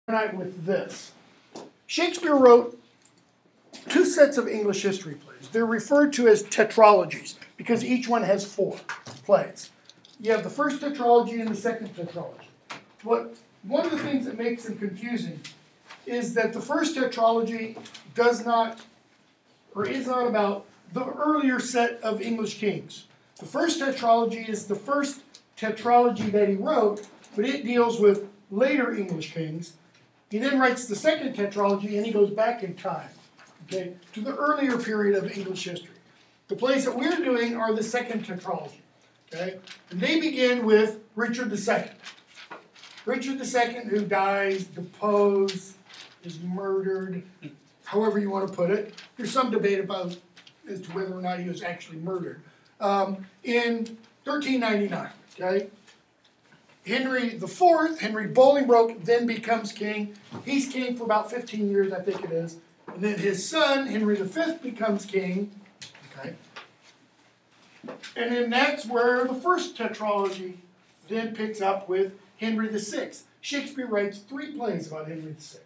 tonight with this. Shakespeare wrote two sets of English history plays. They're referred to as tetralogies because each one has 4 plays. You have the first tetralogy and the second tetralogy. One of the things that makes them confusing is that the first tetralogy is not about the earlier set of English kings. The first tetralogy is the first tetralogy that he wrote, but it deals with later English kings. He then writes the second tetralogy, and he goes back in time, okay, to the earlier period of English history. The plays that we're doing are the second tetralogy, okay, and they begin with Richard II. Richard II, who dies, deposed, is murdered, however you want to put it. There's some debate about as to whether or not he was actually murdered. In 1399, okay? Henry IV, Henry Bolingbroke, then becomes king. He's king for about 15 years, I think it is. And then his son, Henry V, becomes king. Okay? And then that's where the first tetralogy then picks up with Henry VI. Shakespeare writes 3 plays about Henry VI.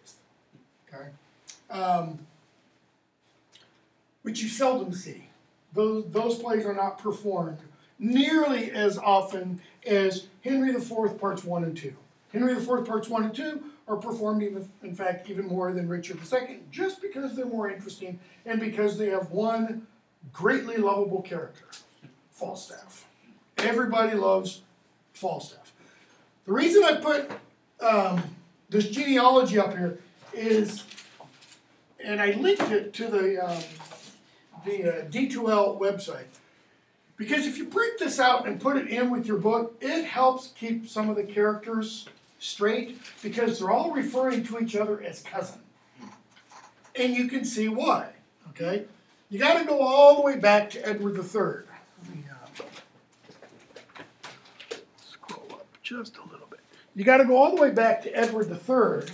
Okay? Which you seldom see. Those plays are not performed nearly as often as Henry IV Parts 1 and 2. Henry IV Parts 1 and 2 are performed, in fact, even more than Richard II, just because they're more interesting and because they have one greatly lovable character, Falstaff. Everybody loves Falstaff. The reason I put this genealogy up here is, and I linked it to the D2L website, because if you print this out and put it in with your book, it helps keep some of the characters straight because they're all referring to each other as cousin. And you can see why, okay? You got to go all the way back to Edward III. Let me scroll up just a little bit. You got to go all the way back to Edward III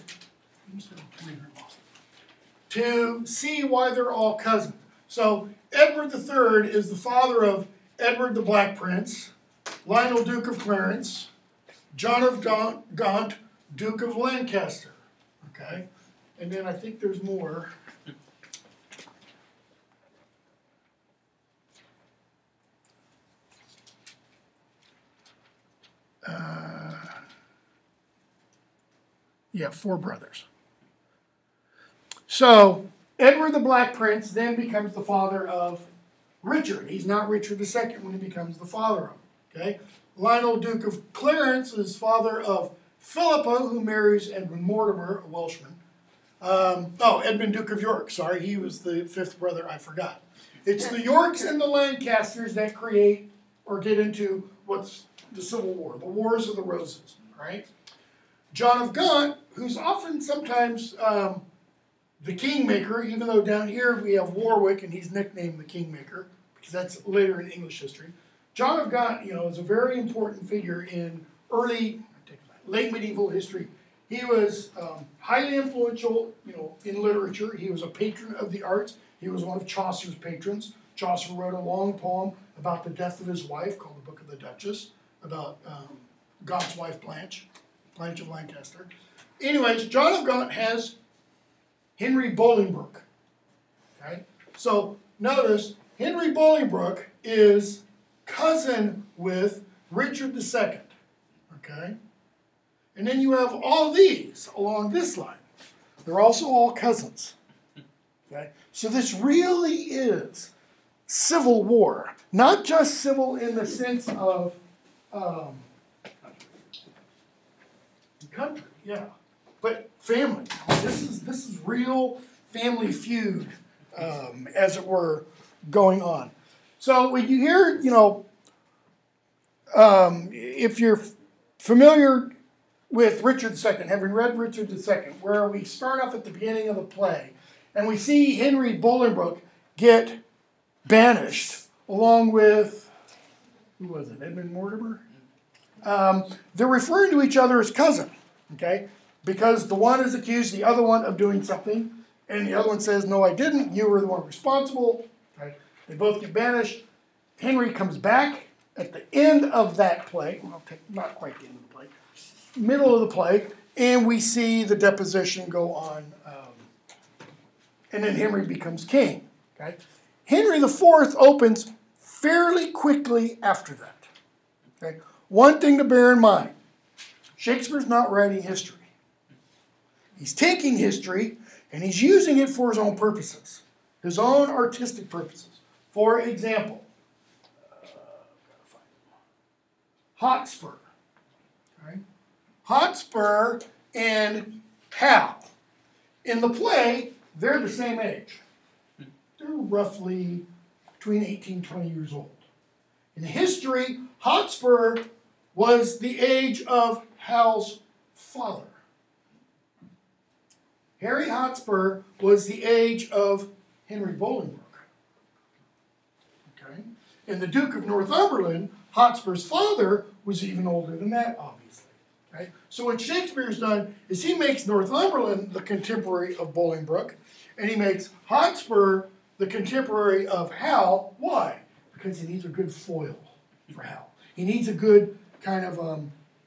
to see why they're all cousins. So Edward III is the father of Edward the Black Prince, Lionel, Duke of Clarence, John of Gaunt, Duke of Lancaster. Okay? And then I think there's more. Yeah, 4 brothers. So Edward the Black Prince then becomes the father of Richard. He's not Richard II when he becomes the father of him. Okay? Lionel, Duke of Clarence, is father of Philippa, who marries Edmund Mortimer, a Welshman. Edmund, Duke of York. Sorry, he was the 5th brother. I forgot. It's the Yorks and the Lancasters that create or get into what's the Civil War, the Wars of the Roses. Right? John of Gaunt, who's often sometimes the Kingmaker, even though down here we have Warwick and he's nicknamed the Kingmaker because that's later in English history. John of Gaunt, is a very important figure in late medieval history. He was highly influential, in literature. He was a patron of the arts. He was one of Chaucer's patrons. Chaucer wrote a long poem about the death of his wife called the Book of the Duchess, about Gaunt's wife Blanche of Lancaster. Anyways, John of Gaunt has Henry Bolingbroke. Okay? So notice Henry Bolingbroke is cousin with Richard II. Okay? And then you have all these along this line. They're also all cousins. Okay? So this really is civil war. Not just civil in the sense of country, yeah. But family. This is real family feud, as it were, going on. So when you hear, if you're familiar with Richard II, having read Richard II, where we start off at the beginning of the play, and we see Henry Bolingbroke get banished, along with, who was it, Edmund Mortimer? They're referring to each other as cousin, okay? Because the one is accused the other one of doing something, and the other one says, no, I didn't, you were the one responsible. Okay? They both get banished. Henry comes back at the end of that play, well, not quite the end of the play, middle of the play, and we see the deposition go on, and then Henry becomes king. Okay? Henry IV opens fairly quickly after that. Okay? One thing to bear in mind, Shakespeare's not writing history. He's taking history and he's using it for his own purposes, his own artistic purposes. For example, Hotspur. Right? Hotspur and Hal. In the play, they're the same age. They're roughly between 18 and 20 years old. In history, Hotspur was the age of Hal's father. Harry Hotspur was the age of Henry Bolingbroke. Okay? And the Duke of Northumberland, Hotspur's father, was even older than that, obviously. Right? So what Shakespeare's done is he makes Northumberland the contemporary of Bolingbroke, and he makes Hotspur the contemporary of Hal. Why? Because he needs a good foil for Hal. He needs a good kind of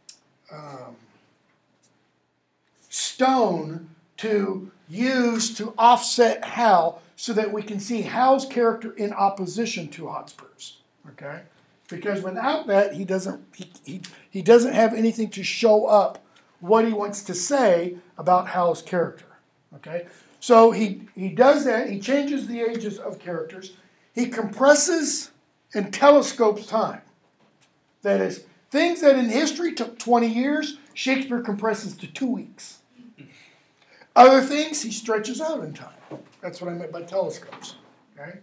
stone to use to offset Hal so that we can see Hal's character in opposition to Hotspur's. Okay? Because without that, he doesn't have anything to show up what he wants to say about Hal's character. Okay? So he does that. He changes the ages of characters. He compresses and telescopes time. That is, things that in history took 20 years, Shakespeare compresses to 2 weeks. Other things he stretches out in time. That's what I meant by telescopes. Okay?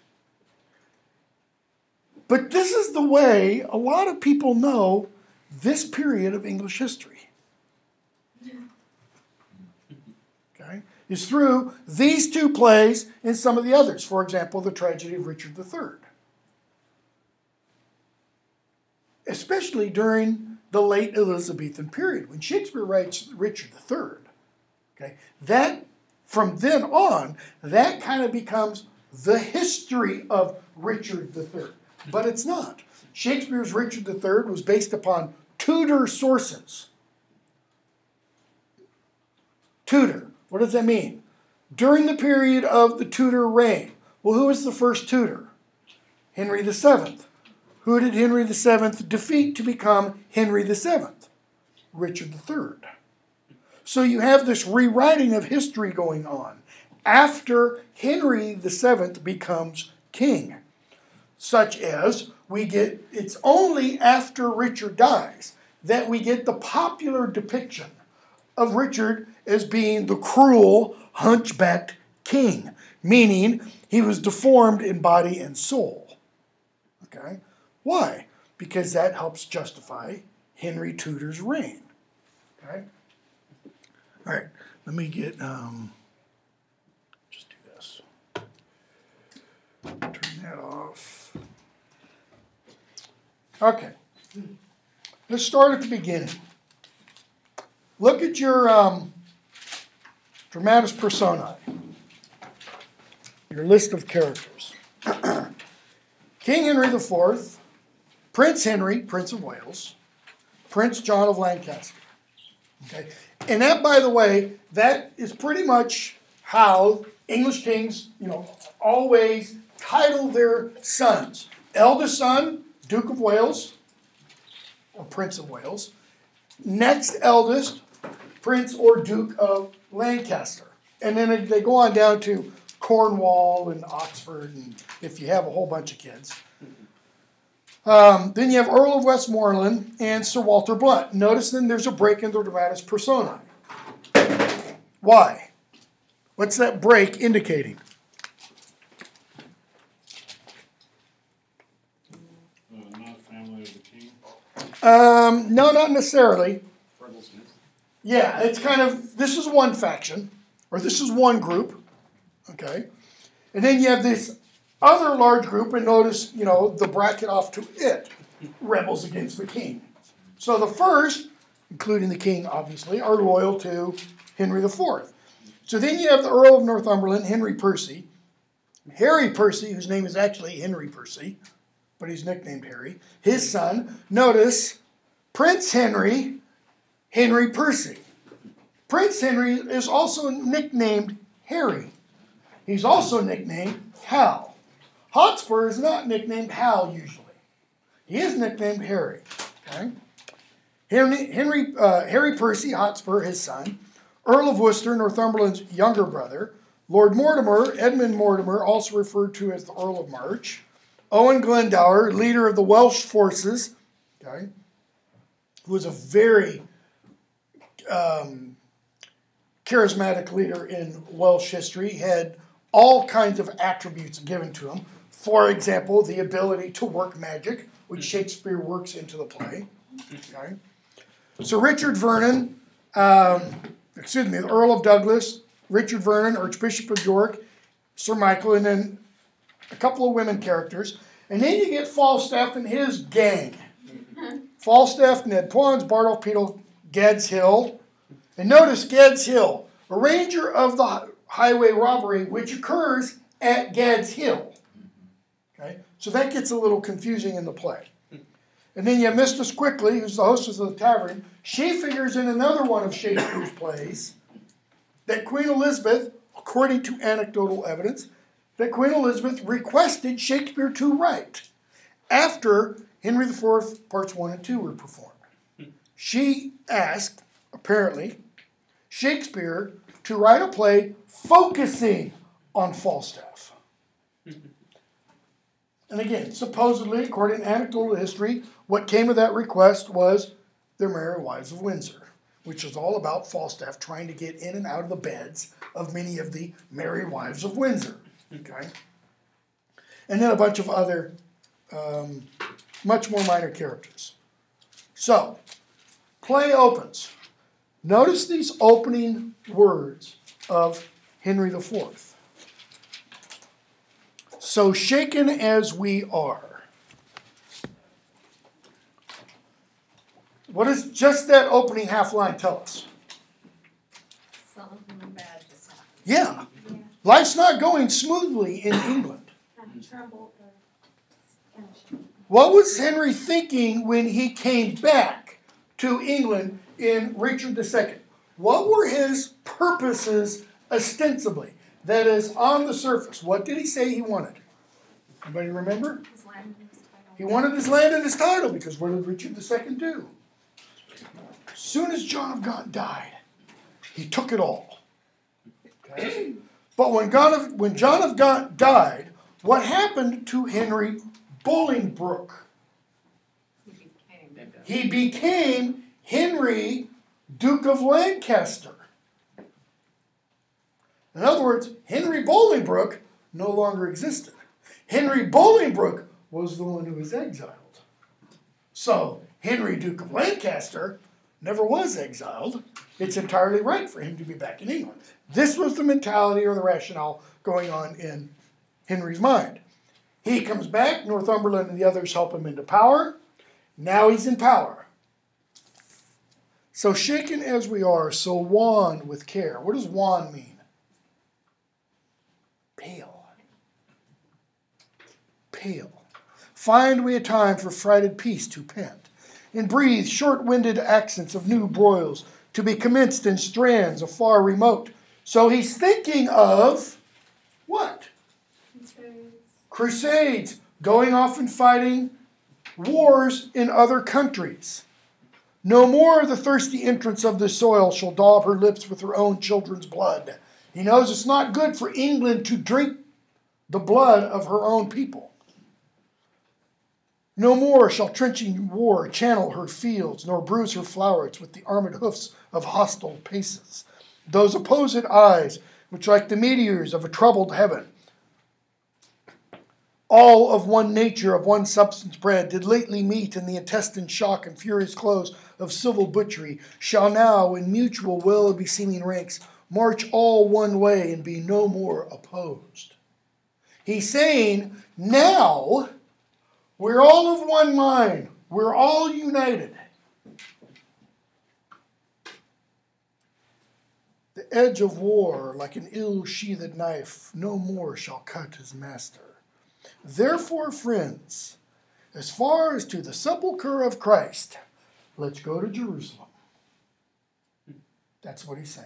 But this is the way a lot of people know this period of English history. Okay? Is through these two plays and some of the others. For example, the tragedy of Richard III. Especially during the late Elizabethan period, when Shakespeare writes Richard III. Okay? That, from then on, that kind of becomes the history of Richard III. But it's not. Shakespeare's Richard III was based upon Tudor sources. Tudor. What does that mean? During the period of the Tudor reign. Well, who was the first Tudor? Henry VII. Who did Henry VII defeat to become Henry VII? Richard III. So you have this rewriting of history going on after Henry VII becomes king. Such as it's only after Richard dies that we get the popular depiction of Richard as being the cruel, hunchbacked king, meaning he was deformed in body and soul. Okay? Why? Because that helps justify Henry Tudor's reign. Okay? All right, let me get, just do this. Turn that off. Okay, let's start at the beginning. Look at your dramatis personae, your list of characters. King Henry IV, Prince Henry, Prince of Wales, Prince John of Lancaster. Okay, and that, by the way, that is pretty much how English kings, always title their sons. Eldest son, Duke of Wales, or Prince of Wales. Next eldest, Prince or Duke of Lancaster. And then they go on down to Cornwall and Oxford, and if you have a whole bunch of kids. Then you have Earl of Westmoreland and Sir Walter Blunt. Notice then there's a break in the dramatis personae. Why? What's that break indicating? Not family of the king? No, not necessarily. Yeah, it's kind of, this is one faction, or this is one group, okay? And then you have this other large group, and notice, the bracket off to it, rebels against the king. So the first, including the king, obviously, are loyal to Henry IV. So then you have the Earl of Northumberland, Henry Percy. Harry Percy, whose name is actually Henry Percy, but he's nicknamed Harry. His son, notice, Prince Henry, Henry Percy. Prince Henry is also nicknamed Harry. He's also nicknamed Hal. Hotspur is not nicknamed Hal usually. He is nicknamed Harry. Okay? Harry Percy, Hotspur, his son. Earl of Worcester, Northumberland's younger brother. Lord Mortimer, Edmund Mortimer, also referred to as the Earl of March. Owen Glendower, leader of the Welsh forces, okay, who was a very charismatic leader in Welsh history, had all kinds of attributes given to him. For example, the ability to work magic, which Shakespeare works into the play. Okay. So Richard Vernon, the Earl of Douglas, Richard Vernon, Archbishop of York, Sir Michael, and then a couple of women characters. And then you get Falstaff and his gang. Falstaff, Ned Pawns, Bardolph Peedle, Gad's Hill. And notice Gad's Hill, arranger of the highway robbery, which occurs at Gad's Hill. Okay? So that gets a little confusing in the play. And then you have Mistress Quickly, who's the hostess of the tavern. She figures in another one of Shakespeare's plays that Queen Elizabeth, according to anecdotal evidence, that Queen Elizabeth requested Shakespeare to write after Henry IV Parts 1 and 2 were performed. She asked, apparently, Shakespeare to write a play focusing on Falstaff. And again, supposedly, according to anecdotal history, what came of that request was The Merry Wives of Windsor, which is all about Falstaff trying to get in and out of the beds of many of the Merry Wives of Windsor. Okay? And then a bunch of other much more minor characters. So, play opens. Notice these opening words of Henry IV. So shaken as we are. What does just that opening half line tell us? Something bad just happened. Yeah. Life's not going smoothly in England. What was Henry thinking when he came back to England in Richard II? What were his purposes ostensibly? That is, on the surface, what did he say he wanted? Anybody remember? His land and his title. He wanted his land and his title, because what did Richard II do? As soon as John of Gaunt died, he took it all. Okay? But when John of Gaunt died, what happened to Henry Bolingbroke? He became Henry, Duke of Lancaster. In other words, Henry Bolingbroke no longer existed. Henry Bolingbroke was the one who was exiled. So, Henry, Duke of Lancaster, never was exiled. It's entirely right for him to be back in England. This was the mentality or the rationale going on in Henry's mind. He comes back, Northumberland and the others help him into power. Now he's in power. So shaken as we are, so wan with care. What does wan mean? Pale. Pale. Find we a time for frighted peace to pent, and breathe short-winded accents of new broils, to be commenced in strands afar remote. So he's thinking of what? Crusades. Going off and fighting wars in other countries. No more the thirsty entrance of the soil shall daub her lips with her own children's blood. He knows it's not good for England to drink the blood of her own people. No more shall trenching war channel her fields, nor bruise her flowerets with the armed hoofs of hostile paces. Those opposed eyes, which like the meteors of a troubled heaven, all of one nature, of one substance bred, did lately meet in the intestine shock and furious close of civil butchery, shall now in mutual well-beseeming ranks march all one way and be no more opposed. He's saying, now we're all of one mind. We're all united. The edge of war, like an ill-sheathed knife, no more shall cut his master. Therefore, friends, as far as to the sepulchre of Christ, let's go to Jerusalem. That's what he's saying.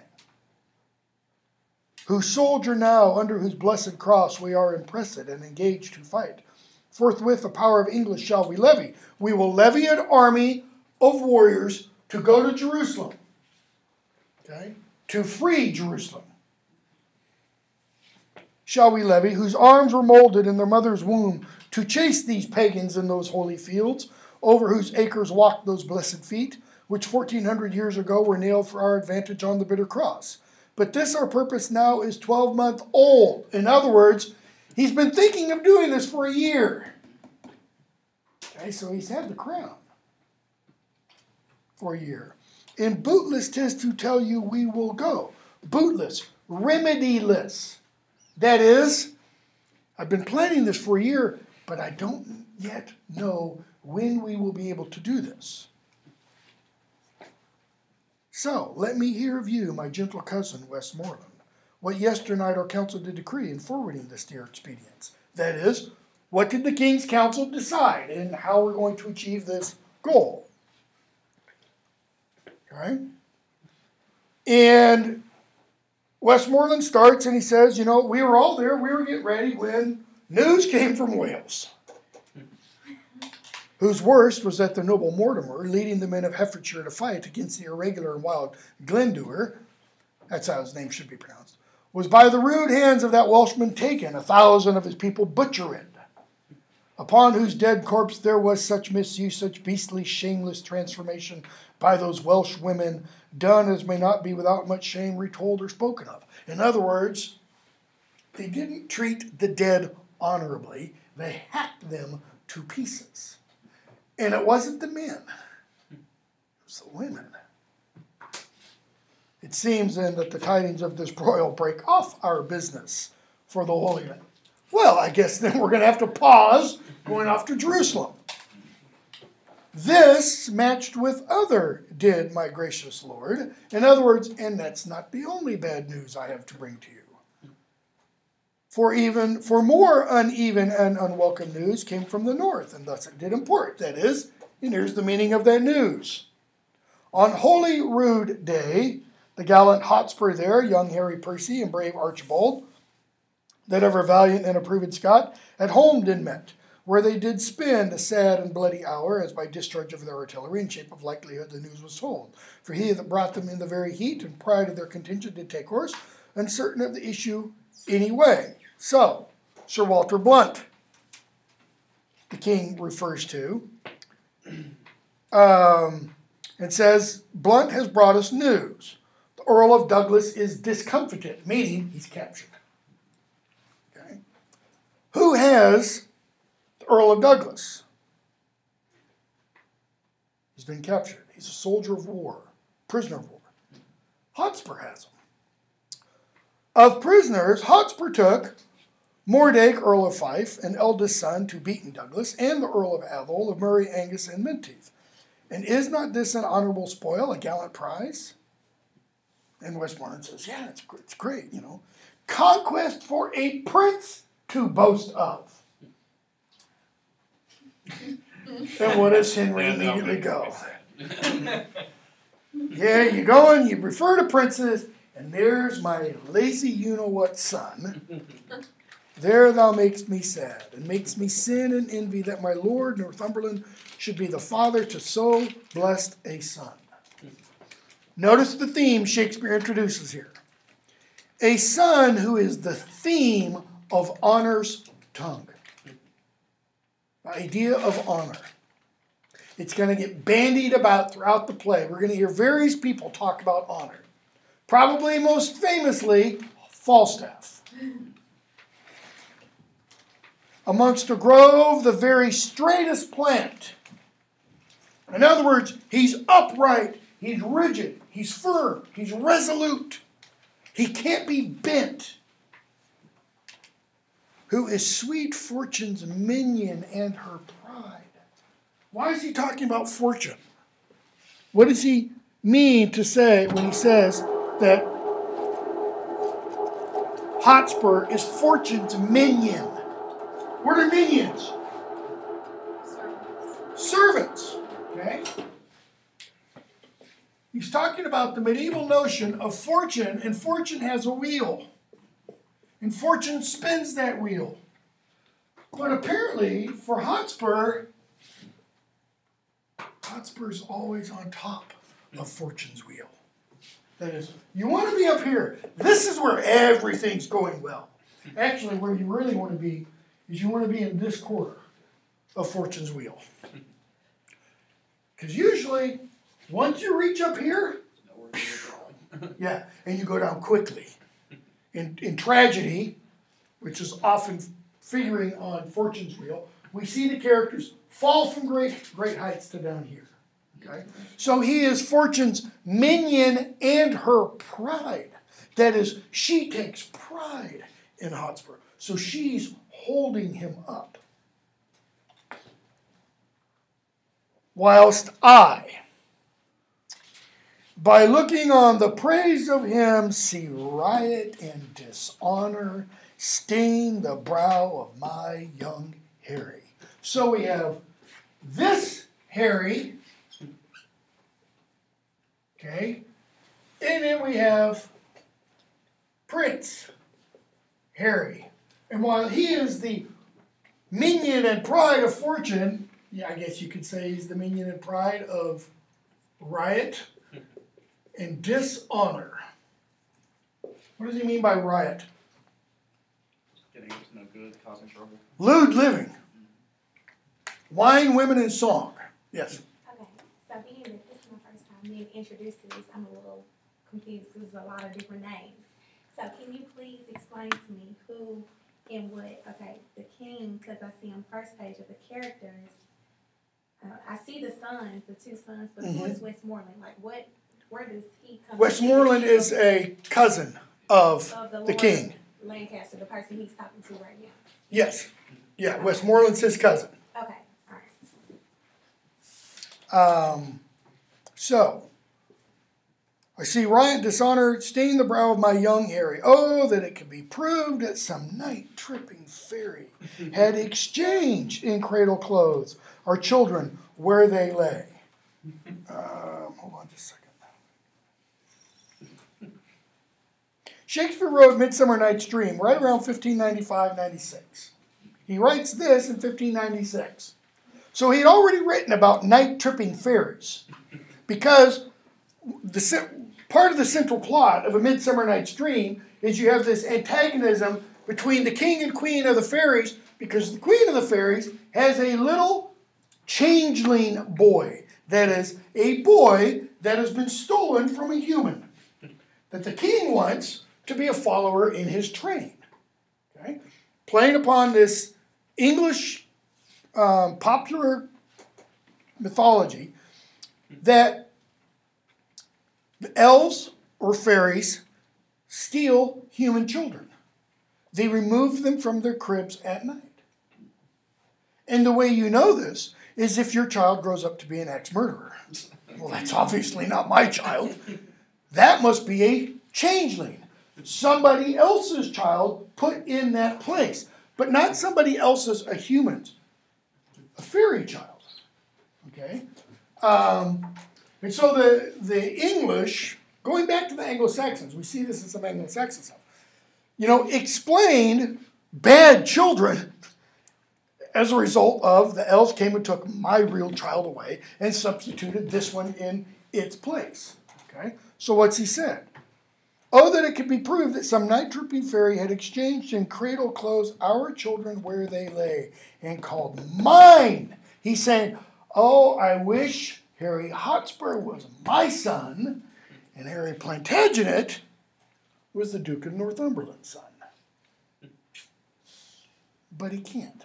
Who soldier now, under whose blessed cross we are impressed and engaged to fight. Forthwith the power of English shall we levy. We will levy an army of warriors to go to Jerusalem. Okay? To free Jerusalem. Shall we levy, whose arms were molded in their mother's womb, to chase these pagans in those holy fields, over whose acres walked those blessed feet, which 1400 years ago were nailed for our advantage on the bitter cross. But this our purpose now is 12 months old. In other words, he's been thinking of doing this for a year. Okay, so he's had the crown for a year. And bootless 'tis to tell you we will go. Bootless, remediless. That is, I've been planning this for a year, but I don't yet know when we will be able to do this. So, let me hear of you, my gentle cousin Westmoreland, what yesternight our council did decree in forwarding this dear expedience. That is, what did the king's council decide and how we're going to achieve this goal? Okay? And Westmoreland starts and he says, you know, we were all there, we were getting ready when news came from Wales. Whose worst was that the noble Mortimer, leading the men of Herefordshire to fight against the irregular and wild Glendower, that's how his name should be pronounced, was by the rude hands of that Welshman taken, 1,000 of his people butchered, upon whose dead corpse there was such misuse, such beastly, shameless transformation by those Welsh women, done as may not be without much shame retold or spoken of. In other words, they didn't treat the dead honorably. They hacked them to pieces. And it wasn't the men. It was the women. It seems then that the tidings of this broil break off our business for the Holy Land. Well, I guess then we're going to have to pause going off to Jerusalem. This matched with other did, my gracious Lord. In other words, and that's not the only bad news I have to bring to you. For more uneven and unwelcome news came from the north, and thus it did import. That is, and here's the meaning of that news. On Holy Rood Day, the gallant Hotspur there, young Harry Percy and brave Archibald, that ever valiant and approved Scot, at home did met, where they did spend a sad and bloody hour, as by discharge of their artillery in shape of likelihood the news was told. For he that brought them in the very heat and pride of their contingent did take horse, uncertain of the issue any way. So, Sir Walter Blunt, the king refers to, and says, Blunt has brought us news. The Earl of Douglas is discomfited, meaning he's captured. Okay. Who has the Earl of Douglas? He's been captured. He's a soldier of war, prisoner of war. Hotspur has him. Of prisoners, Hotspur took Mordake, Earl of Fife, an eldest son to Beaton Douglas, and the Earl of Athol, of Murray, Angus, and Menteith. And is not this an honorable spoil, a gallant prize? And Westmoreland says, yeah, it's great, you know. Conquest for a prince to boast of. And what does Henry immediately go? Yeah, you go and you refer to princes, and there's my lazy you-know-what son. There thou makes me sad, and makes me sin and envy that my lord Northumberland should be the father to so blessed a son. Notice the theme Shakespeare introduces here. A son who is the theme of honor's tongue. The idea of honor. It's going to get bandied about throughout the play. We're going to hear various people talk about honor. Probably most famously, Falstaff. Amongst a grove, the very straightest plant. In other words, he's upright, he's rigid, he's firm, he's resolute. He can't be bent. Who is sweet fortune's minion and her pride. Why is he talking about fortune? What does he mean to say when he says that Hotspur is fortune's minion? What are minions? Servants. Okay? He's talking about about the medieval notion of fortune, and fortune has a wheel. And fortune spins that wheel. But apparently, for Hotspur's always on top of fortune's wheel. That is, you want to be up here. This is where everything's going well. Actually, where you really want to be is you want to be in this quarter of fortune's wheel. Because usually, once you reach up here, yeah, and you go down quickly. In tragedy, which is often figuring on fortune's wheel, we see the characters fall from great heights to down here. Okay? So he is fortune's minion and her pride. That is, she takes pride in Hotspur. So she's holding him up. Whilst I, by looking on the praise of him, see riot and dishonor stain the brow of my young Harry. So we have this Harry, okay, and then we have Prince Harry. And while he is the minion and pride of fortune, yeah, I guess you could say he's the minion and pride of riot and dishonor. What does he mean by riot? Getting up to no good, causing trouble. Lewd living. Wine, women, and song. Yes. Okay, so being that this is my first time being introduced to this, I'm a little confused because there's a lot of different names. So can you please explain to me who and what, okay, the king, because I see on the first page of the characters, I see the sons, the two sons, but who is Westmoreland? Like what, where does he come Westmoreland is a cousin of the Lord king. Lancaster, the person he's talking to right now. Yes. Yeah, Westmoreland's his cousin. Okay, all right. So, I see riot, dishonor, stain the brow of my young Harry. Oh, that it could be proved that some night-tripping fairy had exchanged in cradle clothes our children where they lay. Hold on just a second. Shakespeare wrote Midsummer Night's Dream right around 1595-96. He writes this in 1596. So he had already written about night-tripping fairies because part of the central plot of A Midsummer Night's Dream is you have this antagonism between the king and queen of the fairies because the queen of the fairies has a little changeling boy. That is, a boy that has been stolen from a human that the king wants to be a follower in his train. Okay? Playing upon this English popular mythology that the elves or fairies steal human children. They remove them from their cribs at night. And the way you know this is if your child grows up to be an ex-murderer. Well, that's obviously not my child. That must be a changeling. Somebody else's child put in that place. But not somebody else's, a human's. A fairy child. Okay? And so the English, going back to the Anglo-Saxons, we see this in some Anglo-Saxon stuff, explained bad children as a result of the elves came and took my real child away and substituted this one in its place. Okay? So what's he said? Oh, that it could be proved that some night-tripping fairy had exchanged in cradle clothes our children where they lay and called mine. He's saying, oh, I wish Harry Hotspur was my son and Harry Plantagenet was the Duke of Northumberland's son. But he can't.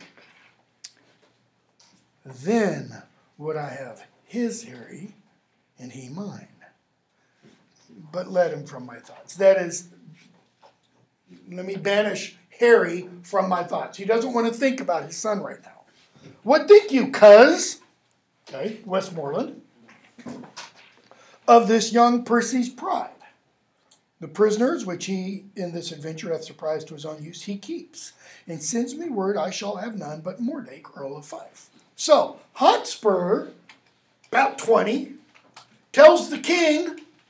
Then would I have his Harry and he mine. But let him from my thoughts. That is, let me banish Harry from my thoughts. He doesn't want to think about his son right now. What think you, cuz, okay, Westmoreland, of this young Percy's pride? The prisoners, which he in this adventure hath surprised to his own use, he keeps, and sends me word I shall have none but Mordache, Earl of Fife. So, Hotspur, about 20, tells the king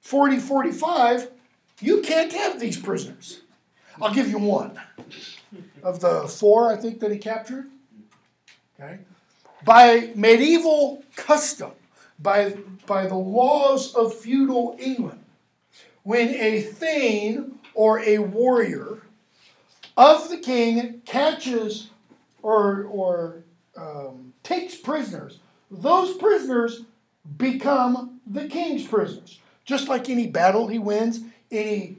40, 45, you can't have these prisoners. I'll give you one of the 4, I think, that he captured. Okay. By medieval custom, by the laws of feudal England, when a thane or a warrior of the king catches or takes prisoners, those prisoners become the king's prisoners. Just like any battle he wins, any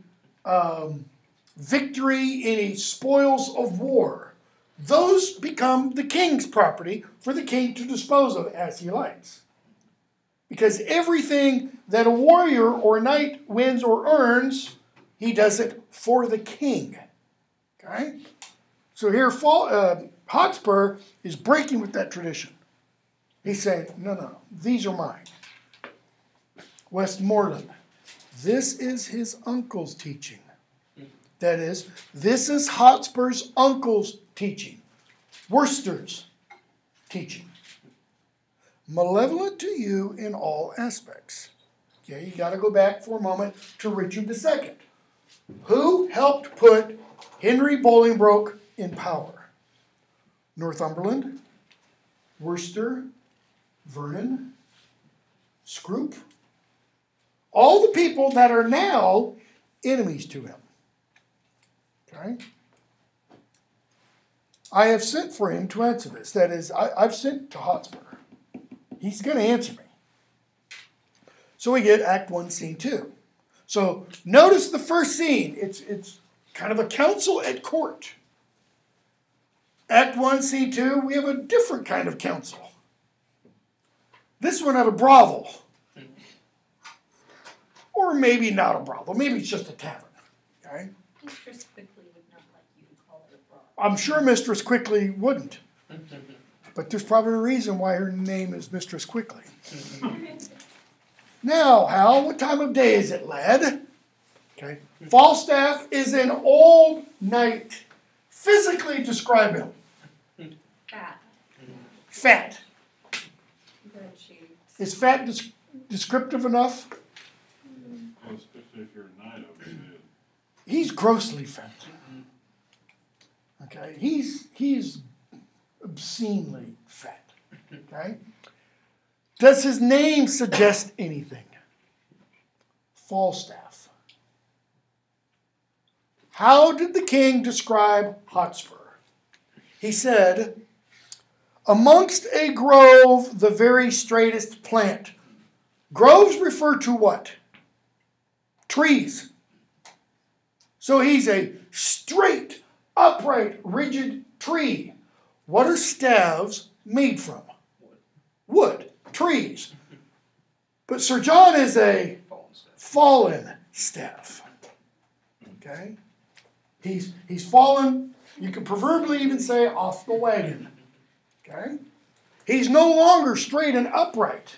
victory, any spoils of war, those become the king's property for the king to dispose of as he likes. Because everything that a warrior or knight wins or earns, he does it for the king. Okay? So here Hotspur is breaking with that tradition. He's saying, no, these are mine. Westmoreland, this is his uncle's teaching. That is, this is Hotspur's uncle's teaching. Worcester's teaching. Malevolent to you in all aspects. Okay, you got to go back for a moment to Richard II. Who helped put Henry Bolingbroke in power? Northumberland, Worcester, Vernon, Scroop. All the people that are now enemies to him. Okay? I have sent for him to answer this. That is, I've sent to Hotspur. He's going to answer me. So we get Act 1, Scene 2. So notice the first scene. It's kind of a council at court. Act 1, Scene 2, we have a different kind of council. This one at a brothel. Or maybe not a brothel. Maybe it's just a tavern. Okay? Mistress Quickly would not like you to call it a brothel. I'm sure Mistress Quickly wouldn't. But there's probably a reason why her name is Mistress Quickly. Now, Hal, what time of day is it, lad? Okay. Falstaff is an old knight. Physically describe him. Fat. Fat. Good shoes. Is fat descriptive enough? Well, especially if you're a knight of it. He's grossly fat. Okay. He's obscenely fat. Okay. Does his name suggest anything? Falstaff. How did the king describe Hotspur? He said, amongst a grove, the very straightest plant. Groves refer to what? Trees. So he's a straight, upright, rigid tree. What are staves made from? Wood. Trees. But Sir John is a fallen staff. Okay? He's fallen, you could proverbially even say, off the wagon. Okay? He's no longer straight and upright.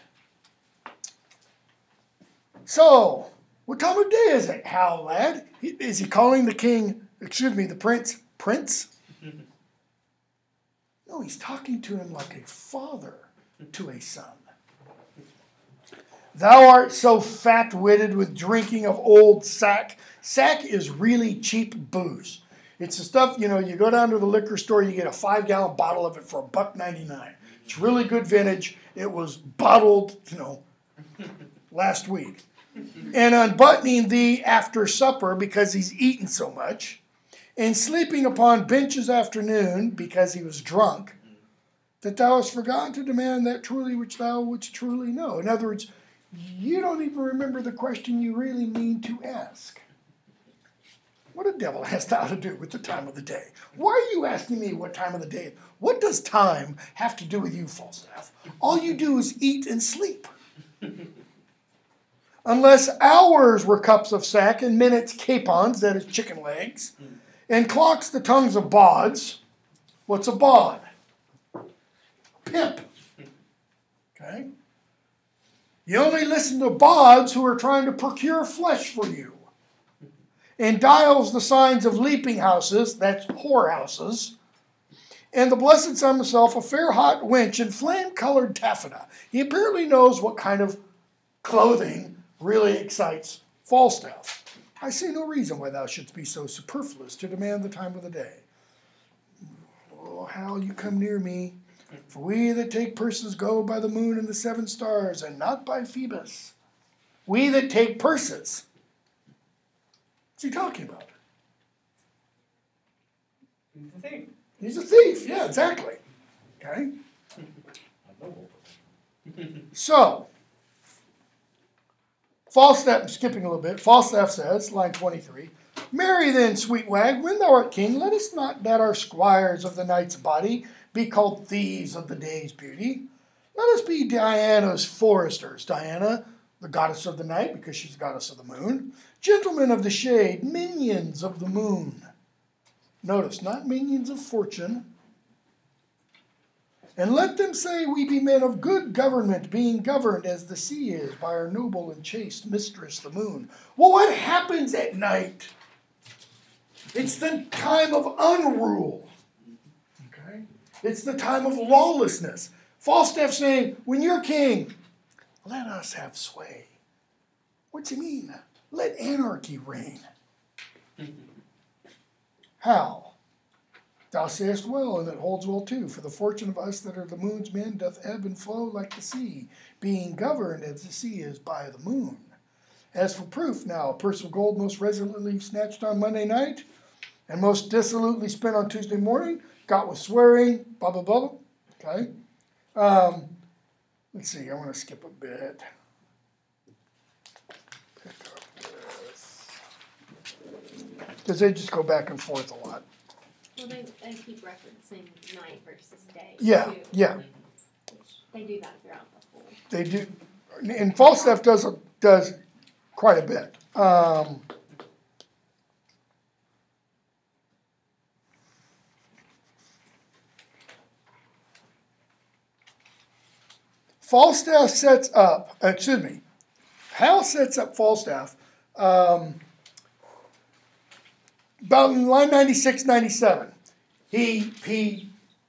So, what time of day is it, Hal, lad? Is he calling the king, the prince? No, he's talking to him like a father to a son. Thou art so fat-witted with drinking of old sack. Sack is really cheap booze. It's the stuff, you go down to the liquor store, you get a 5-gallon bottle of it for $1.99. It's really good vintage. It was bottled, last week. And unbuttoning thee after supper because he's eaten so much, and sleeping upon benches afternoon because he was drunk, that thou hast forgotten to demand that truly which thou wouldst truly know. In other words, you don't even remember the question you really mean to ask. What the devil has thou to do with the time of the day? Why are you asking me what time of the day? What does time have to do with you, Falstaff? All you do is eat and sleep. Unless hours were cups of sack and minutes capons, that is chicken legs, and clocks the tongues of bawds. What's a bawd? Pimp. Okay? You only listen to bawds who are trying to procure flesh for you. And dials the signs of leaping houses, that's whorehouses, and the blessed son himself, a fair hot wench in flame-colored taffeta. He apparently knows what kind of clothing really excites Falstaff. I see no reason why thou shouldst be so superfluous to demand the time of the day. Oh, Hal, you come near me, for we that take purses go by the moon and the 7 stars, and not by Phoebus. We that take purses. What's he talking about? He's a thief. He's a thief. Yeah, exactly. Okay? So, Falstaff, skipping a little bit, Falstaff says, line 23, Marry then, sweet wag, when thou art king, let us not that our squires of the night's body be called thieves of the day's beauty. Let us be Diana's foresters. Diana, the goddess of the night, because she's the goddess of the moon. Gentlemen of the shade, minions of the moon. Notice, not minions of fortune. And let them say we be men of good government, being governed as the sea is by our noble and chaste mistress, the moon. Well, what happens at night? It's the time of unrule. Okay? It's the time of lawlessness. Falstaff saying, when you're king, let us have sway. What's he mean? Let anarchy reign. How? Thou sayest well, and it holds well too, for the fortune of us that are the moon's men doth ebb and flow like the sea, being governed as the sea is by the moon. As for proof, now, a purse of gold most resolutely snatched on Monday night, and most dissolutely spent on Tuesday morning, got with swearing, blah, blah, blah. Okay? Let's see, I want to skip a bit. Because they just go back and forth a lot. Well, they keep referencing night versus day. Yeah, too, yeah. which they do that throughout the whole. They do, and Falstaff does quite a bit. Falstaff sets up, Hal sets up Falstaff about in line 96, 97. He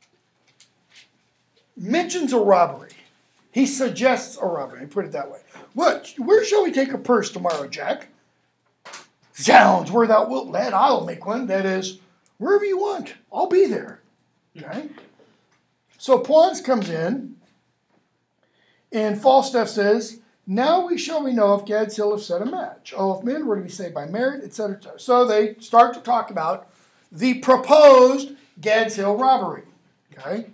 mentions a robbery. He suggests a robbery, let me put it that way. Where shall we take a purse tomorrow, Jack? Zounds, where thou wilt, lad, I'll make one. That is, wherever you want, I'll be there. Okay? So Pawns comes in, and Falstaff says, now we know if Gad's Hill have set a match. Oh, if men were to be saved by merit, etc., etc. So they start to talk about the proposed Gad's Hill robbery. Okay?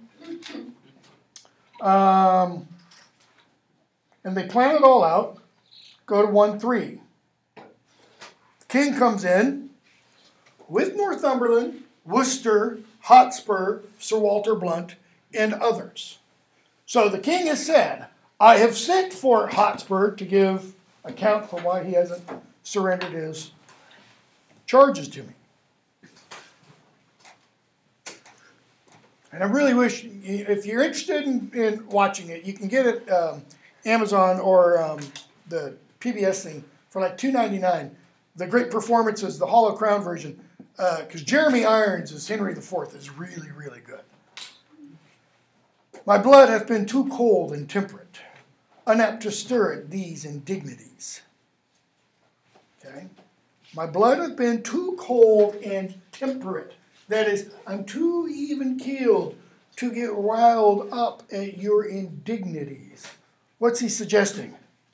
And they plan it all out. Go to 1-3. The king comes in with Northumberland, Worcester, Hotspur, Sir Walter Blunt, and others. So the king has said, I have sent for Hotspur to give account for why he hasn't surrendered his charges to me. And I really wish, if you're interested in watching it, you can get it Amazon or the PBS thing for like $2.99. The great performances, the Hollow Crown version, because Jeremy Irons as Henry IV is really, really good. My blood hath been too cold and temperate, unapt to stir at these indignities. Okay? My blood hath been too cold and temperate. That is, I'm too even-keeled to get riled up at your indignities. What's he suggesting?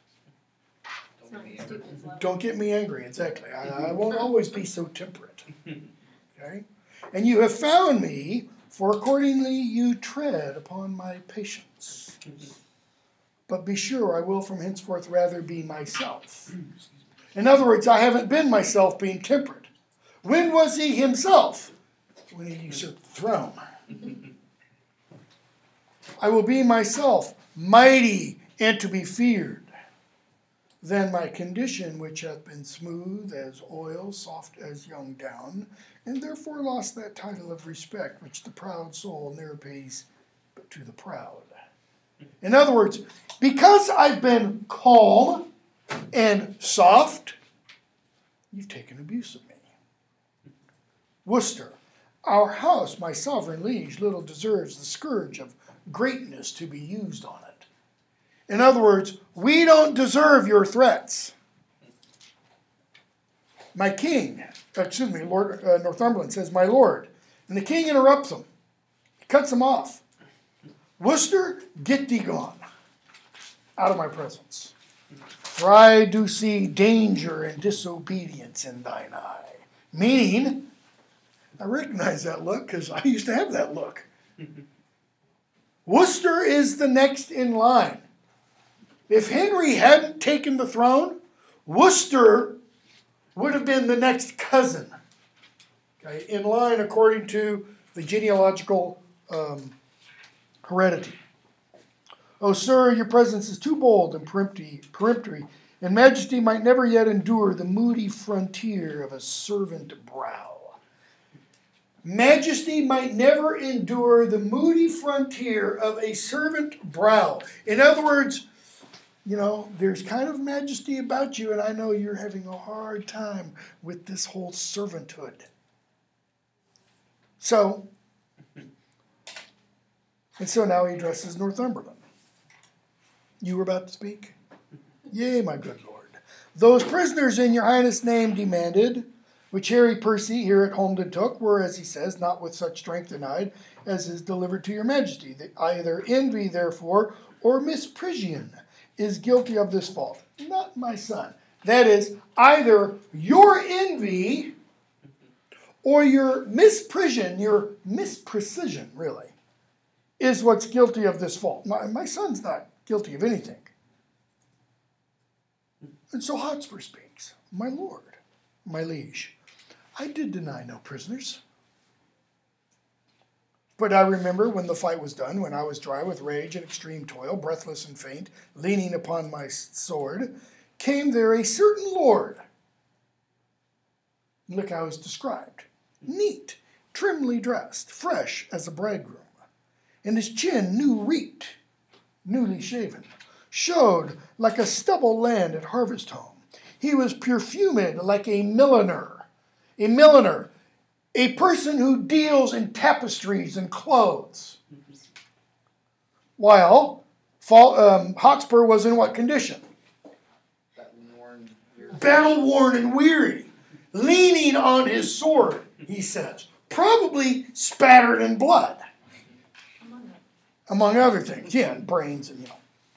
Don't get me angry, exactly. I won't always be so temperate. Okay? And you have found me, for accordingly you tread upon my patience. But be sure I will from henceforth rather be myself. In other words, I haven't been myself being temperate. When was he himself? When he usurped the throne. I will be myself, mighty and to be feared. Then my condition, which hath been smooth as oil, soft as young down, and therefore lost that title of respect which the proud soul ne'er pays but to the proud. In other words, because I've been calm and soft, you've taken abuse of me. Worcester, our house, my sovereign liege, little deserves the scourge of greatness to be used on it. In other words, we don't deserve your threats. My king, Lord Northumberland says, my lord. And the king interrupts him. He cuts him off. Worcester, get thee gone out of my presence. For I do see danger and disobedience in thine eye. Meaning, I recognize that look because I used to have that look. Worcester is the next in line. If Henry hadn't taken the throne, Worcester would have been the next cousin. Okay, in line according to the genealogical heredity. O sir, your presence is too bold and peremptory, and majesty might never yet endure the moody frontier of a servant brow. Majesty might never endure the moody frontier of a servant brow. In other words, you know, there's kind of majesty about you, and I know you're having a hard time with this whole servanthood. So now he addresses Northumberland. You were about to speak? Yea, my good lord. Those prisoners in your highness' name demanded, which Harry Percy here at Holmdon took, were, as he says, not with such strength denied as is delivered to your majesty. That either envy, therefore, or misprision is guilty of this fault. Not my son. That is, either your envy or your misprision, your misprecision, really, is what's guilty of this fault. My son's not guilty of anything. And so Hotspur speaks. My lord, my liege, I did deny no prisoners. But I remember when the fight was done, when I was dry with rage and extreme toil, breathless and faint, leaning upon my sword, came there a certain lord. Look how it's described. Neat, trimly dressed, fresh as a bridegroom, and his chin new reaped, newly shaven, showed like a stubble land at harvest home. He was perfumed like a milliner. A milliner, a person who deals in tapestries and clothes. While Hotspur was in what condition? Battle-worn and weary, leaning on his sword, he says, probably spattered in blood, among other things. Yeah, and brains and,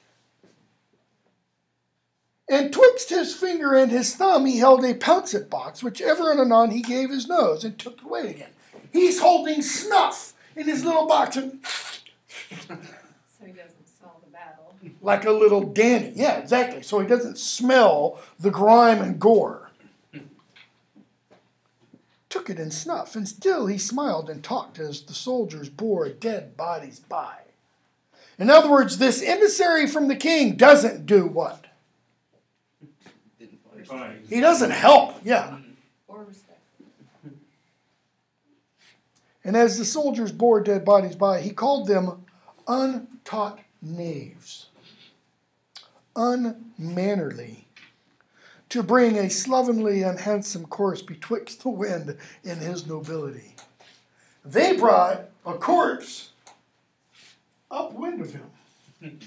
And twixt his finger and his thumb he held a pouncet box, which ever and anon he gave his nose and took it away again. He's holding snuff in his little box and So he doesn't smell the battle. like a little dandy. Yeah, exactly. So he doesn't smell the grime and gore. Took it in snuff, and still he smiled and talked as the soldiers bore dead bodies by. In other words, this emissary from the king doesn't do what? He doesn't help, yeah. Or respect. And as the soldiers bore dead bodies by, he called them untaught knaves, unmannerly, to bring a slovenly, unhandsome course betwixt the wind and his nobility. They brought a corpse upwind of him,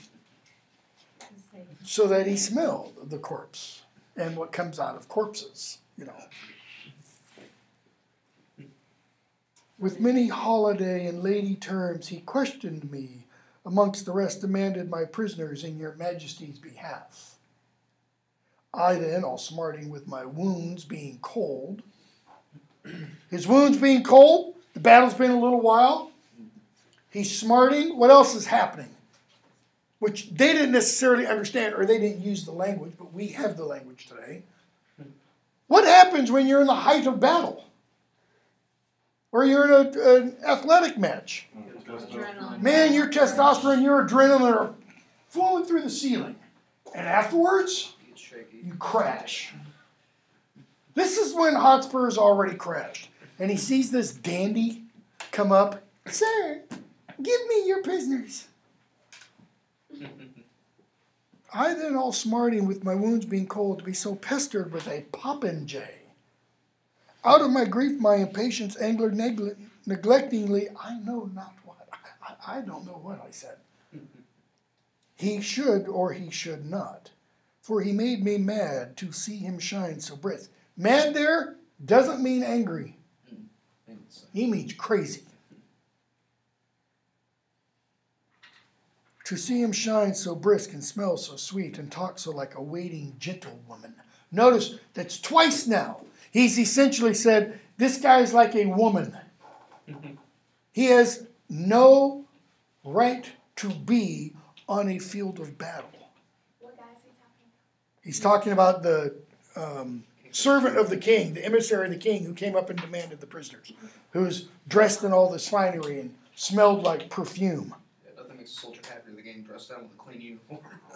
so that he smelled the corpse and what comes out of corpses, With many holiday and lady terms he questioned me, amongst the rest demanded my prisoners in your majesty's behalf. I then, all smarting with my wounds being cold, his wounds being cold, the battle's been a little while, he's smarting, what else is happening? Which they didn't necessarily understand, or they didn't use the language, but we have the language today. What happens when you're in the height of battle? Or you're in an athletic match? Adrenaline. Man, your testosterone, your adrenaline are flowing through the ceiling. And afterwards, you crash. This is when Hotspur's already crashed. And he sees this dandy come up. Sir, give me your prisoners. I then, all smarting with my wounds being cold, to be so pestered with a popinjay. Out of my grief, my impatience, angler neglectingly, I know not what. I don't know what I said. he should or he should not. For he made me mad to see him shine so brisk. Mad there doesn't mean angry. He means crazy. To see him shine so brisk and smell so sweet and talk so like a waiting gentlewoman. Notice that's twice now. He's essentially said, this guy's like a woman. He has no right to be on a field of battle. What guy is he talking about? He's talking about the servant of the king, the emissary of the king who came up and demanded the prisoners, who's dressed in all this finery and smelled like perfume. Yeah, nothing makes a soldier happier than getting dressed down with a clean uniform.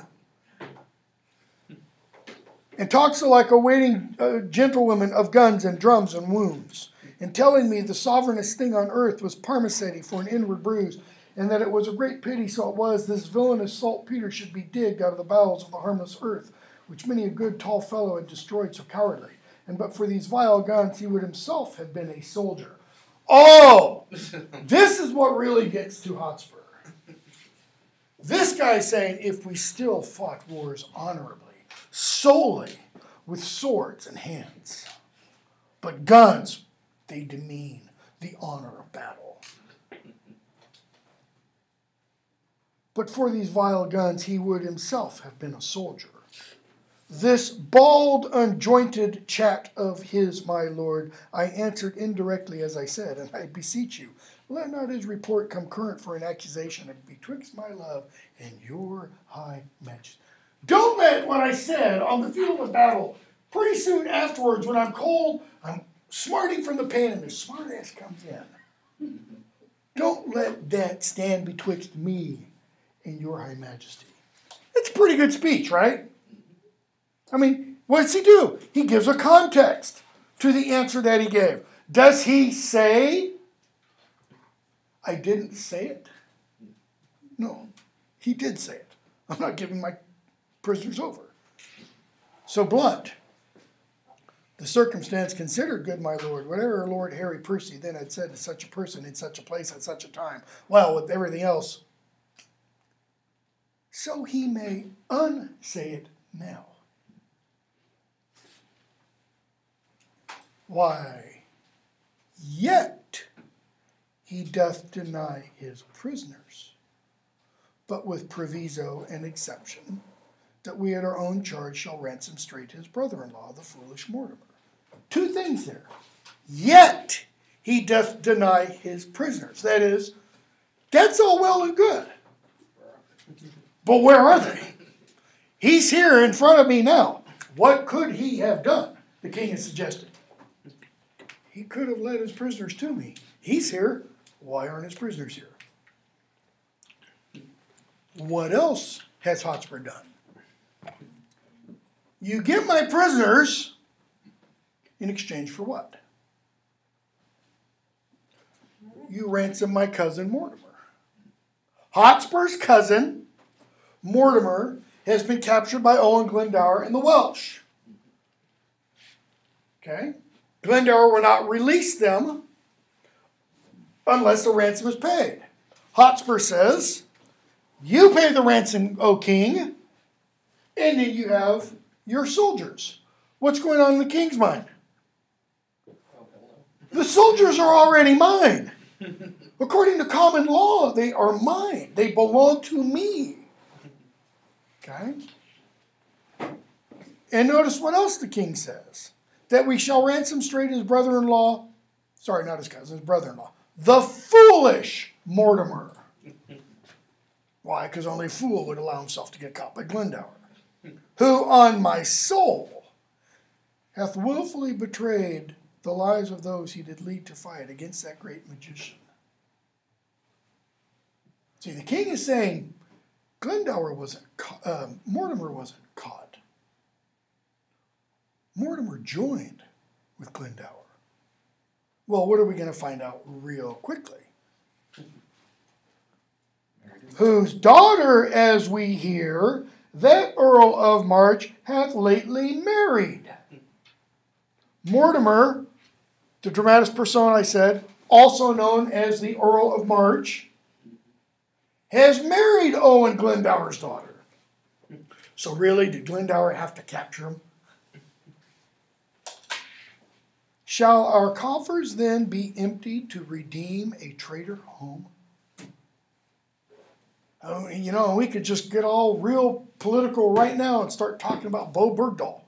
And talks so like a waiting gentlewoman of guns and drums and wounds, and telling me the sovereignest thing on earth was parmacety for an inward bruise, and that it was a great pity, so it was, this villainous saltpeter should be digged out of the bowels of the harmless earth, which many a good tall fellow had destroyed so cowardly. And but for these vile guns, he would himself have been a soldier. Oh! This is what really gets to Hotspur. This guy's saying, if we still fought wars honorably, solely with swords and hands, but guns, they demean the honor of battle. But for these vile guns, he would himself have been a soldier. This bald, unjointed chat of his, my lord, I answered indirectly as I said, and I beseech you, let not his report come current for an accusation of betwixt my love and your high majesty. Don't let what I said on the field of battle, pretty soon afterwards, when I'm cold, I'm smarting from the pain, and the smart ass comes in. Don't let that stand betwixt me and your high majesty. It's a pretty good speech, right? I mean, what does he do? He gives a context to the answer that he gave. Does he say, I didn't say it? No, he did say it. I'm not giving my prisoners over. So blunt. The circumstance considered, good my lord, whatever Lord Harry Percy then had said to such a person in such a place at such a time, well, with everything else, so he may unsay it now. Why, yet he doth deny his prisoners, but with proviso and exception, that we at our own charge shall ransom straight his brother-in-law, the foolish Mortimer. Two things there. Yet he doth deny his prisoners. That is, that's all well and good. But where are they? He's here in front of me now. What could he have done? The king has suggested. He could have led his prisoners to me. He's here. Why aren't his prisoners here? What else has Hotspur done? You get my prisoners in exchange for what? You ransom my cousin Mortimer. Hotspur's cousin, Mortimer, has been captured by Owen Glendower and the Welsh. Okay? Glendower will not release them unless the ransom is paid. Hotspur says, you pay the ransom, O king, and then you have your soldiers. What's going on in the king's mind? The soldiers are already mine. According to common law, they are mine. They belong to me. Okay? And notice what else the king says. That we shall ransom straight his brother-in-law. Sorry, not his cousin, his brother-in-law. The foolish Mortimer. Why? Because only a fool would allow himself to get caught by Glendower. Who on my soul hath willfully betrayed the lives of those he did lead to fight against that great magician. See, the king is saying Mortimer wasn't caught. Mortimer joined with Glendower. Well, what are we going to find out real quickly? Whose daughter, as we hear, that Earl of March hath lately married. Mortimer, the dramatis persona I said, also known as the Earl of March, has married Owen Glendower's daughter. So really, did Glendower have to capture him? Shall our coffers then be emptied to redeem a traitor home? Oh, you know, we could just get all real political right now and start talking about Bo Bergdahl.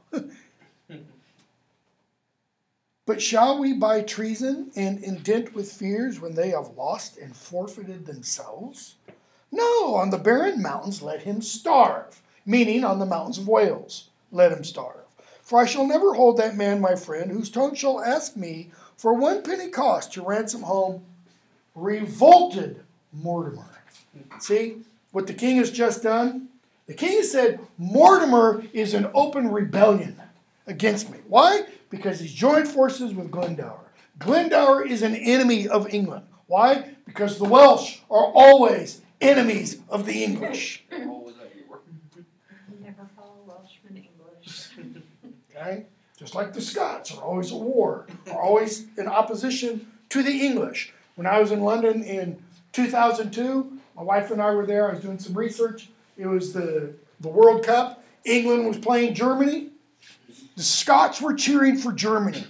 But shall we by treason and indent with fears when they have lost and forfeited themselves? No, on the barren mountains let him starve, meaning on the mountains of Wales, let him starve. For I shall never hold that man, my friend, whose tongue shall ask me for 1 penny cost to ransom home revolted Mortimer. See what the king has just done? The king has said, Mortimer is in open rebellion against me. Why? Because he's joined forces with Glendower. Glendower is an enemy of England. Why? Because the Welsh are always enemies of the English. Always at war. Never call Welshman English. Okay? Just like the Scots are always at war, are always in opposition to the English. When I was in London in 2002, my wife and I were there. I was doing some research. It was the World Cup. England was playing Germany. The Scots were cheering for Germany.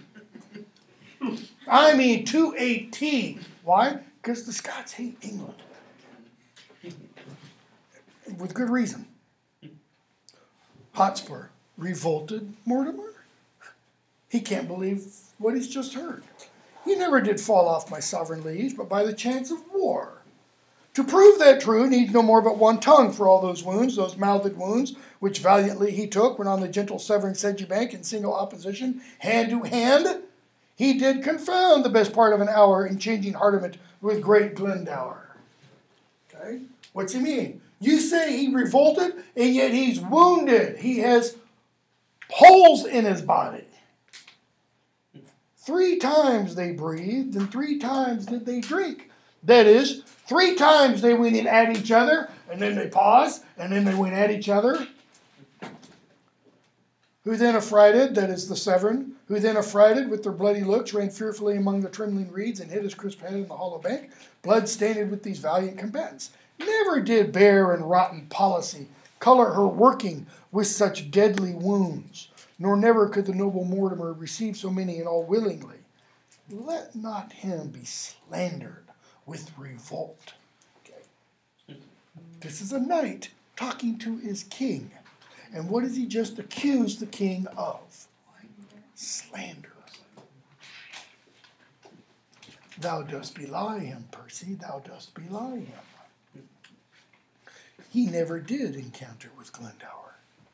I mean, to a T. Why? Because the Scots hate England. With good reason. Hotspur revolted Mortimer. He can't believe what he's just heard. He never did fall off my sovereign liege, but by the chance of war. To prove that true needs no more but one tongue for all those wounds, those mouthed wounds, which valiantly he took when on the gentle Severn sedgy bank in single opposition, hand to hand, he did confound the best part of an hour in changing heartiment with great Glendower. Okay? What's he mean? You say he revolted, and yet he's wounded. He has holes in his body. 3 times they breathed, and 3 times did they drink. That is, 3 times they went in at each other, and then they paused, and then they went at each other. Who then affrighted, that is the Severn, who then affrighted with their bloody looks, ran fearfully among the trembling reeds, and hid his crisp head in the hollow bank, blood stained with these valiant combatants. Never did bare and rotten policy color her working with such deadly wounds, nor never could the noble Mortimer receive so many and all willingly. Let not him be slandered with revolt. Okay. This is a knight talking to his king. And what does he just accuse the king of? Slander. Thou dost belie him, Percy. Thou dost belie him. He never did encounter with Glendower.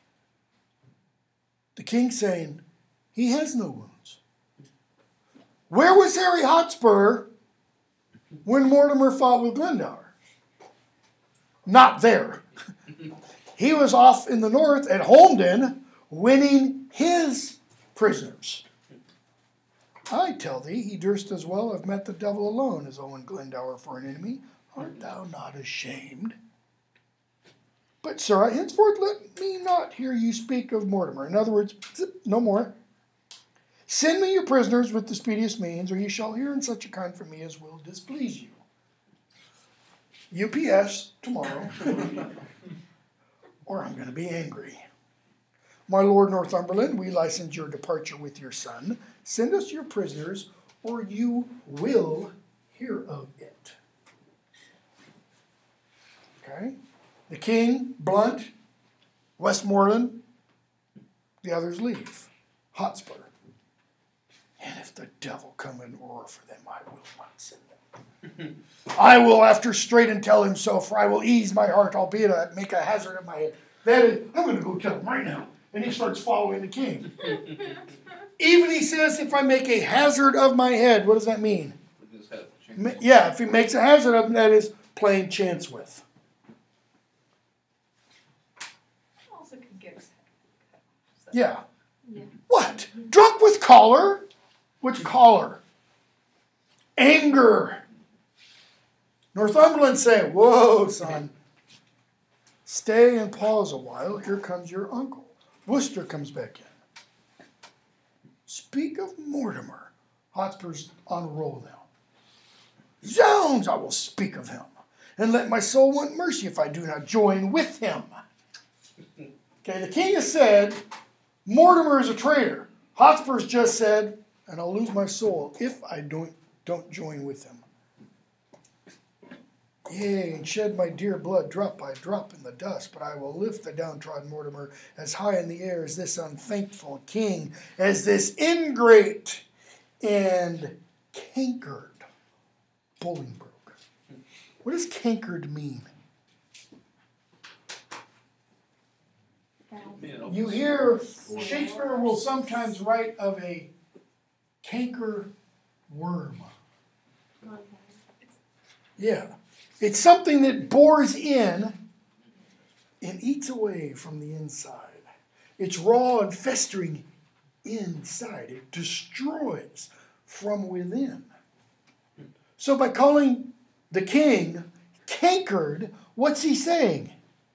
The king saying, he has no wounds. Where was Harry Hotspur when Mortimer fought with Glendower? Not there. He was off in the north at Holmden winning his prisoners. I tell thee, he durst as well have met the devil alone as Owen Glendower for an enemy. Art thou not ashamed? But, sir, henceforth let me not hear you speak of Mortimer. In other words, no more. Send me your prisoners with the speediest means, or ye shall hear in such a kind from me as will displease you. UPS tomorrow. Or I'm going to be angry. My Lord Northumberland, we license your departure with your son. Send us your prisoners, or you will hear of it. Okay? The king, Blunt, Westmoreland, the others leave. Hotspur. And if the devil come and roar for them, I will not send them. I will after straight and tell him so, for I will ease my heart, albeit I make a hazard of my head. That is, I'm going to go tell him right now. And he starts following the king. Even he says, if I make a hazard of my head, what does that mean? Yeah, if he makes a hazard of him, that is playing chance with. Also could get his head. So, Yeah. Yeah. What? Drunk with choler? Which choler? Anger. Northumberland say, whoa, son. Stay and pause a while. Here comes your uncle. Worcester comes back in. Speak of Mortimer. Hotspur's on a roll now. Zounds, I will speak of him, and let my soul want mercy if I do not join with him. Okay, the king has said, Mortimer is a traitor. Hotspur's just said, and I'll lose my soul if I don't join with him. Yea, and shed my dear blood drop by drop in the dust, but I will lift the downtrodden Mortimer as high in the air as this unthankful king, as this ingrate and cankered Bolingbroke. What does cankered mean? You hear Shakespeare will sometimes write of a canker worm. Yeah. It's something that bores in and eats away from the inside. It's raw and festering inside. It destroys from within. So by calling the king cankered, what's he saying?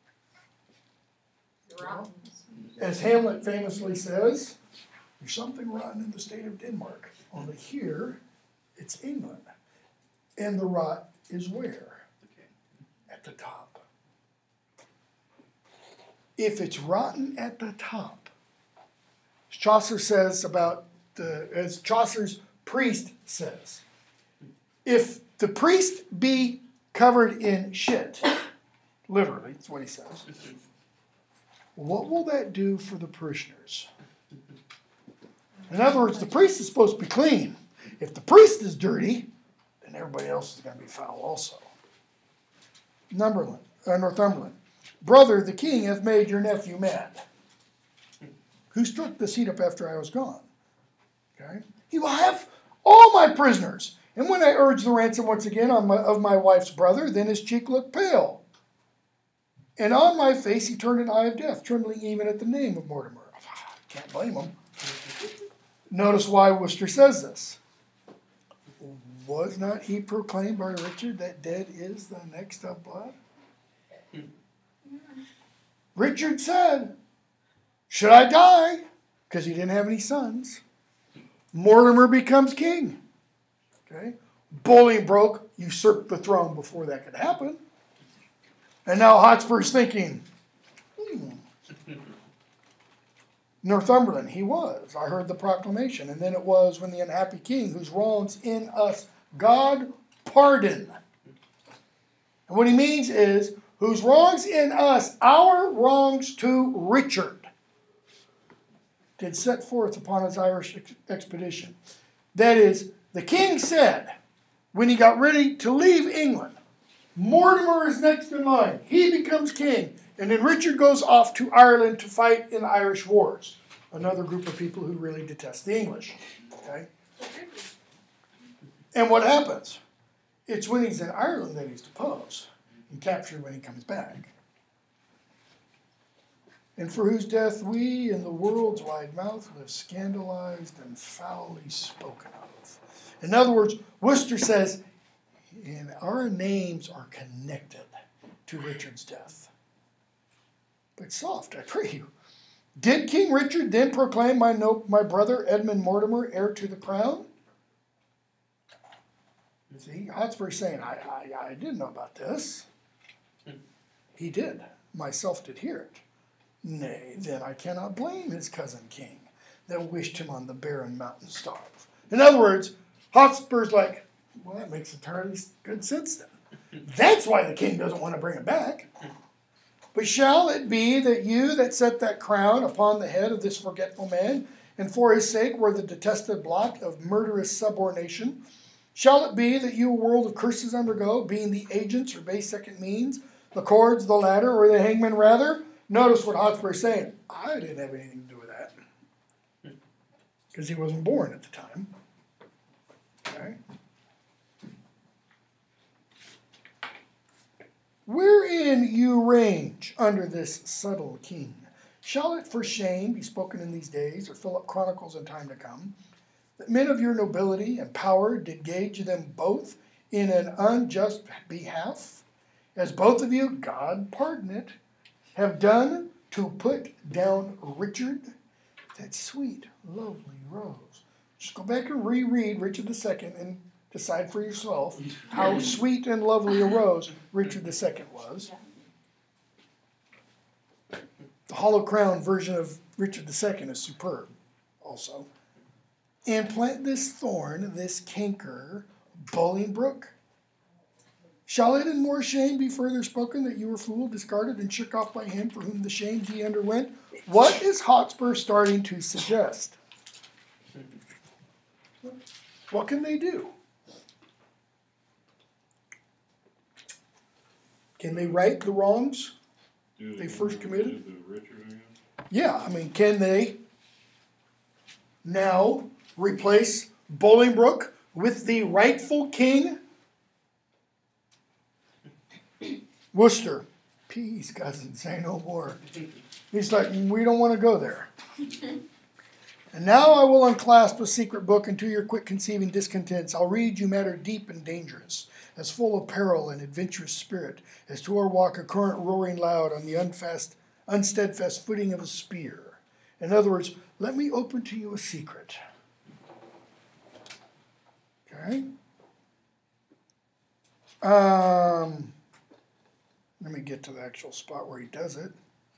Rotten. As Hamlet famously says, there's something rotten in the state of Denmark. Only here, it's England. And the rot is where? At the top. If it's rotten at the top, as Chaucer says as Chaucer's priest says, if the priest be covered in shit, literally, that's what he says, what will that do for the parishioners? In other words, the priest is supposed to be clean. If the priest is dirty, then everybody else is going to be foul also. Northumberland. Brother, the king hath made your nephew mad. Who struck the seat up after I was gone? Okay. He will have all my prisoners. And when I urged the ransom once again of my wife's brother, then his cheek looked pale. And on my face he turned an eye of death, trembling even at the name of Mortimer. Can't blame him. Notice why Worcester says this. Was not he proclaimed by Richard that dead is the next of blood? Richard said, should I die? Because he didn't have any sons. Mortimer becomes king. Okay? Bolingbroke usurped the throne before that could happen. And now Hotspur's thinking, Northumberland, he was. I heard the proclamation. And then it was when the unhappy king, whose wrongs in us God pardon. And what he means is, whose wrongs in us, our wrongs to Richard, did set forth upon his Irish expedition. That is, the king said, when he got ready to leave England, Mortimer is next in line. He becomes king. And then Richard goes off to Ireland to fight in the Irish wars. Another group of people who really detest the English. Okay? And what happens? It's when he's in Ireland that he's deposed and captured when he comes back. And for whose death we in the world's wide mouth live scandalized and foully spoken of. In other words, Worcester says, and our names are connected to Richard's death. But soft, I pray you. Did King Richard then proclaim my brother Edmund Mortimer heir to the crown? See, Hotspur's saying, I didn't know about this. He did. Myself did hear it. Nay, then I cannot blame his cousin king that wished him on the barren mountain starve. In other words, Hotspur's like, well, that makes entirely good sense then. That's why the king doesn't want to bring him back. But shall it be that you that set that crown upon the head of this forgetful man, and for his sake were the detested blot of murderous subornation, shall it be that you a world of curses undergo, being the agents or base second means, the cords, the ladder, or the hangman rather? Notice what Hotspur is saying. I didn't have anything to do with that. Because he wasn't born at the time. Okay? Wherein you range under this subtle king, shall it for shame be spoken in these days, or fill up chronicles in time to come, that men of your nobility and power did gauge them both in an unjust behalf, as both of you, God pardon it, have done to put down Richard, that sweet, lovely rose. Just go back and reread Richard II and decide for yourself how sweet and lovely a rose Richard II was. The hollow crown version of Richard II is superb also. And plant this thorn, this canker, Bolingbroke. Shall it in more shame be further spoken that you were fooled, discarded, and shook off by him for whom the shame he underwent? What is Hotspur starting to suggest? What can they do? Can they right the wrongs they first committed? Yeah, I mean, can they now replace Bolingbroke with the rightful king? Worcester, peace, cousins, say no more. He's like, we don't want to go there. And now I will unclasp a secret book into your quick conceiving discontents. I'll read you matter deep and dangerous, as full of peril and adventurous spirit, as to our walk a current roaring loud on the unsteadfast footing of a spear. In other words, let me open to you a secret. Okay? Let me get to the actual spot where he does it.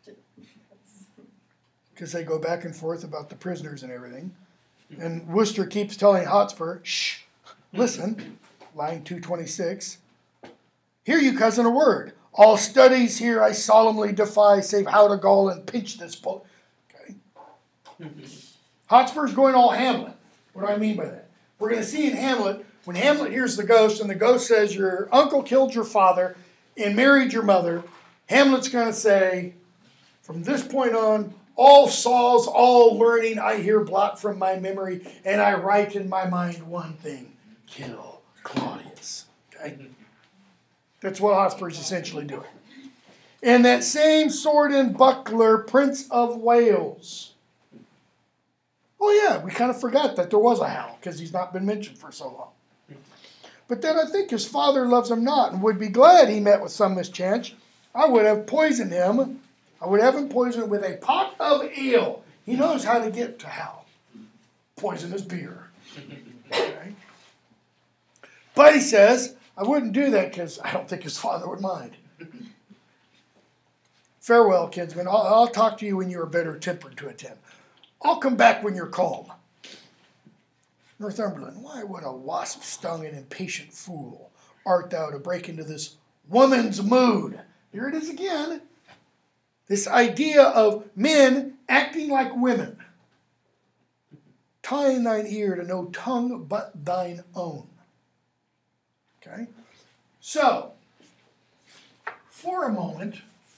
Because they go back and forth about the prisoners and everything. And Worcester keeps telling Hotspur, shh, listen, line 226. Hear you, cousin, a word. All studies here I solemnly defy, save how to gall and pinch this book. Okay. Hotspur's going all Hamlet. What do I mean by that? We're going to see in Hamlet, when Hamlet hears the ghost, and the ghost says, your uncle killed your father and married your mother, Hamlet's going to say, from this point on, all saws, all learning I hear blot from my memory, and I write in my mind one thing, kill Claudius. Okay? That's what Hotspur's essentially doing. And that same sword and buckler, Prince of Wales. Oh yeah, we kind of forgot that there was a Hal, because he's not been mentioned for so long. But then I think his father loves him not, and would be glad he met with some mischance. I would have poisoned him. I would have him poisoned with a pot of ale. He knows how to get to Hal. Poison his beer. Okay? But he says, I wouldn't do that because I don't think his father would mind. Farewell, kinsman. I'll talk to you when you are better tempered to attend. I'll come back when you're calm. Northumberland, why would a wasp-stung and impatient fool art thou to break into this woman's mood? Here it is again. This idea of men acting like women. Tying thine ear to no tongue but thine own. Okay? So, for a moment,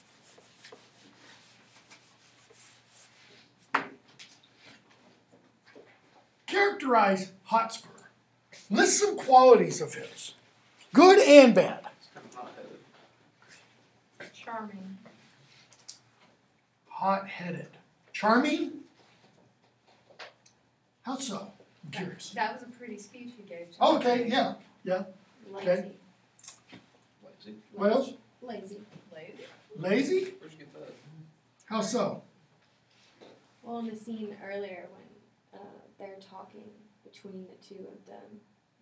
characterize Hotspur. List some qualities of his, good and bad. Charming. Hot-headed. Charming? How so? I'm curious. That was a pretty speech he gave. Oh, okay, yeah. Lazy. Okay. Lazy. What else? Lazy. Lady. Lazy? Where'd you get that? How so? Well, in the scene earlier when they're talking between the two of them,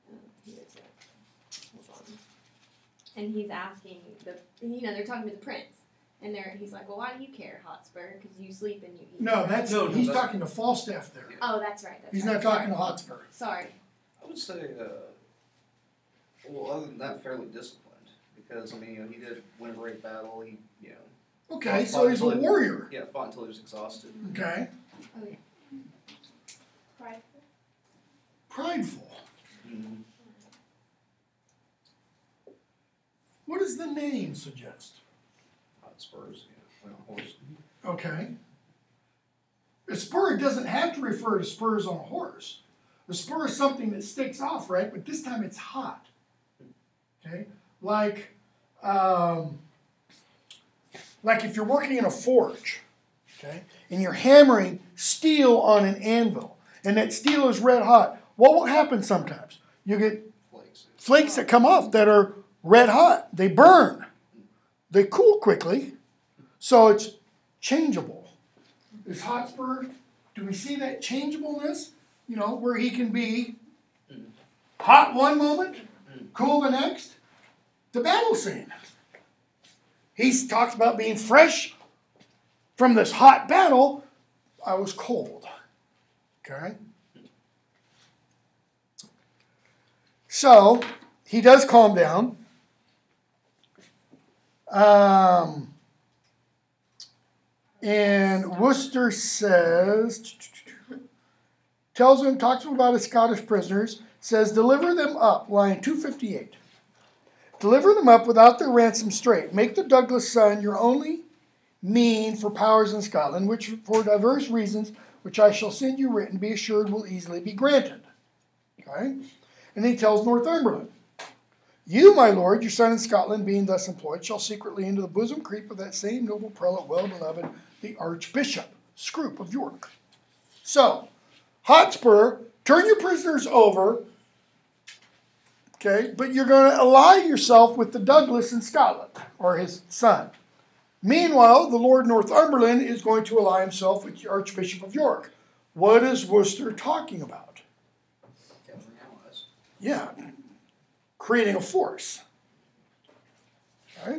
hold on. And he's asking they're talking to the prince, and he's like, well, why do you care, Hotspur? Because you sleep and you eat. No, he's that's- talking to Falstaff there. Oh, that's right. He's not talking to Hotspur. Sorry. I would say, well, other than that, fairly disciplined. Because, I mean, he did win a great battle. He, Okay, so he's a warrior. fought until he was exhausted. Okay. Oh, yeah. Prideful. Prideful. Mm-hmm. What does the name suggest? Hot spurs, went on a horse. Okay. A spur doesn't have to refer to spurs on a horse. The spur is something that sticks off, right? But this time it's hot. Okay? Like if you're working in a forge, okay, and you're hammering steel on an anvil, and that steel is red hot, what will happen sometimes? You get flakes that come off that are red hot. They burn. They cool quickly, so it's changeable. Is Hotspur, do we see that changeableness? Where he can be hot one moment, cool the next? The battle scene. He talks about being fresh from this hot battle, I was cold. Okay? So, he does calm down. And Worcester says, tells him, talks to him about his Scottish prisoners, says, deliver them up, line 258. Deliver them up without their ransom straight. Make the Douglas son your only mean for powers in Scotland, which for diverse reasons, which I shall send you written, be assured will easily be granted. Okay? And he tells Northumberland, you, my lord, your son in Scotland, being thus employed, shall secretly into the bosom creep of that same noble prelate, well-beloved, the Archbishop, Scroop of York. So, Hotspur, turn your prisoners over, okay, but you're going to ally yourself with the Douglas in Scotland, or his son. Meanwhile, the Lord Northumberland is going to ally himself with the Archbishop of York. What is Worcester talking about? Yeah, creating a force. Right?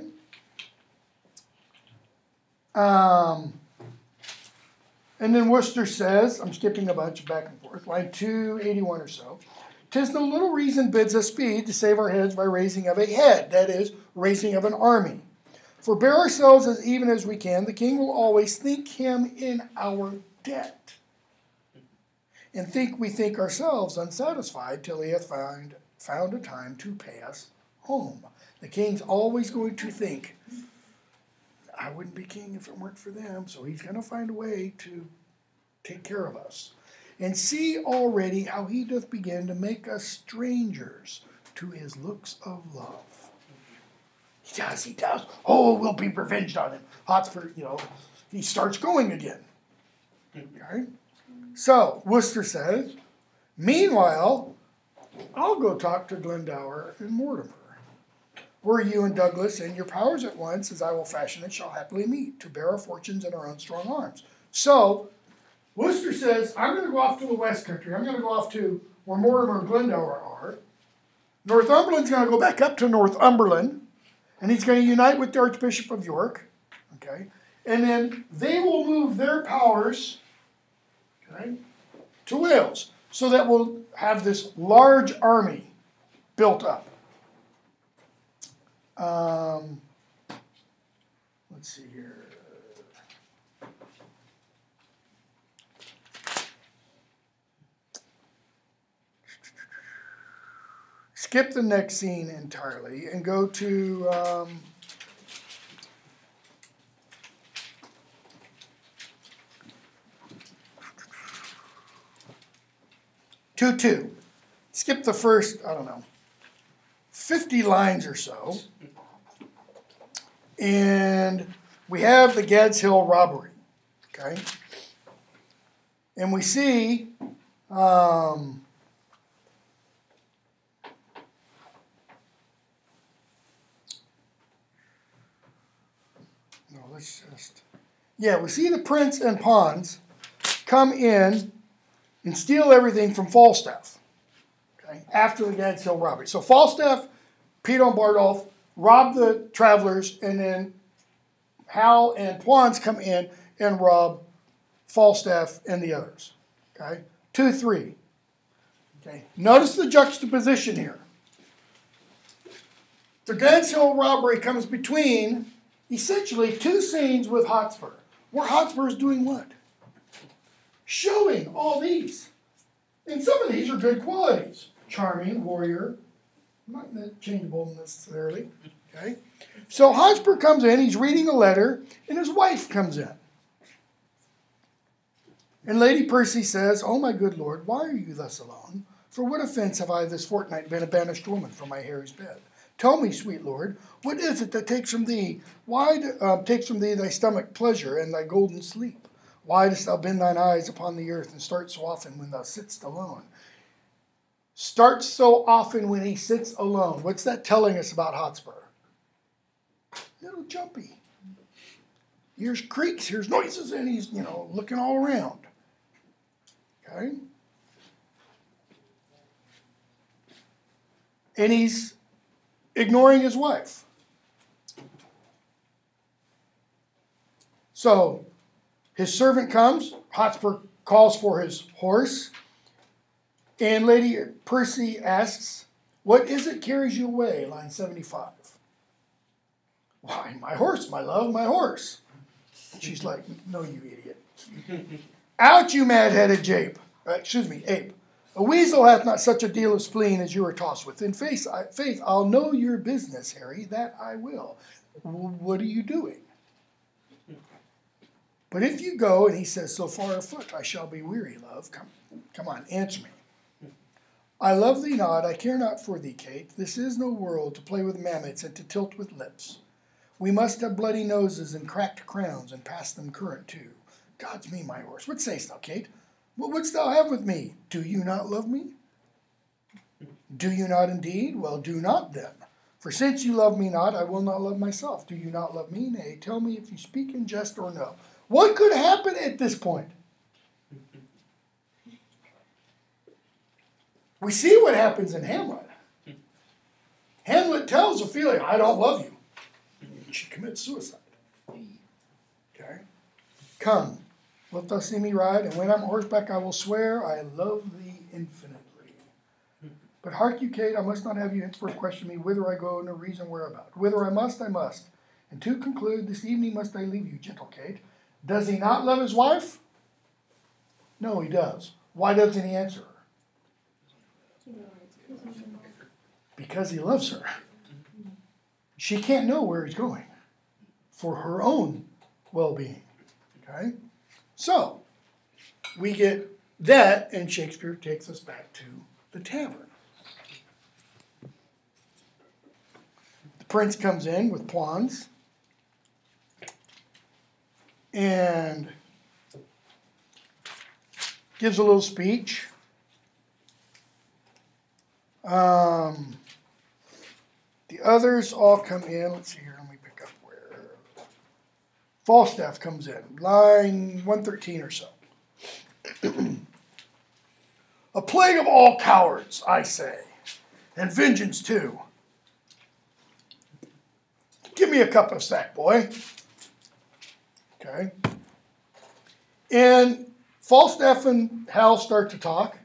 And then Worcester says, I'm skipping a bunch back and forth, line 281 or so. 'Tis no little reason bids us speed to save our heads by raising of a head, that is, raising of an army. For bear ourselves as even as we can, the king will always think him in our debt, and we think ourselves unsatisfied till he hath found a time to pay us home. The king's always going to think, I wouldn't be king if it weren't for them, so he's going to find a way to take care of us. And see already how he doth begin to make us strangers to his looks of love. He does. Oh, we'll be revenged on him. Hotspur, he starts going again. Okay? So, Worcester says, meanwhile, I'll go talk to Glendower and Mortimer. Were you and Douglas and your powers at once, as I will fashion it, shall happily meet, to bear our fortunes in our own strong arms. So, Worcester says, I'm going to go off to the West Country. I'm going to go off to where Mortimer and Glendower are. Northumberland's going to go back up to Northumberland, and he's going to unite with the Archbishop of York. Okay? And then they will move their powers, okay, to Wales, so that we'll have this large army built up. Let's see here. Skip the next scene entirely and go to 2:2. Skip the first, 50 lines or so. And we have the Gad's Hill robbery. Okay? And we see we see the prince and pawns come in and steal everything from Falstaff, okay, after the Gad's Hill robbery. So Falstaff, Peter and Bardolph rob the travelers, and then Hal and Pawns come in and rob Falstaff and the others. Okay, 2-3. Okay, notice the juxtaposition here. The Gad's Hill robbery comes between essentially two scenes with Hotspur, where Hotspur is doing what? Showing all these. And some of these are good qualities. Charming, warrior, not changeable necessarily. Okay? So Hotspur comes in, he's reading a letter, and his wife comes in. And Lady Percy says, Oh, my good lord, why are you thus alone? For what offense have I this fortnight been a banished woman from my Harry's bed? Tell me, sweet lord, what is it that takes from thee? Why takes from thee thy stomach pleasure and thy golden sleep? Why dost thou bend thine eyes upon the earth and start so often when thou sittst alone? Starts so often when he sits alone. What's that telling us about Hotspur? A little jumpy. Here's creaks, here's noises, and he's, looking all around. Okay? And he's ignoring his wife. So, His servant comes. Hotspur calls for his horse. And Lady Percy asks, what is it carries you away? Line 75. Why, my horse, my love, my horse. She's like, no, you idiot. Out, you mad-headed ape. Ape. A weasel hath not such a deal of spleen as you are tossed with. In faith, I'll know your business, Harry, that I will. What are you doing? But if you go, and he says, so far afoot, I shall be weary, love. Come on, answer me. I love thee not, I care not for thee, Kate. This is no world to play with mammets and to tilt with lips. We must have bloody noses and cracked crowns and pass them current too. God's me, my horse. What sayst thou, Kate? What wouldst thou have with me? Do you not love me? Do you not indeed? Well, do not then. For since you love me not, I will not love myself. Do you not love me? Nay, tell me if you speak in jest or no. What could happen at this point? We see what happens in Hamlet. Hamlet tells Ophelia, I don't love you. She commits suicide. Okay? Come, wilt thou see me ride? And when I'm horseback, I will swear I love thee infinitely. But hark you, Kate, I must not have you henceforth question me whither I go, no reason whereabout. Whither I must, I must. And to conclude, this evening must I leave you, gentle Kate. Does he not love his wife? No, he does. Why doesn't he answer her? Because he loves her. She can't know where he's going for her own well-being. Okay? So, we get that, and Shakespeare takes us back to the tavern. The prince comes in with Pawns and gives a little speech. The others all come in. Let's see here. Let me pick up where. Falstaff comes in. Line 113 or so. A plague of all cowards, I say. And vengeance too. Give me a cup of sack, boy. Okay. And Falstaff and Hal start to talk.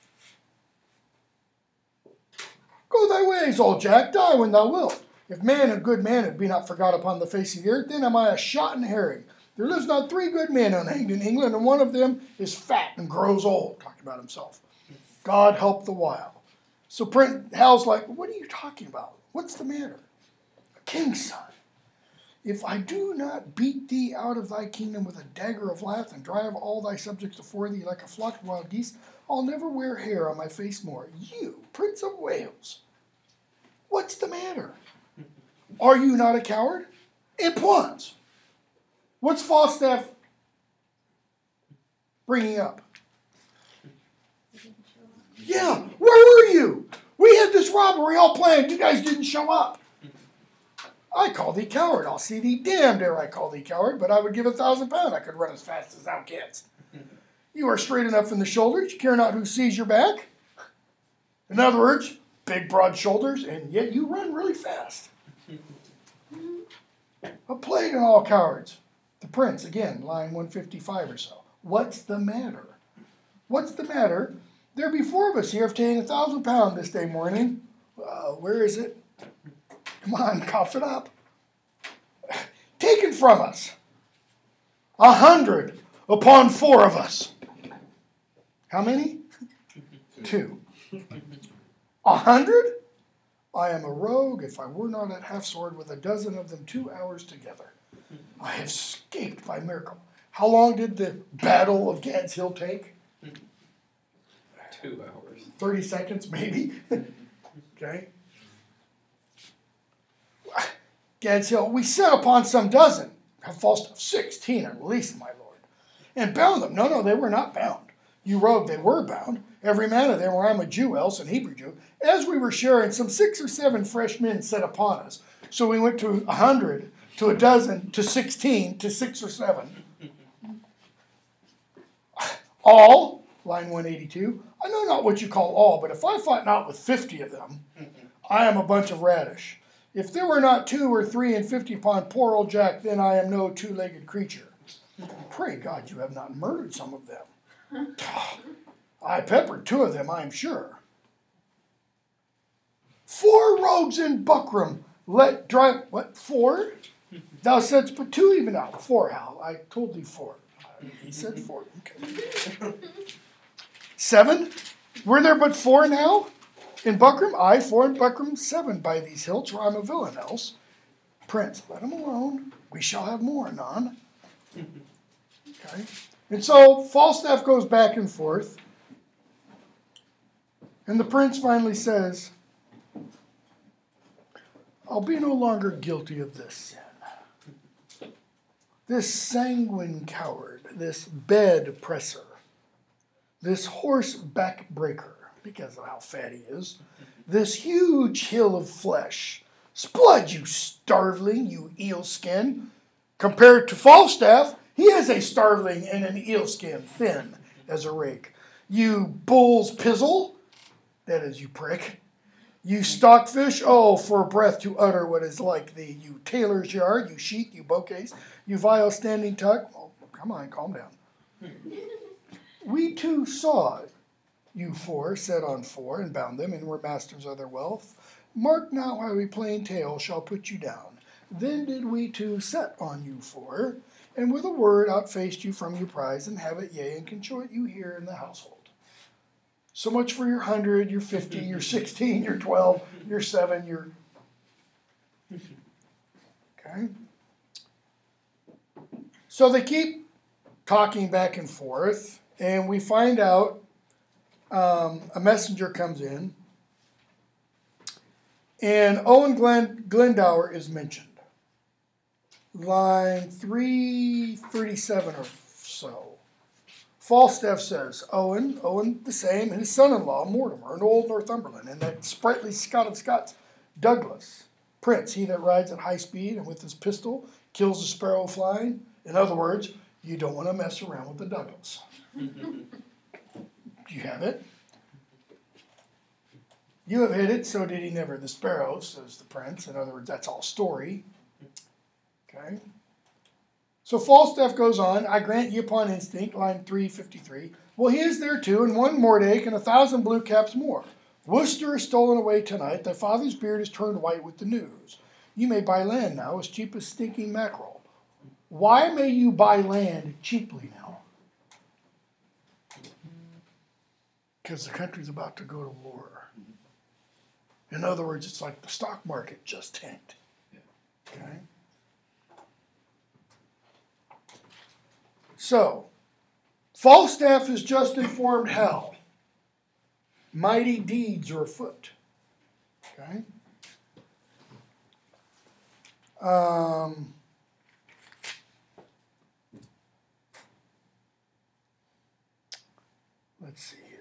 Go thy ways, old Jack, die when thou wilt. If man and good manhood be not forgot upon the face of the earth, then am I a shot and herring. There lives not 3 good men unhanged in England, and one of them is fat and grows old, talking about himself. God help the while. So Hal's like, what are you talking about? What's the matter? A king's son. If I do not beat thee out of thy kingdom with a dagger of lath and drive all thy subjects before thee like a flock of wild geese, I'll never wear hair on my face more. You, Prince of Wales, what's the matter? Are you not a coward? It was. What's Falstaff bringing up? Yeah, where were you? We had this robbery all planned. You guys didn't show up. I call thee coward. I'll see thee damned ere I call thee coward, but I would give £1,000 I could run as fast as thou canst. You are straight enough in the shoulders, you care not who sees your back. In other words, big broad shoulders, and yet you run really fast. A plague on all cowards. The prince, again, line 155 or so. What's the matter? What's the matter? There be 4 of us here obtaining £1,000 this day morning. Where is it? Come on, cough it up. Taken from us. 100 upon 4 of us. How many? 2. 100? I am a rogue if I were not at half sword with 12 of them 2 hours together. I have escaped by miracle. How long did the Battle of Gad's Hill take? 2 hours. 30 seconds, maybe. Okay. Gad's Hill, we set upon some dozen. Falstaff, 16 at least, my lord. And bound them. No, they were not bound. You rogue, they were bound. Every man of them, were I'm a Jew, else an Hebrew Jew. As we were sharing, some 6 or 7 fresh men set upon us. So we went to 100, to 12, to 16, to 6 or 7. All, line 182, I know not what you call all, but if I fought not with 50 of them, I am a bunch of radish. If there were not 2 or 3 and 50 upon poor old Jack, then I am no 2-legged creature. Pray God you have not murdered some of them. I peppered 2 of them, I am sure. 4 rogues in buckram let drive, what, 4? Thou saidst but 2 even out. 4, Hal. I told thee 4. He said 4. Okay. 7? Were there but 4 now? In buckram? Aye, 4 in buckram, 7 by these hilts, or I'm a villain else. Prince, let him alone. We shall have more anon. Okay. And so Falstaff goes back and forth. And the prince finally says, I'll be no longer guilty of this sin. This sanguine coward, this bed presser, this horse backbreaker, because of how fat he is, this huge hill of flesh, Splud, you starveling, you eel-skin. Compared to Falstaff, he is a starveling and an eel-skin, thin as a rake. You bull's pizzle, that is, you prick. You stockfish, oh, for breath to utter what is like thee. You tailor's yard, you sheet, you bouquets, you vile standing tuck. Oh, come on, calm down. We too saw you 4 set on 4 and bound them and were masters of their wealth. Mark now how we plain tale shall put you down. Then did we too set on you 4, and with a word outfaced you from your prize, and have it yea, and conchoit you here in the household. So much for your 100, your 50, your 16, your 12, your 7, your... Okay? So they keep talking back and forth, and we find out a messenger comes in, and Owen Glendower is mentioned. Line 337 or so. Falstaff says, Owen the same, and his son-in-law, Mortimer, and old Northumberland, and that sprightly Scot of Scots, Douglas, Prince, he that rides at high speed and with his pistol kills a sparrow flying. In other words, you don't want to mess around with the Douglas. You have it? You have hit it, so did he never. The sparrow, says the prince. In other words, that's all story. Okay? So Falstaff goes on, I grant ye upon instinct, line 353. Well, he is there too, and 1 Mordake and 1,000 blue caps more. Worcester is stolen away tonight. Thy father's beard is turned white with the news. You may buy land now as cheap as stinking mackerel. Why may you buy land cheaply now? Because the country's about to go to war. In other words, it's like the stock market just tanked. Okay? So, Falstaff has just informed Hal. Mighty deeds are afoot. Okay? Let's see here.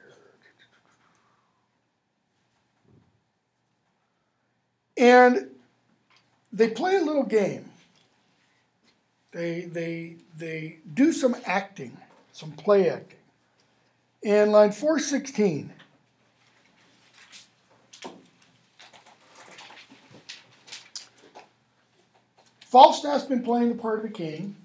And they play a little game. They do some acting, some play acting. In line 416, Falstaff's been playing the part of the king,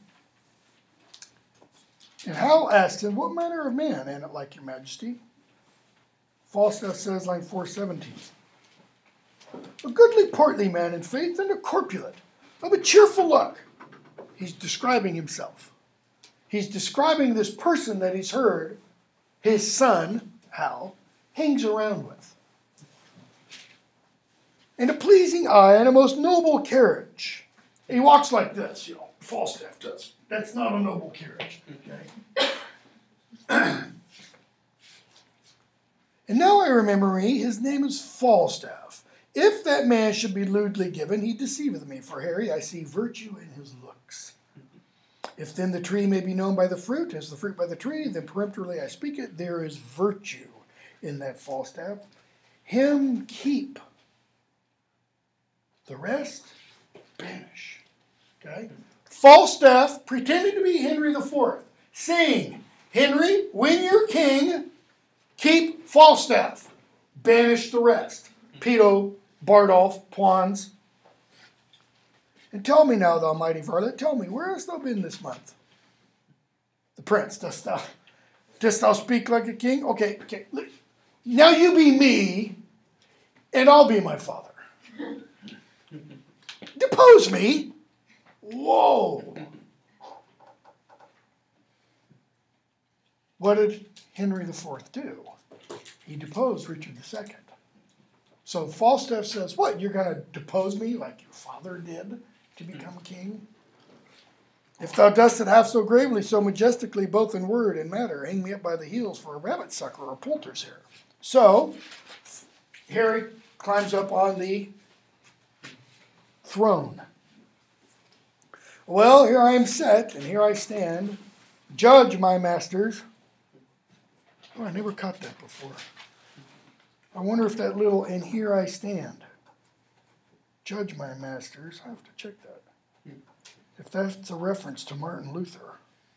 and Hal asks him, what manner of man, and it like your majesty? Falstaff says, line 417, a goodly portly man in faith, and a corpulent, of a cheerful look. He's describing himself. He's describing this person that he's heard his son, Hal, hangs around with. And a pleasing eye and a most noble carriage. He walks like this, you know, Falstaff does. That's not a noble carriage. Okay? And now I remember me, his name is Falstaff. If that man should be lewdly given, he deceiveth me. For Harry, I see virtue in his looks. If then the tree may be known by the fruit, as the fruit by the tree, then peremptorily I speak it, there is virtue in that Falstaff. Him keep. The rest, banish. Okay? Falstaff, pretending to be Henry IV, saying, Henry, when you're king, keep Falstaff. Banish the rest. Peto, Bardolph, Pwans. And tell me now, thou mighty varlet, tell me, where hast thou been this month? The prince, dost thou speak like a king? Okay. Now you be me, and I'll be my father. Depose me? Whoa. What did Henry IV do? He deposed Richard II. So Falstaff says, what, you're going to depose me like your father did to become king? If thou dost it half so gravely, so majestically, both in word and matter, hang me up by the heels for a rabbit sucker or poulter's hair. So, Harry climbs up on the throne. Well, here I am set, and here I stand. Judge, my masters. Oh, I never caught that before. I wonder if that little, and here I stand. Judge, my masters. I have to check that. If that's a reference to Martin Luther,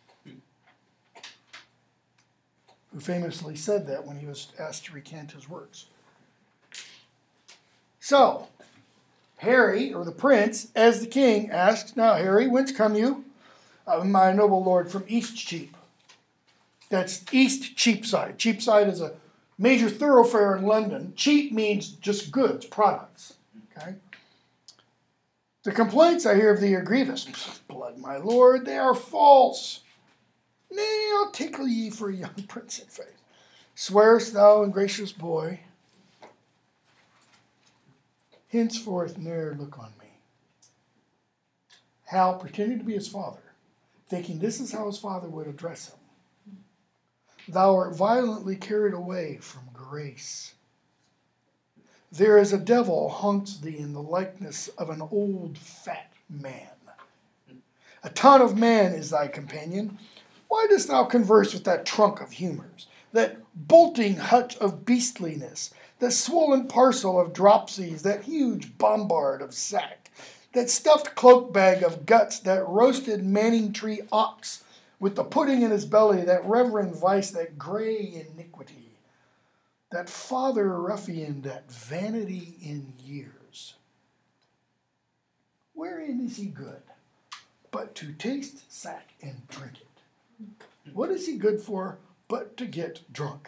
who famously said that when he was asked to recant his works. So, Harry, or the prince, as the king, asks, now, Harry, whence come you? My noble lord, from East Cheap. That's East Cheapside. Cheapside is a major thoroughfare in London. Cheap means just goods, products. Okay? The complaints I hear of thee are grievous. Blood, my lord, they are false. Nay, I'll tickle ye for a young prince in faith. Swearest thou, gracious boy, henceforth ne'er look on me. Hal pretended to be his father, thinking this is how his father would address him. Thou art violently carried away from grace. There is a devil haunts thee in the likeness of an old fat man. A ton of man is thy companion. Why dost thou converse with that trunk of humours, that bolting hutch of beastliness, that swollen parcel of dropsies, that huge bombard of sack, that stuffed cloak bag of guts, that roasted Manning tree ox with the pudding in his belly, that reverend vice, that grey iniquity, that father ruffian, that vanity in years. Wherein is he good? But to taste sack and drink it. What is he good for but to get drunk?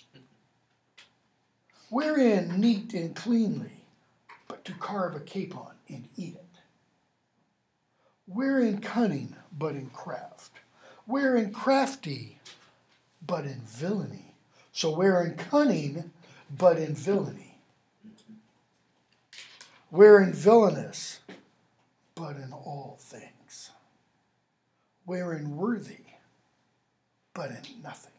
Wherein neat and cleanly, but to carve a capon and eat it? Wherein cunning, but in craft? Wherein crafty, but in villainy? So wherein cunning, but in villainy? Wherein villainous, but in all things? Wherein worthy, but in nothing?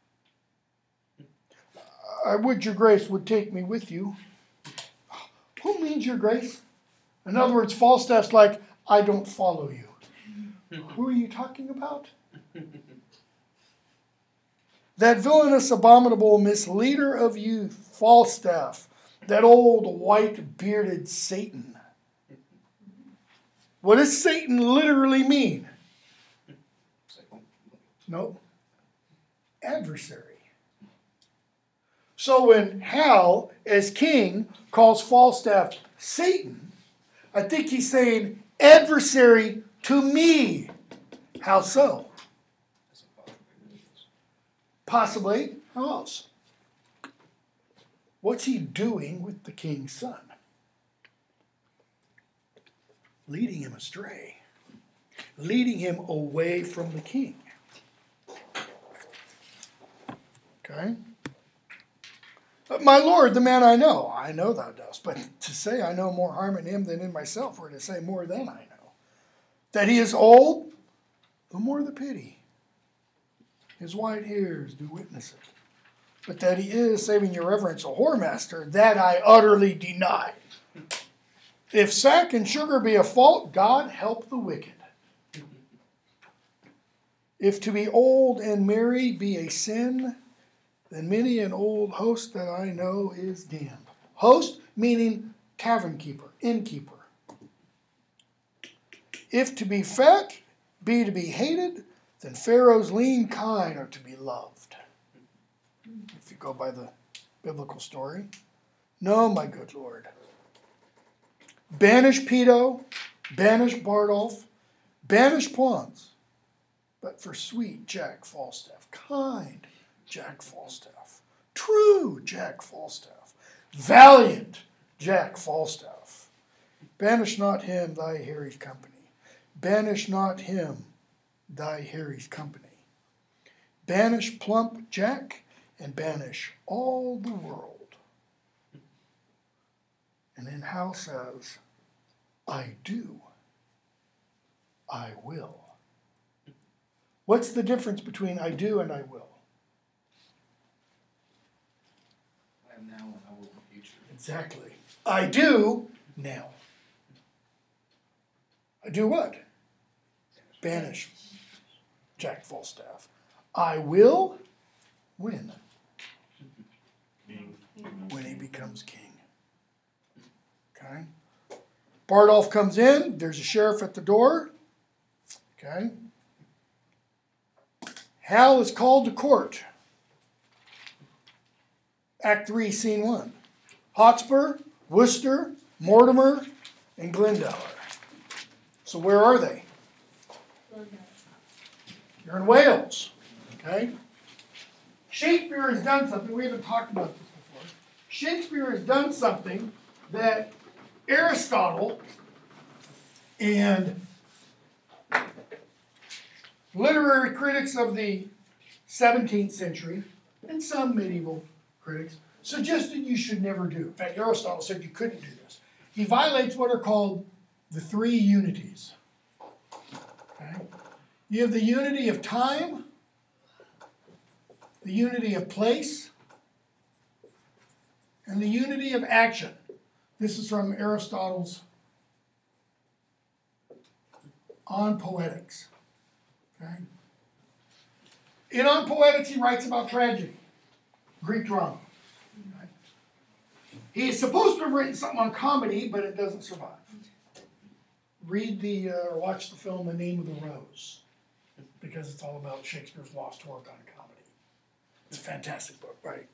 I would your grace would take me with you. Who means your grace? In other words, Falstaff's like, I don't follow you. Who are you talking about? That villainous, abominable misleader of youth, Falstaff, that old white-bearded Satan. What does Satan literally mean? No. Adversary. So when Hal, as king, calls Falstaff Satan, I think he's saying adversary to me. How so? Possibly. How else? What's he doing with the king's son? Leading him astray. Leading him away from the king. Okay? But my lord, the man I know thou dost. But to say I know more harm in him than in myself, or to say more than I know. That he is old, the more the pity. His white hairs do witness it. But that he is, saving your reverence, a whoremaster, that I utterly deny. If sack and sugar be a fault, God help the wicked. If to be old and merry be a sin, then many an old host that I know is damned. Host meaning tavern keeper, innkeeper. If to be fat be to be hated, then Pharaoh's lean kine are to be loved. If you go by the biblical story. No, my good Lord. Banish Peto, banish Bardolph, banish Plons, but for sweet Jack Falstaff, kind Jack Falstaff, true Jack Falstaff, valiant Jack Falstaff. Banish not him thy Harry's company. Banish not him thy Harry's company. Banish plump Jack, and banish all the world. And then Hal says, I do. I will. What's the difference between I do and I will? I am now and I will in the future. Exactly. I do now. I do what? Banish Jack Falstaff. I will when? King. When he becomes king. Okay? Bardolph comes in. There's a sheriff at the door. Okay? Hal is called to court. Act 3, Scene 1. Hotspur, Worcester, Mortimer, and Glendower. So where are they? You're in Wales. Okay? Shakespeare has done something. We haven't talked about this before. Shakespeare has done something that Aristotle and literary critics of the 17th century and some medieval critics suggested you should never do. In fact, Aristotle said you couldn't do this. He violates what are called the three unities. Okay? You have the unity of time, the unity of place, and the unity of action. This is from Aristotle's On Poetics. Okay? In On Poetics, he writes about tragedy, Greek drama. Okay? He is supposed to have written something on comedy, but it doesn't survive. Read or watch the film The Name of the Rose, because it's all about Shakespeare's lost work on comedy. It's a fantastic book, right?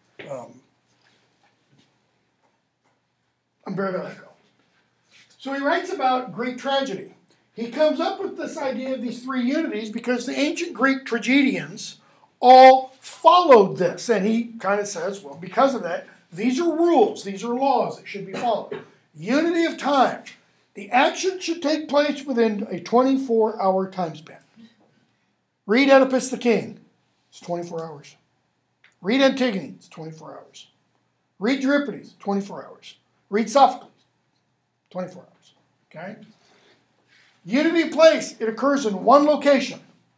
Umberto Eco. So he writes about Greek tragedy. He comes up with this idea of these three unities because the ancient Greek tragedians all followed this. And he kind of says, well, because of that, these are rules, these are laws that should be followed. Unity of time. The action should take place within a 24-hour time span. Read Oedipus the King. It's 24 hours. Read Antigone. It's 24 hours. Read Euripides. 24 hours. Read Sophocles. 24 hours. Okay? Unity of place. It occurs in one location.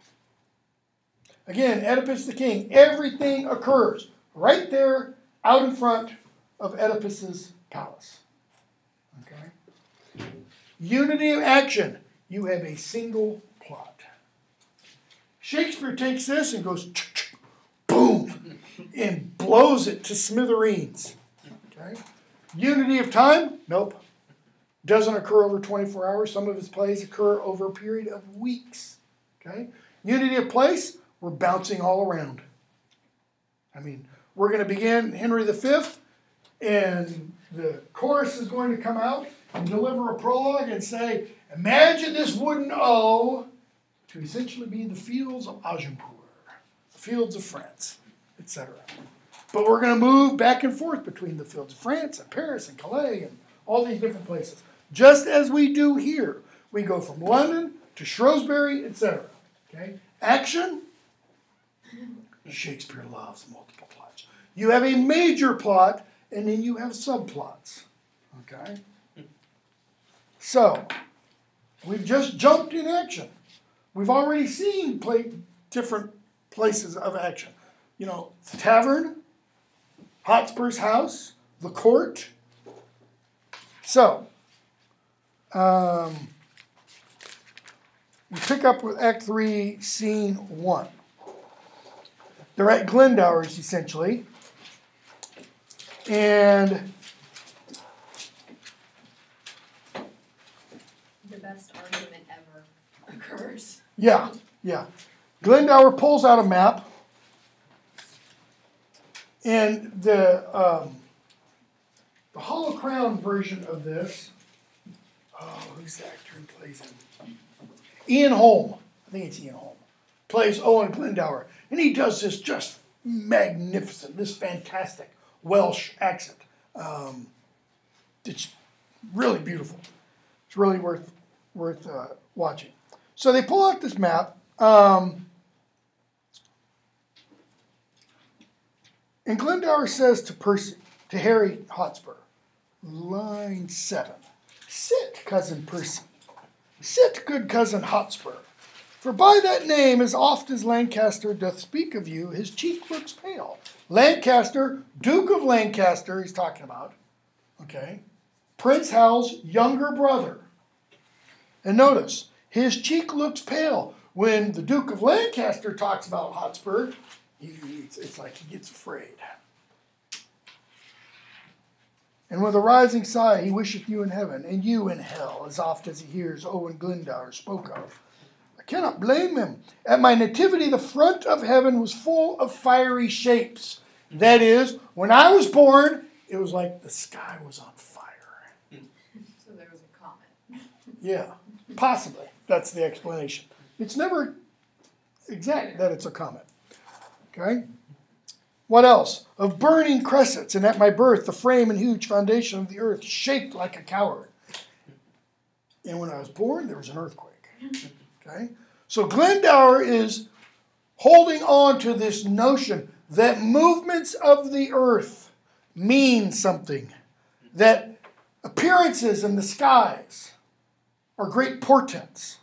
Again, Oedipus the King. Everything occurs right there out in front of Oedipus's palace. Okay? Unity of action. You have a single plot. Shakespeare takes this and goes boom and blows it to smithereens. Okay? Unity of time? Nope. Doesn't occur over 24 hours. Some of his plays occur over a period of weeks. Okay? Unity of place? We're bouncing all around. I mean, we're going to begin Henry V, and the chorus is going to come out and deliver a prologue and say, imagine this wooden O to essentially be the fields of Agincourt, the fields of France, etc. But we're going to move back and forth between the fields of France and Paris and Calais and all these different places. Just as we do here. We go from London to Shrewsbury, etc. Okay? Action. Shakespeare loves multiple plots. You have a major plot, and then you have subplots. Okay? So, we've just jumped in action. We've already seen different places of action. You know, the tavern, Hotspur's house, the court. So, we pick up with Act 3, Scene 1. They're at Glendower's, essentially. And The best argument ever occurs. yeah. Glendower pulls out a map. And the Hollow Crown version of this, who's the actor who plays him? Ian Holm. I think it's Ian Holm. plays Owen Glendower, and he does this just magnificent, this fantastic Welsh accent. It's really beautiful. It's really worth watching. So they pull out this map, and Glendower says to Percy, to Harry Hotspur, line 7, "Sit, cousin Percy, sit, good cousin Hotspur, for by that name, as oft as Lancaster doth speak of you, his cheek looks pale." Lancaster, Duke of Lancaster, he's talking about, okay? Prince Hal's younger brother. And notice, his cheek looks pale. When the Duke of Lancaster talks about Hotspur, it's like he gets afraid. "And with a rising sigh he wisheth you in heaven, and you in hell, as oft as he hears Owen Glendower spoke of. I cannot blame him. At my nativity the front of heaven was full of fiery shapes." That is, when I was born, it was like the sky was on fire. So there was a comet. Yeah, possibly. That's the explanation. It's never exact that it's a comet. Okay? What else? "Of burning cressets, and at my birth, the frame and huge foundation of the earth shaped like a coward." And when I was born, there was an earthquake. Okay? So Glendower is holding on to this notion that movements of the earth mean something, that appearances in the skies are great portents.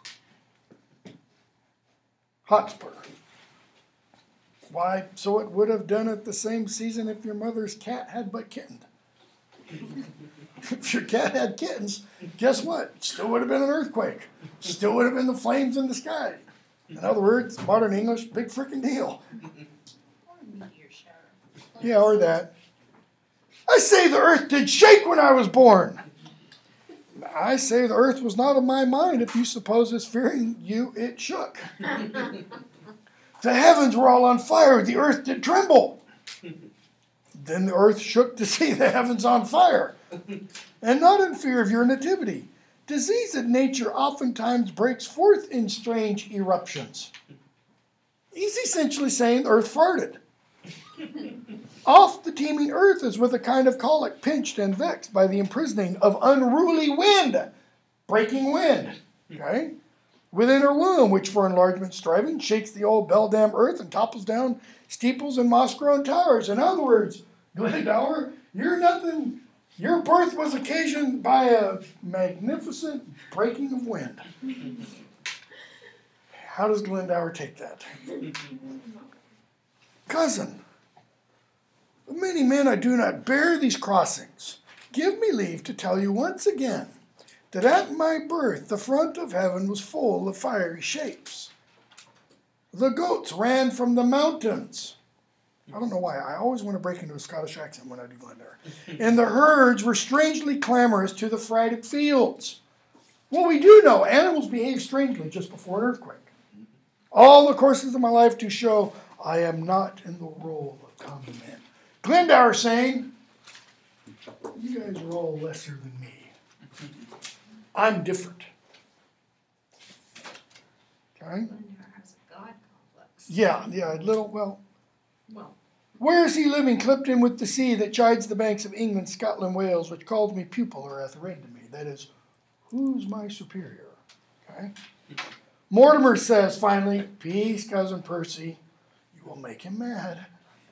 Hotspur. "Why, so it would have done it the same season if your mother's cat had but kittened." If your cat had kittens, guess what? It still would have been an earthquake. Still would have been the flames in the sky. In other words, modern English, big freaking deal. Or a meteor shower. Yeah, or that. "I say the earth did shake when I was born." "I say the earth was not of my mind, if you suppose as fearing you it shook." "The heavens were all on fire, the earth did tremble." Then the earth shook to see the heavens on fire. "And not in fear of your nativity. Diseased nature oftentimes breaks forth in strange eruptions." He's essentially saying the earth farted. "Oft the teeming earth is with a kind of colic pinched and vexed by the imprisoning of unruly wind," breaking wind, okay? "Within her womb, which for enlargement striving shakes the old beldam earth and topples down steeples and moss-grown towers." In other words, Glendower, you're nothing. Your birth was occasioned by a magnificent breaking of wind. How does Glendower take that? "Cousin, of many men I do not bear these crossings. Give me leave to tell you once again that at my birth the front of heaven was full of fiery shapes. The goats ran from the mountains." I don't know why. I always want to break into a Scottish accent when I do Glendower. "And the herds were strangely clamorous to the frighted fields." Well, we do know animals behave strangely just before an earthquake. "All the courses of my life to show I am not in the role of common men." Glendower saying, you guys are all lesser than me. I'm different. Okay? Glendower has a god complex. Yeah, little, well. Well, "Where is he living, clipped in with the sea that chides the banks of England, Scotland, Wales, which calls me pupil or hath read to me?" That is, who's my superior? Okay? Mortimer says, finally, "Peace, cousin Percy. You will make him mad.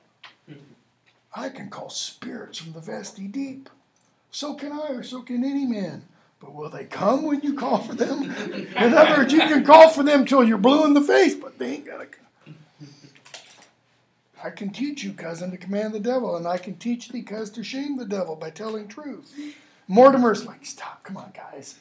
I can call spirits from the vasty deep. So can I, or so can any man. But will they come when you call for them? In other words, you can call for them till you're blue in the face, but they ain't gonna come. I can teach you, cousin, to command the devil, and I can teach thee, cuz, to shame the devil by telling truth." Mortimer's like, stop, come on, guys.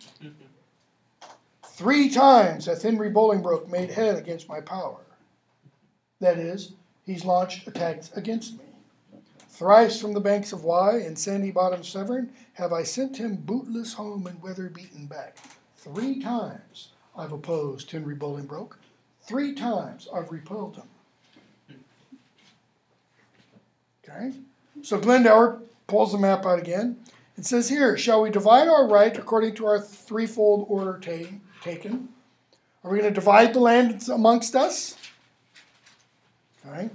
3 times hath Henry Bolingbroke made head against my power. That is, he's launched attacks against me. Thrice from the banks of Wye and sandy bottom Severn have I sent him bootless home and weather-beaten back. 3 times I've opposed Henry Bolingbroke. 3 times I've repelled him. Okay? So Glendower pulls the map out again and says, "Here, shall we divide our right according to our threefold order taken? Are we going to divide the land amongst us? Okay.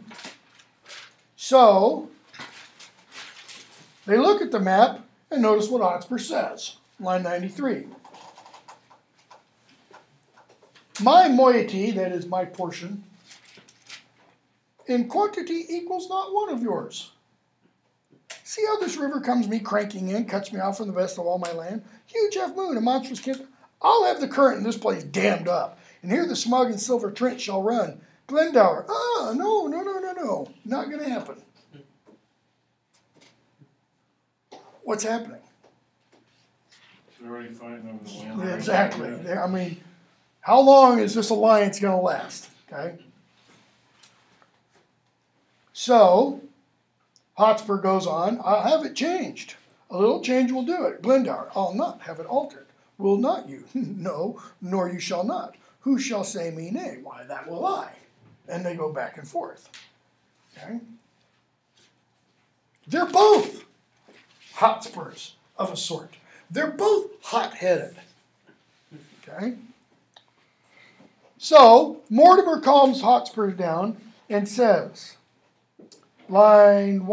So, they look at the map and notice what Hotspur says. Line 93. My moiety, that is my portion, in quantity equals not one of yours. See how this river comes me cranking in, cuts me off from the best of all my land? Huge half moon, a monstrous kid. I'll have the current in this place dammed up, and here the smug and silver Trent shall run. Glendower, no, not going to happen. What's happening? They're already fighting over the land. Yeah, exactly. I mean, how long is this alliance going to last? Okay. So, Hotspur goes on, I'll have it changed. A little change will do it. Glendower, I'll not have it altered. Will not you? No, nor you shall not. Who shall say me nay? Why, that will I. And they go back and forth. Okay? They're both Hotspurs of a sort. They're both hot-headed. Okay? So, Mortimer calms Hotspur down and says, line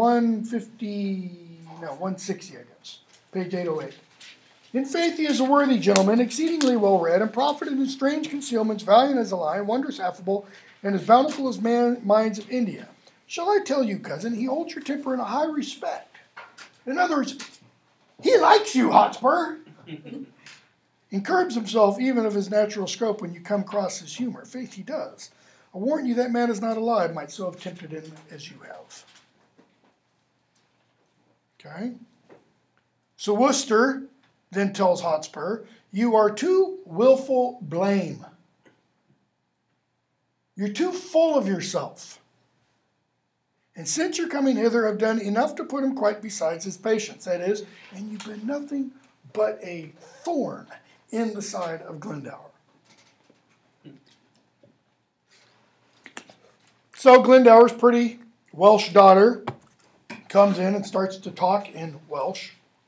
160, I guess, page 808. In faith he is a worthy gentleman, exceedingly well read, and profited in strange concealments, valiant as a lion, wondrous affable, and as bountiful as mines of India. Shall I tell you, cousin, he holds your temper in a high respect. In other words, he likes you, Hotspur. And curbs himself even of his natural scope when you come across his humor. Faith he does. I warn you that man is not alive, might so have tempted him as you have. Okay? So Worcester then tells Hotspur, you are too willful blame. You're too full of yourself. And since you're coming hither, have done enough to put him quite besides his patience. That is, and you've been nothing but a thorn in the side of Glendower. So Glendower's pretty Welsh daughter comes in and starts to talk in Welsh.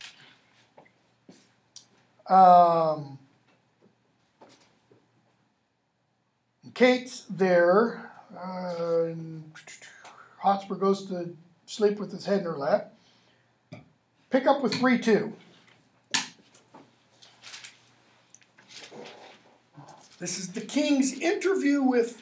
Kate's there. Hotspur goes to sleep with his head in her lap. Pick up with 3-2. This is the king's interview with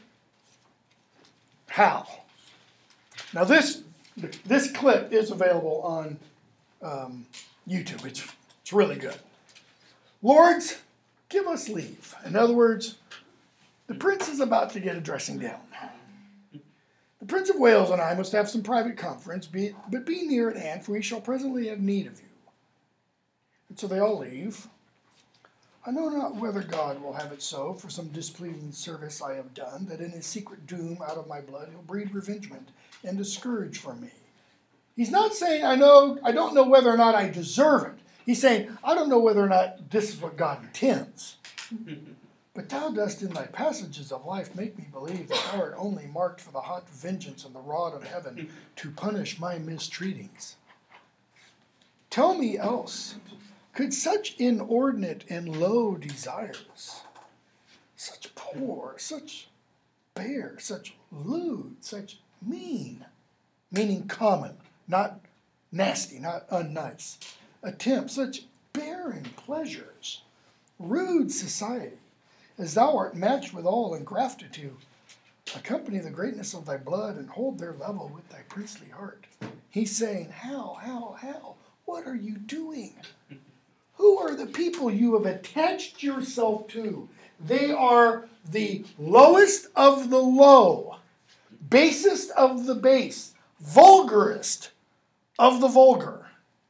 Hal. Now this clip is available on YouTube. It's really good. Lords, give us leave. In other words, the prince is about to get a dressing down. The Prince of Wales and I must have some private conference, but be near at hand, for we shall presently have need of you. And so they all leave. I know not whether God will have it so, for some displeasing service I have done, that in his secret doom out of my blood he'll breed revengement and a scourge for me. He's not saying, I don't know whether or not I deserve it. He's saying, I don't know whether or not this is what God intends. But thou dost in thy passages of life make me believe that thou art only marked for the hot vengeance and the rod of heaven to punish my mistreatings. Tell me else, could such inordinate and low desires, such poor, such bare, such lewd, such mean, meaning common, not nasty, not unnice, attempt such barren pleasures, rude society, as thou art matched with all in grafted to, accompany the greatness of thy blood and hold their level with thy princely heart. He's saying, Hal, what are you doing? Who are the people you have attached yourself to? They are the lowest of the low, basest of the base, vulgarest of the vulgar.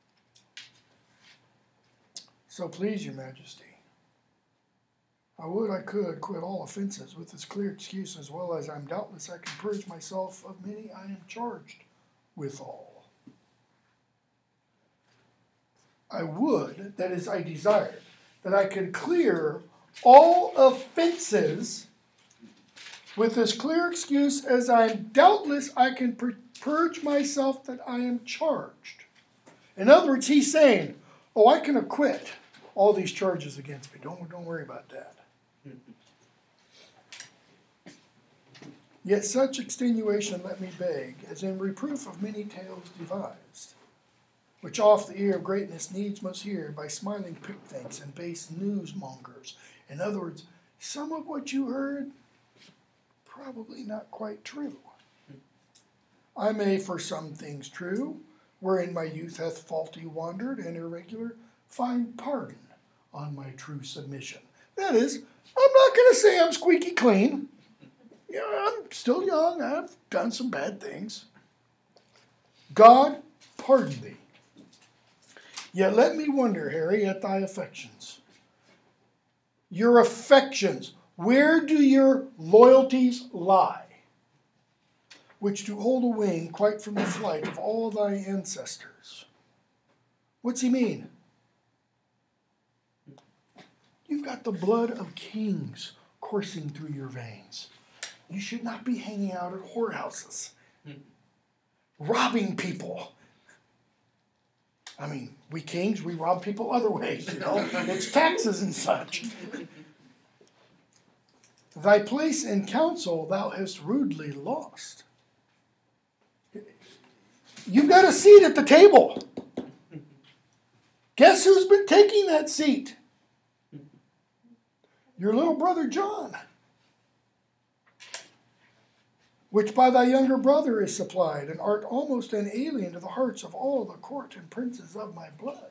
So please, your majesty, I would I could quit all offenses with this clear excuse, as well as I'm doubtless I can purge myself of many I am charged withal. I would, that is, I desired, that I could clear all offenses with as clear excuse as I'm doubtless I can purge myself that I am charged. In other words, he's saying, oh, I can acquit all these charges against me. Don't worry about that. Yet such extenuation let me beg, as in reproof of many tales devised, which oft the ear of greatness needs must hear by smiling pickthinks and base newsmongers. In other words, some of what you heard, probably not quite true. I may for some things true, wherein my youth hath faulty wandered and irregular, find pardon on my true submission. That is, I'm not going to say I'm squeaky clean. Yeah, I'm still young. I've done some bad things. God, pardon thee. Yet let me wonder, Harry, at thy affections. Your affections, where do your loyalties lie, which do hold a wing quite from the flight of all thy ancestors? What's he mean? You've got the blood of kings coursing through your veins. You should not be hanging out at whorehouses, robbing people. I mean, we kings, we rob people other ways, you know. It's taxes and such. Thy place in council thou hast rudely lost. You've got a seat at the table. Guess who's been taking that seat? Your little brother John, which by thy younger brother is supplied, and art almost an alien to the hearts of all the court and princes of my blood.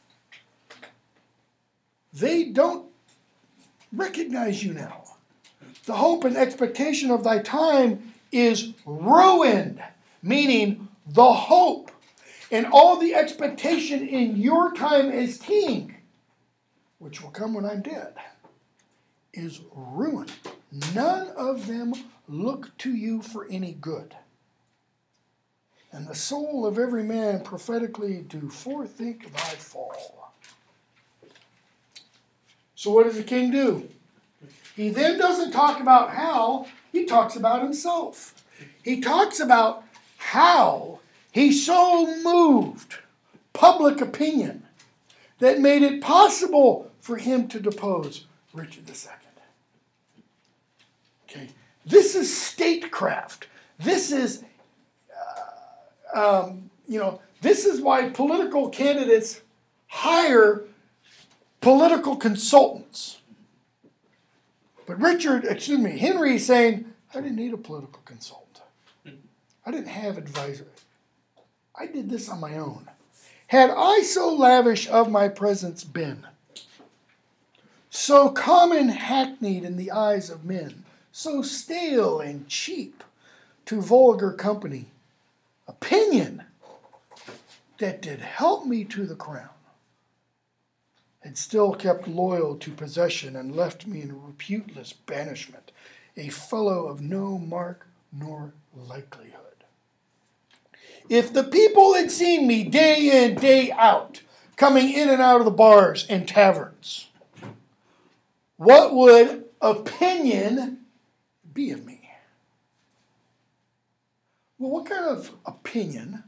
They don't recognize you now. The hope and expectation of thy time is ruined, meaning the hope and all the expectation in your time as king, which will come when I'm dead, is ruined. None of them look to you for any good. And the soul of every man prophetically do forethink thy fall. So what does the king do? He then doesn't talk about how, he talks about himself. He talks about how he so moved public opinion that made it possible for him to depose Richard II. Okay, this is statecraft. This is, this is why political candidates hire political consultants. But Henry is saying, I didn't need a political consultant. I didn't have advisors. I did this on my own. Had I so lavish of my presence been, so common hackneyed in the eyes of men, so stale and cheap to vulgar company, opinion that did help me to the crown, had still kept loyal to possession and left me in reputeless banishment, a fellow of no mark nor likelihood. If the people had seen me day in, day out, coming in and out of the bars and taverns, what would opinion be of me? Well, what kind of opinion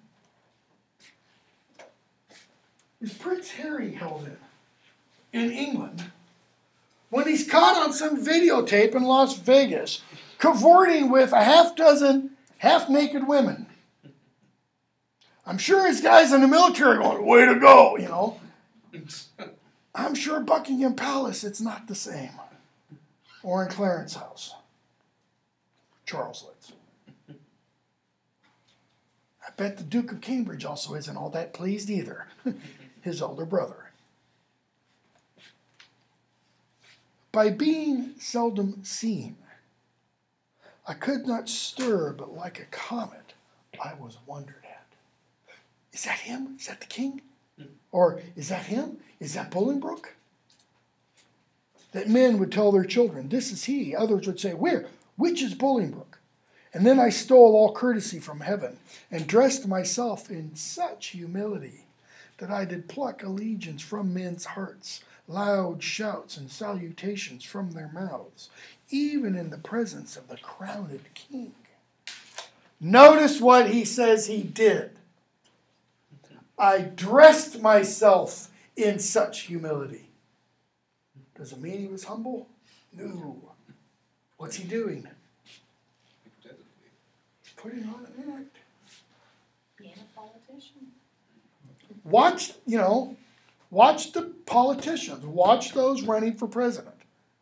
is Prince Harry held in England when he's caught on some videotape in Las Vegas cavorting with a half dozen half-naked women? I'm sure his guys in the military are going, way to go, you know. I'm sure Buckingham Palace, it's not the same. Or in Clarence House. Charles lives. I bet the Duke of Cambridge also isn't all that pleased either. His older brother. By being seldom seen, I could not stir, but like a comet, I was wondered at. Is that him? Is that the king? Or is that him? Is that Bolingbroke? That men would tell their children, this is he. Others would say, where? Which is Bolingbroke? And then I stole all courtesy from heaven and dressed myself in such humility that I did pluck allegiance from men's hearts, loud shouts and salutations from their mouths, even in the presence of the crowned king. Notice what he says he did. I dressed myself in such humility. Does it mean he was humble? No. What's he doing? putting on an act. Being a politician. Watch, watch the politicians. Watch those running for president.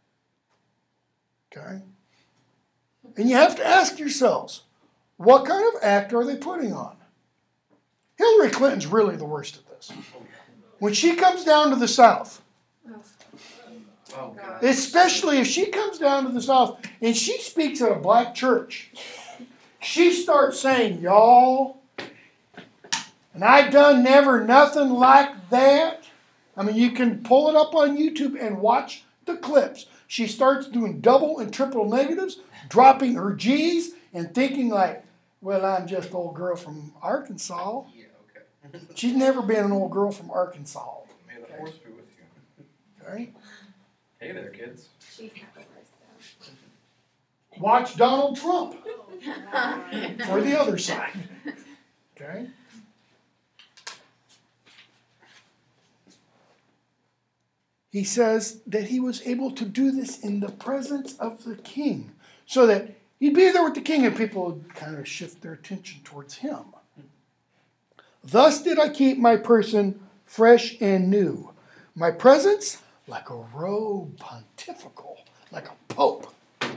Okay? And you have to ask yourselves, what kind of act are they putting on? Hillary Clinton's really the worst at this. When she comes down to the South, Oh, God. especially if she comes down to the South and she speaks at a black church, she starts saying, y'all, and I done never nothing like that. I mean, you can pull it up on YouTube and watch the clips. She starts doing double and triple negatives, dropping her G's, and thinking like, well, I'm just an old girl from Arkansas. Yeah, okay. She's never been an old girl from Arkansas. May the force be with you. Okay? Hey there, kids. She's not the worst though. Watch Donald Trump for the other side. Okay? He says that he was able to do this in the presence of the king, so that he'd be there with the king and people would kind of shift their attention towards him. Thus did I keep my person fresh and new, my presence like a robe pontifical, like a pope.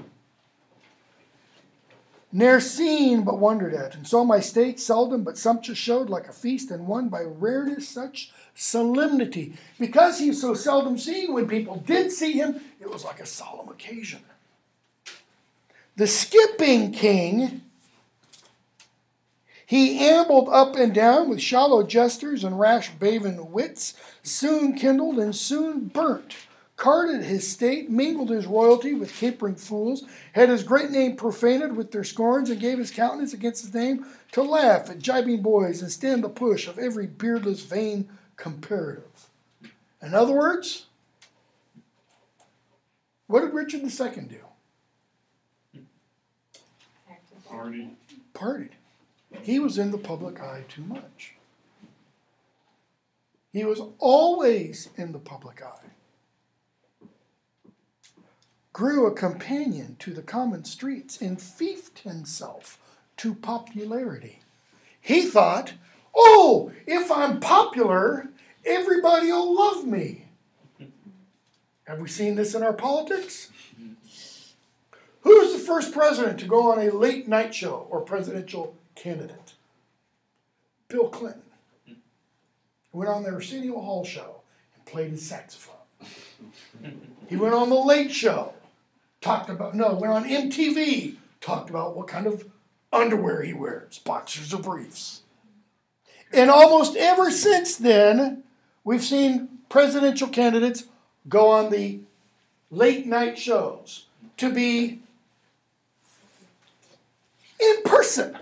Ne'er seen but wondered at, and so my state seldom but sumptuous showed like a feast, and won by rareness such solemnity. Because he was so seldom seen, when people did see him, it was like a solemn occasion. The skipping king, he ambled up and down with shallow jesters and rash baven wits, soon kindled and soon burnt, carded his state, mingled his royalty with capering fools, had his great name profaned with their scorns, and gave his countenance against his name to laugh at jibing boys and stand the push of every beardless vain comparative. In other words, what did Richard II do? Party. Partied. He was in the public eye too much. He was always in the public eye. Grew a companion to the common streets, and fiefed himself to popularity. He thought, oh, if I'm popular, everybody will love me. Have we seen this in our politics? Who's the first president to go on a late night show or presidential candidate? Bill Clinton. He went on the Arsenio Hall show and played his saxophone. He went on the Late Show, went on MTV, talked about what kind of underwear he wears, boxers or briefs. And almost ever since then, we've seen presidential candidates go on the late night shows to be in person.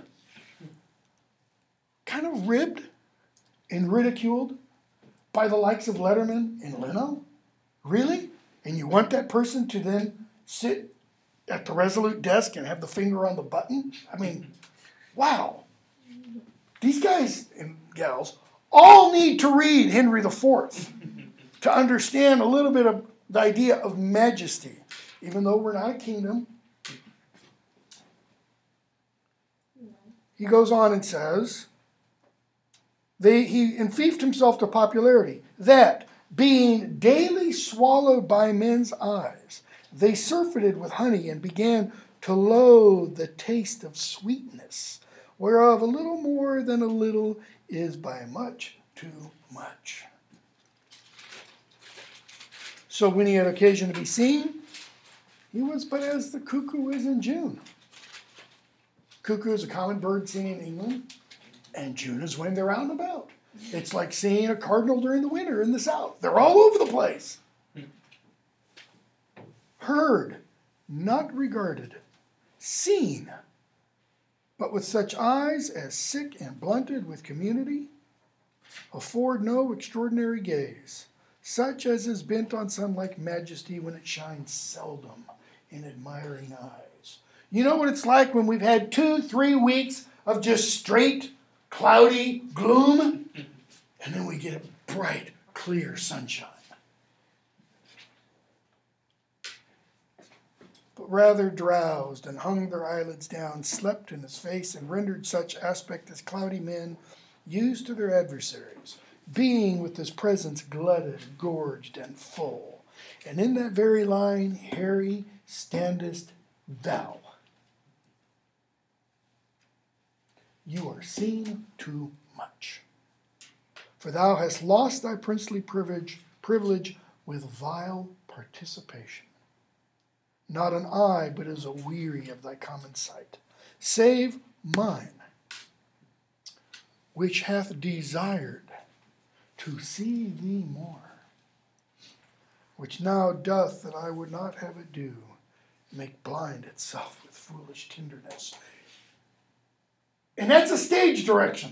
Kind of ribbed and ridiculed by the likes of Letterman and Leno. Really? And you want that person to then sit at the Resolute desk and have the finger on the button? I mean, wow. These guys and gals all need to read Henry IV to understand a little bit of the idea of majesty, even though we're not a kingdom. He goes on and says, he enfeoffed himself to popularity, that, being daily swallowed by men's eyes, they surfeited with honey and began to loathe the taste of sweetness, whereof a little more than a little is by much too much. So when he had occasion to be seen, he was but as the cuckoo is in June. Cuckoo is a common bird seen in England, and June is when they're out and about. It's like seeing a cardinal during the winter in the south. They're all over the place. Heard, not regarded, seen, but with such eyes as sick and blunted with community, afford no extraordinary gaze, such as is bent on sun like majesty when it shines seldom in admiring eyes. You know what it's like when we've had 2-3 weeks of just straight, cloudy gloom, and then we get a bright, clear sunshine. but rather drowsed and hung their eyelids down, slept in his face, and rendered such aspect as cloudy men use to their adversaries, being with his presence glutted, gorged, and full. And in that very line, Harry, standest thou. You are seen too much. For thou hast lost thy princely privilege with vile participation. Not an eye but is aweary of thy common sight, save mine, which hath desired to see thee more, which now doth that I would not have it do, make blind itself with foolish tenderness. And that's a stage direction.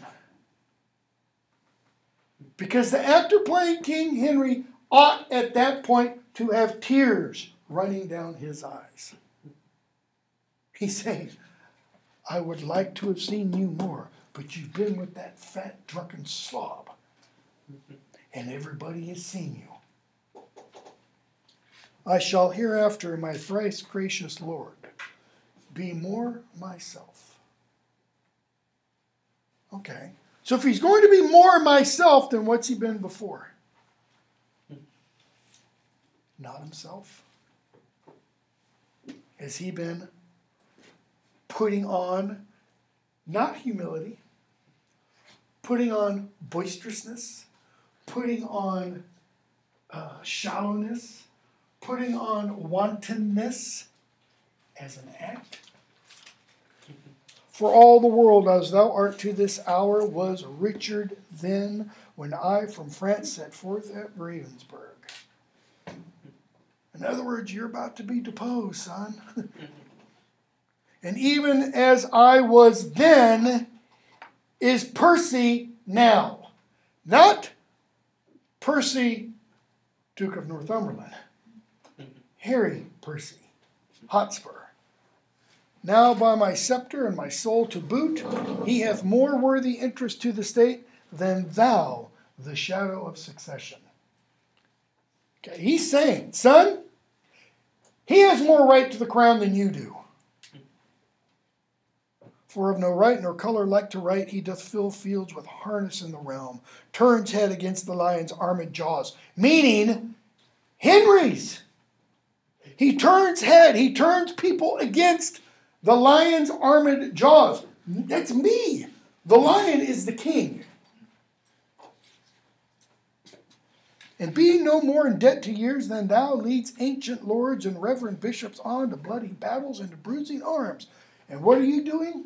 Because the actor playing King Henry ought at that point to have tears running down his eyes. He's saying, I would like to have seen you more, but you've been with that fat, drunken slob, and everybody has seen you. I shall hereafter, my thrice gracious Lord, be more myself. Okay. So if he's going to be more myself, then what's he been before? Not himself. Has he been putting on, not humility, putting on boisterousness, putting on shallowness, putting on wantonness as an act? For all the world as thou art to this hour was Richard then, when I from France set forth at Ravensburg. In other words, you're about to be deposed, son. And even as I was then, is Percy now. Not Percy, Duke of Northumberland. Harry Percy, Hotspur. Now by my scepter and my soul to boot, he hath more worthy interest to the state than thou, the shadow of succession. Okay, he's saying, son, he has more right to the crown than you do. For of no right nor color like to right, he doth fill fields with harness in the realm, turns head against the lion's armed jaws. Meaning, Henry's. He turns head, he turns people against the lion's armed jaws. That's me. The lion is the king. And being no more in debt to years than thou, leads ancient lords and reverend bishops on to bloody battles and to bruising arms. And what are you doing?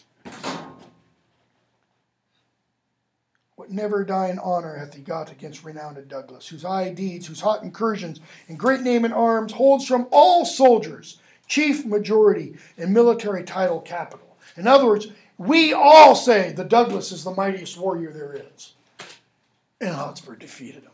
What never dying honor hath he got against renowned Douglas, whose high deeds, whose hot incursions, and great name in arms holds from all soldiers chief majority and military title capital. In other words, we all say the Douglas is the mightiest warrior there is. And Hotspur defeated him.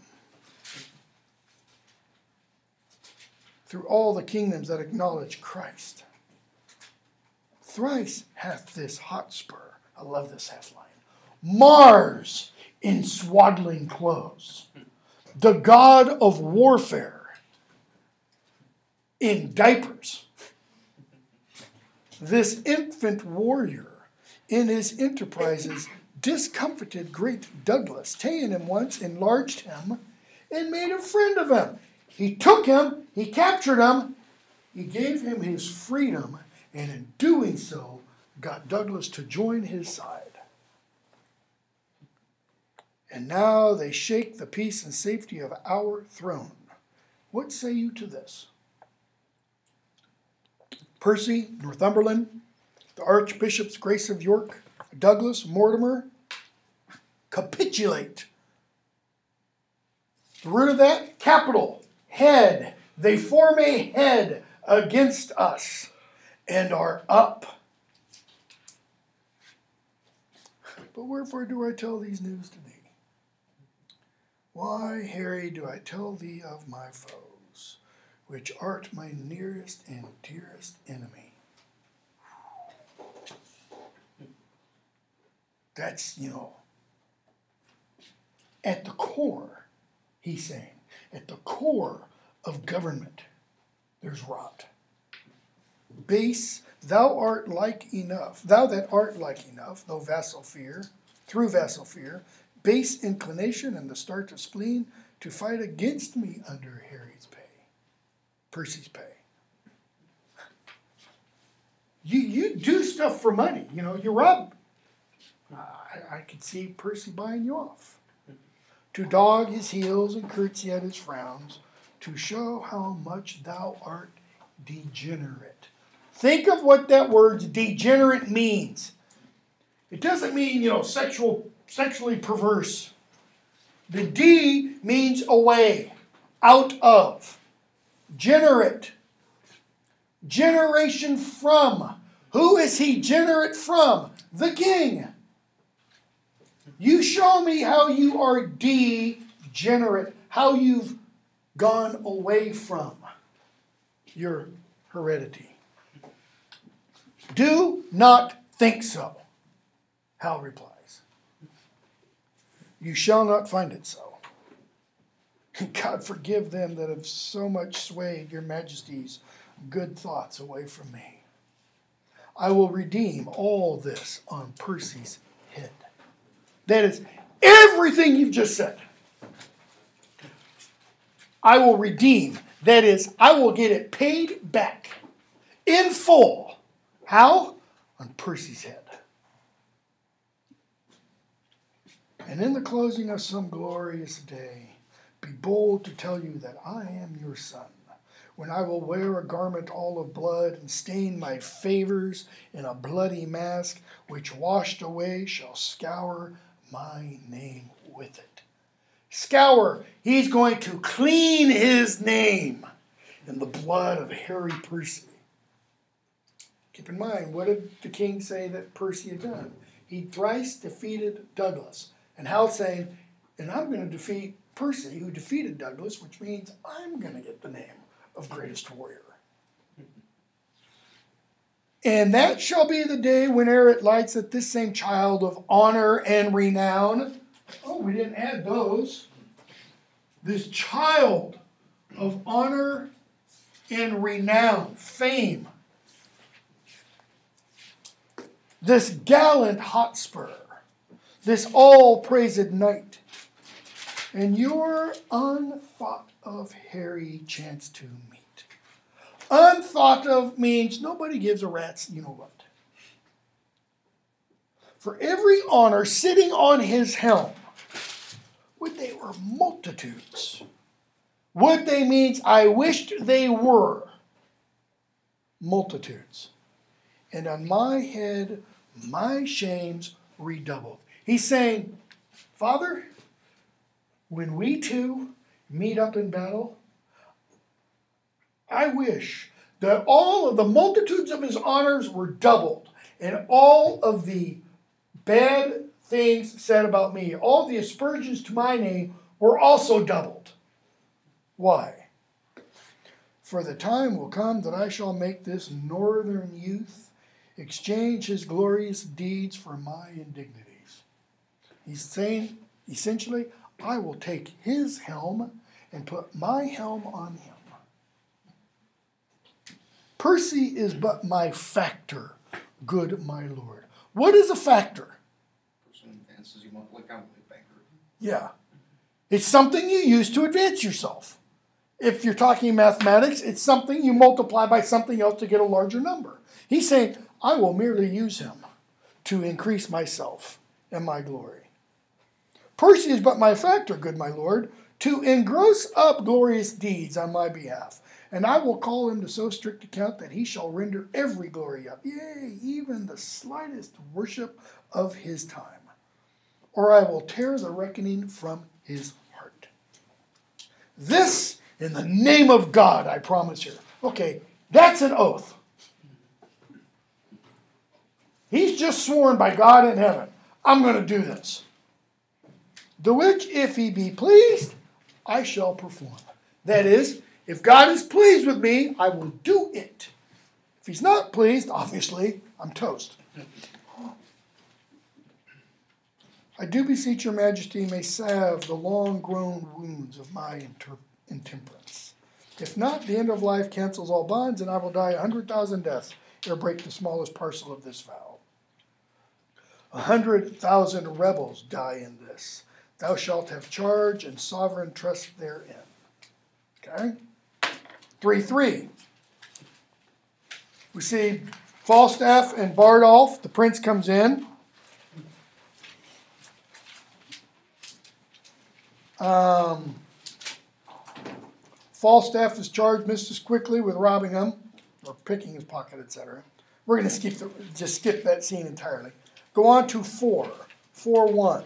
Through all the kingdoms that acknowledge Christ. Thrice hath this Hotspur, I love this half line, Mars in swaddling clothes, the god of warfare in diapers. This infant warrior in his enterprises discomfited great Douglas, ta'en him once, enlarged him, and made a friend of him. He took him, he captured him, he gave him his freedom, and in doing so, got Douglas to join his side. And now they shake the peace and safety of our throne. What say you to this? Percy, Northumberland, the Archbishop's Grace of York, Douglas, Mortimer, capitulate. The root of that, capital, head. They form a head against us and are up. But wherefore do I tell these news to thee? Why, Harry, do I tell thee of my foes, which art my nearest and dearest enemy? That's, at the core, he's saying, at the core of government, there's rot. base, thou that art like enough, through vassal fear, base inclination, and the start of spleen, to fight against me under Percy's pay. You do stuff for money, you rob. I could see Percy buying you off. To dog his heels and curtsy at his frowns, to show how much thou art degenerate. Think of what that word degenerate means. It doesn't mean, sexually perverse. The D means away, out of. Generate. Generation from. Who is he generate from? The king. You show me how you are degenerate, how you've gone away from your heredity. Do not think so, Hal replies. You shall not find it so. God forgive them that have so much swayed your majesty's good thoughts away from me. I will redeem all this on Percy's head. That is everything you've just said. I will redeem. That is, I will get it paid back in full. How? On Percy's head. And in the closing of some glorious day, be bold to tell you that I am your son, when I will wear a garment all of blood and stain my favors in a bloody mask, which washed away shall scour my name with it. Scour. He's going to clean his name in the blood of Harry Percy. Keep in mind, what did the king say that Percy had done? He thrice defeated Douglas. And Hal's saying, and I'm going to defeat Percy, who defeated Douglas, which means I'm going to get the name of greatest warrior. And that shall be the day whene'er it lights that this same child of honor and renown. Oh, we didn't add those. This child of honor and renown, fame. This gallant Hotspur, this all-praised knight, and your unthought of Harry chance to meet. Unthought of means nobody gives a rat's you-know-what. For every honor sitting on his helm, would they were multitudes. Would they means I wished they were multitudes. And on my head, my shames redoubled. He's saying, Father, when we two meet up in battle, I wish that all of the multitudes of his honors were doubled, and all of the bad things said about me, all the aspersions to my name, were also doubled. Why? For the time will come that I shall make this northern youth exchange his glorious deeds for my indignities. He's saying, essentially, I will take his helm and put my helm on him. Percy is but my factor, good my lord. What is a factor? Person advances you want, like I'm a banker. Yeah. It's something you use to advance yourself. If you're talking mathematics, it's something you multiply by something else to get a larger number. He's saying, I will merely use him to increase myself and my glory. Percy is but my factor, good my lord, to engross up glorious deeds on my behalf. And I will call him to so strict account that he shall render every glory up, yea, even the slightest worship of his time. Or I will tear the reckoning from his heart. This, in the name of God, I promise you. Okay, that's an oath. He's just sworn by God in heaven, I'm going to do this. The which, if he be pleased, I shall perform. That is, if God is pleased with me, I will do it. If he's not pleased, obviously, I'm toast. I do beseech your majesty may salve the long-grown wounds of my intemperance. If not, the end of life cancels all bonds, and I will die 100,000 deaths ere break the smallest parcel of this vow. 100,000 rebels die in this. Thou shalt have charge and sovereign trust therein. Okay? 3-3. We see Falstaff and Bardolph. The prince comes in. Falstaff is charged Mistress Quickly with robbing him or picking his pocket, etc. We're going to just skip that scene entirely. Go on to 4:1.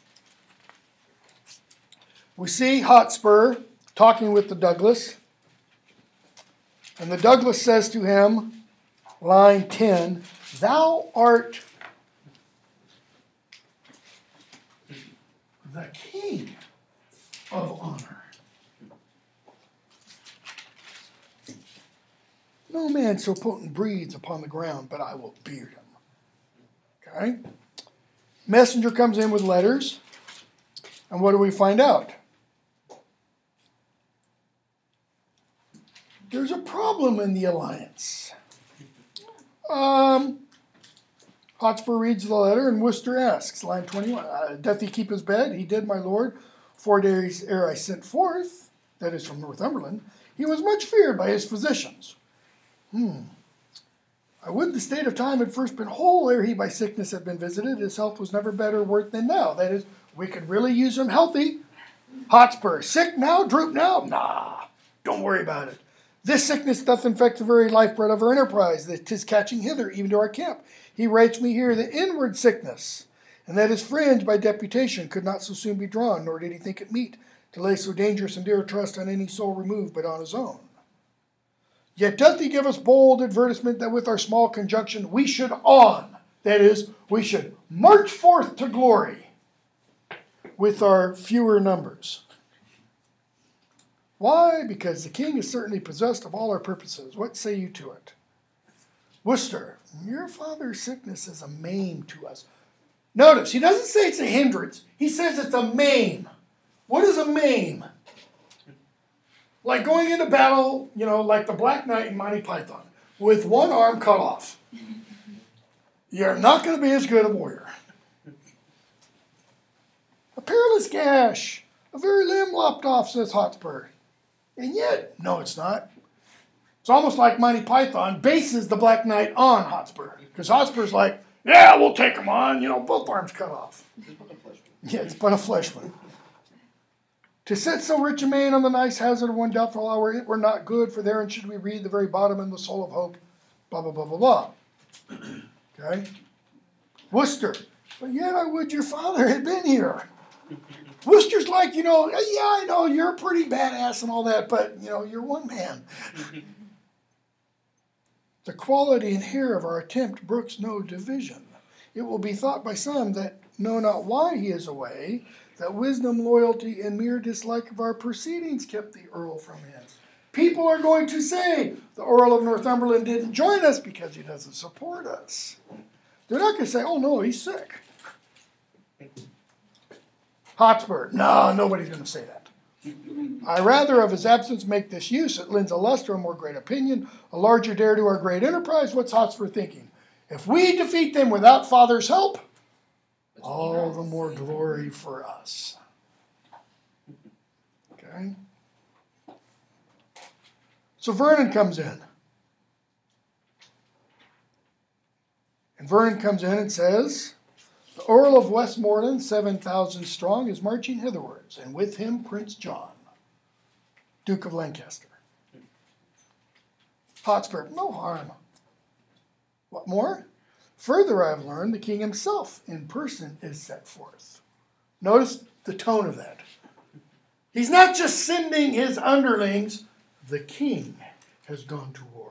We see Hotspur talking with the Douglas, and the Douglas says to him, line 10, "Thou art the king of honor. No man so potent breathes upon the ground, but I will beard him." Okay? Messenger comes in with letters, and what do we find out? There's a problem in the alliance. Hotspur reads the letter, and Worcester asks, line 21, "Doth he keep his bed? He did, my lord. 4 days ere I sent forth," that is from Northumberland, "he was much feared by his physicians. I would the state of time had first been whole ere he by sickness had been visited. His health was never better worth than now." That is, we could really use him healthy. Hotspur, "Sick now, droop now? Nah, don't worry about it. This sickness doth infect the very lifeblood of our enterprise, that 'tis catching hither, even to our camp. He writes me here the inward sickness, and that his fringe by deputation could not so soon be drawn, nor did he think it meet to lay so dangerous and dear a trust on any soul removed but on his own. Yet doth he give us bold advertisement that with our small conjunction we should on, that is, we should march forth to glory with our fewer numbers. Why? Because the king is certainly possessed of all our purposes. What say you to it? Worcester, your father's sickness is a maim to us. Notice, he doesn't say it's a hindrance. He says it's a maim. What is a maim? Like going into battle, like the Black Knight in Monty Python, with one arm cut off. You're not going to be as good a warrior. A perilous gash, a very limb lopped off, says Hotspur. And yet, no, it's not. It's almost like Monty Python bases the Black Knight on Hotspur. Because Hotspur's like, yeah, we'll take him on, both arms cut off. Yeah, it's but a flesh wound. To set so rich a main on the nice hazard of one doubtful hour, it were not good, for therein should we read the very bottom and the soul of hope, blah, blah, blah, blah, blah. Okay? Worcester, but yet I would your father had been here. Worcester's like, yeah, I know, you're pretty badass and all that, but, you're one man. The quality and hair of our attempt brooks no division. It will be thought by some that know not why he is away, that wisdom, loyalty, and mere dislike of our proceedings kept the Earl from hence. People are going to say the Earl of Northumberland didn't join us because he doesn't support us. They're not going to say, oh no, he's sick. Hotspur, no, nobody's going to say that. I rather of his absence make this use. It lends a luster, a more great opinion, a larger dare to our great enterprise. What's Hotspur thinking? If we defeat them without father's help, all the more glory for us. Okay? So Vernon comes in. And Vernon comes in and says, the Earl of Westmoreland, 7,000 strong, is marching hitherwards, and with him Prince John, Duke of Lancaster. Hotspur, no harm. What more? Further, I have learned the king himself in person is set forth. Notice the tone of that. He's not just sending his underlings. The king has gone to war.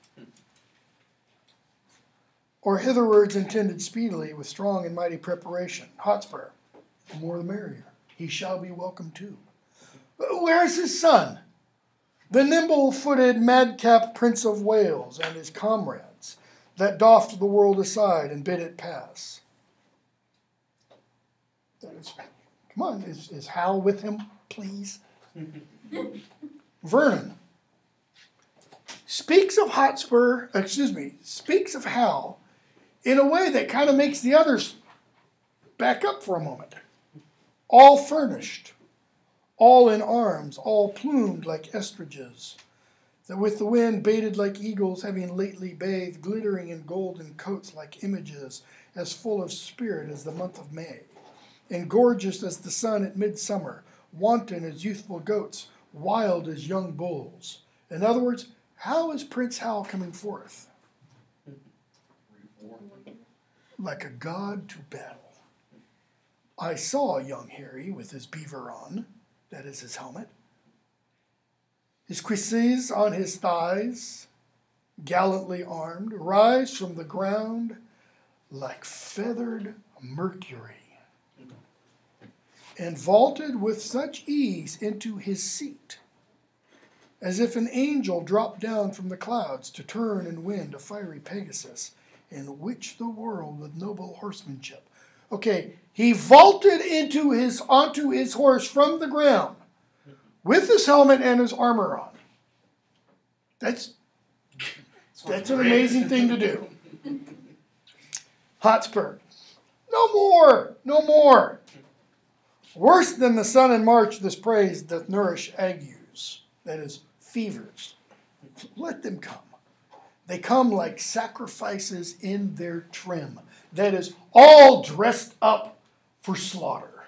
Or hitherwards intended speedily with strong and mighty preparation. Hotspur, the more the merrier. He shall be welcome too. Where's his son? The nimble-footed madcap Prince of Wales and his comrades that doffed the world aside and bid it pass. Come on, is Hal with him, please? Vernon, speaks of speaks of Hal in a way that kind of makes the others back up for a moment. All furnished, all in arms, all plumed like estridges, that with the wind baited like eagles having lately bathed, glittering in golden coats like images, as full of spirit as the month of May, and gorgeous as the sun at midsummer, wanton as youthful goats, wild as young bulls. In other words, how is Prince Hal coming forth? Like a god to battle. I saw young Harry with his beaver on, that is his helmet, his cuisses on his thighs, gallantly armed, rise from the ground like feathered Mercury, and vaulted with such ease into his seat, as if an angel dropped down from the clouds to turn and wind a fiery Pegasus, and witch the world with noble horsemanship. Okay, he vaulted onto his horse from the ground with his helmet and his armor on. That's an amazing thing to do. Hotspur. No more, no more. Worse than the sun in March, this praise doth nourish agues, that is, fevers. Let them come. They come like sacrifices in their trim, that is, all dressed up for slaughter.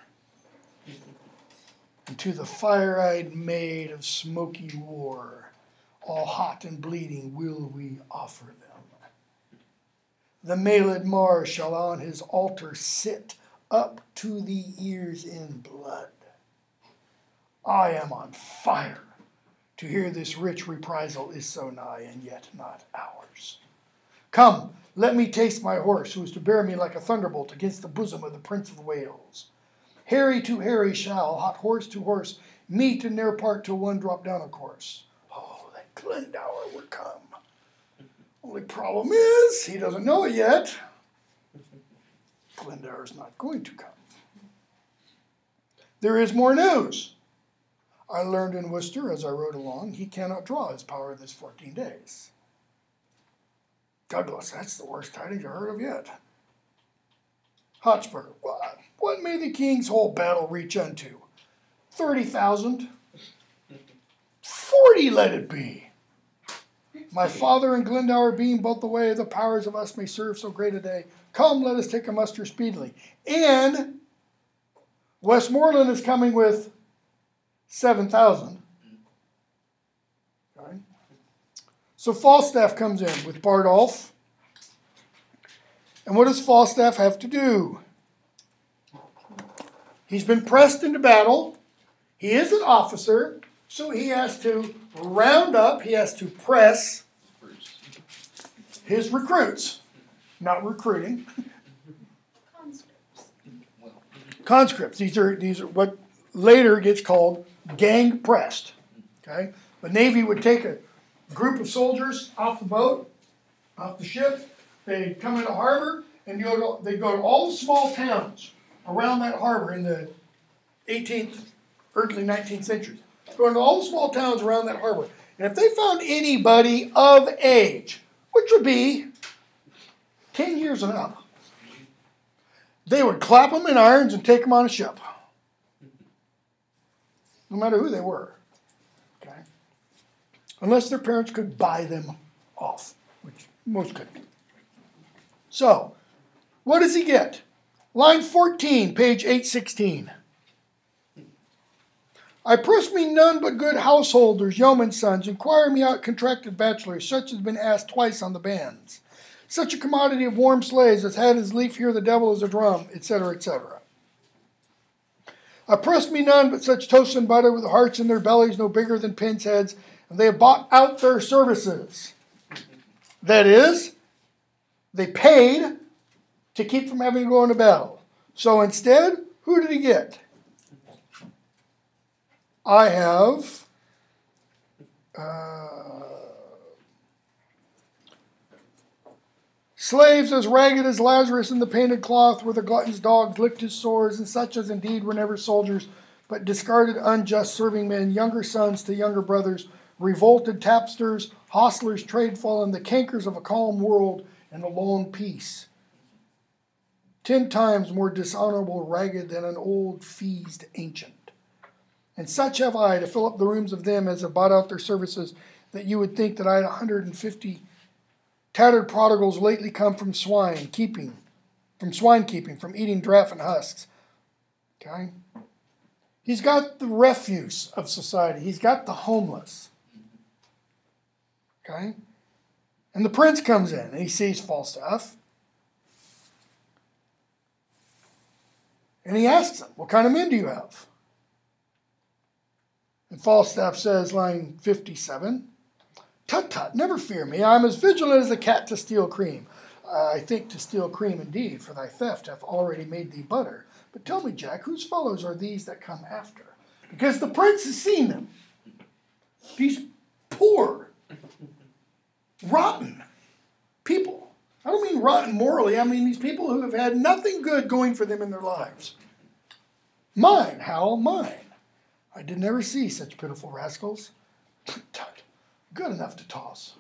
And to the fire-eyed maid of smoky war, all hot and bleeding, will we offer them. The mailed Mars shall on his altar sit, up to the ears in blood. I am on fire to hear this rich reprisal is so nigh, and yet not ours. Come, let me taste my horse, who is to bear me like a thunderbolt against the bosom of the Prince of Wales. Harry to Harry shall, hot horse to horse, meet in their part till one drop down a course. Oh, that Glendower would come. Only problem is, he doesn't know it yet. Glendower's not going to come. There is more news. I learned in Worcester as I rode along, he cannot draw his power this 14 days. Douglas, that's the worst tidings I heard of yet. Hotspur, what may the king's whole battle reach unto? 30,000? 40 let it be. My father and Glendower being both the way, the powers of us may serve so great a day. Come, let us take a muster speedily. And Westmoreland is coming with 7,000. Okay. So Falstaff comes in with Bardolph. And what does Falstaff have to do? He's been pressed into battle. He is an officer, so he has to round up, he has to press his recruits. Not recruiting. Conscripts. These are what later gets called gang pressed. Okay? The Navy would take a group of soldiers off the boat, off the ship. They'd come into harbor and they'd go to all the small towns around that harbor in the 18th, early 19th century. Go into all the small towns around that harbor. And if they found anybody of age, which would be 10 years and up, they would clap them in irons and take them on a ship. No matter who they were. Okay? Unless their parents could buy them off, which most couldn't. So, what does he get? Line 14, page 816. I press me none but good householders, yeomen's sons, inquire me out contracted bachelors, such as been asked twice on the bands. Such a commodity of warm slaves as had his leaf hear the devil as a drum, etc., etc. I press me none but such toast and butter with hearts in their bellies no bigger than pins' heads, and they have bought out their services. That is, they paid to keep from having to go into battle. So instead, who did he get? I have slaves as ragged as Lazarus in the painted cloth, where the glutton's dogs licked his sores, and such as indeed were never soldiers, but discarded unjust serving men, younger sons to younger brothers, revolted tapsters, hostlers, trade fallen, the cankers of a calm world and a long peace. 10 times more dishonorable, ragged than an old feased ancient. And such have I to fill up the rooms of them as have bought out their services, that you would think that I had 150 tattered prodigals lately come from swine keeping, from eating draff and husks. Okay? He's got the refuse of society. He's got the homeless. Okay? And the prince comes in and he sees Falstaff. And he asks him, what kind of men do you have? And Falstaff says, line 57, tut tut, never fear me. I am as vigilant as a cat to steal cream. I think to steal cream indeed, for thy theft hath already made thee butter. But tell me, Jack, whose fellows are these that come after? Because the prince has seen them. These poor, rotten people. I don't mean rotten morally. I mean these people who have had nothing good going for them in their lives. Mine, Hal, mine. I did never see such pitiful rascals. Tut, good enough to toss.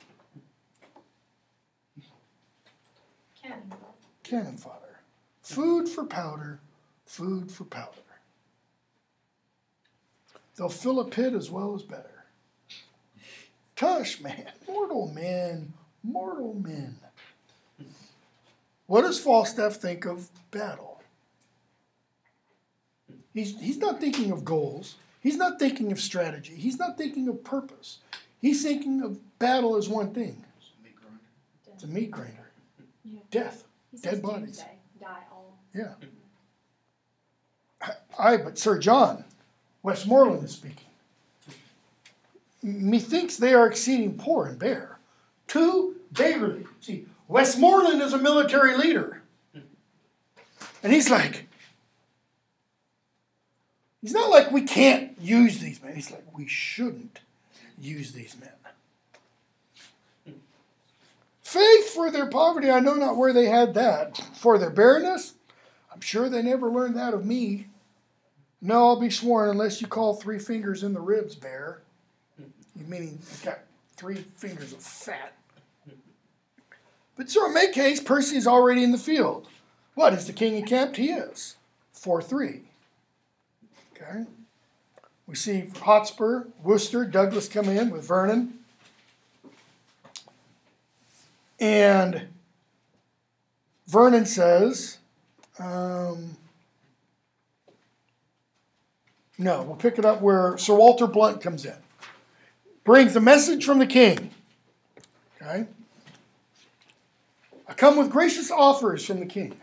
Cannon fodder. Food for powder, food for powder. They'll fill a pit as well as better. Tush, man, mortal men, mortal men. What does Falstaff think of battle? He's not thinking of goals. He's not thinking of strategy. He's not thinking of purpose. He's thinking of battle as one thing. It's a meat grinder. Yeah. Death. He says Dead bodies. doomsday, die all. Yeah. But Sir John, Westmoreland is speaking. Methinks they are exceeding poor and bare. Too beggarly. See, Westmoreland is a military leader. And he's like, he's not like we can't use these men. He's like, we shouldn't use these men. Faith for their poverty, I know not where they had that. For their bareness, I'm sure they never learned that of me. No, I'll be sworn, unless you call 3 fingers in the ribs bare. Meaning he's got 3 fingers of fat. But so in my case, Percy is already in the field. What, is the king encamped? He is. 4-3. Okay. We see Hotspur, Worcester, Douglas come in with Vernon. And Vernon says, no, we'll pick it up where Sir Walter Blunt comes in. Brings the message from the king. Okay. I come with gracious offers from the king.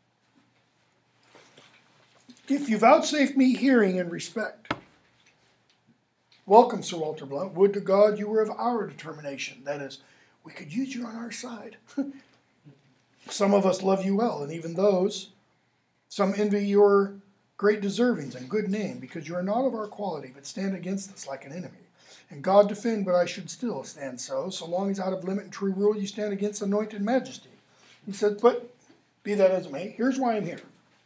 If you vouchsafe me hearing and respect. Welcome, Sir Walter Blunt. Would to God you were of our determination. That is, we could use you on our side. Some of us love you well, and even those, some envy your great deservings and good name, because you are not of our quality, but stand against us like an enemy. And God defend, but I should still stand so long as out of limit and true rule you stand against anointed majesty. He said, but be that as it may, here's why I'm here.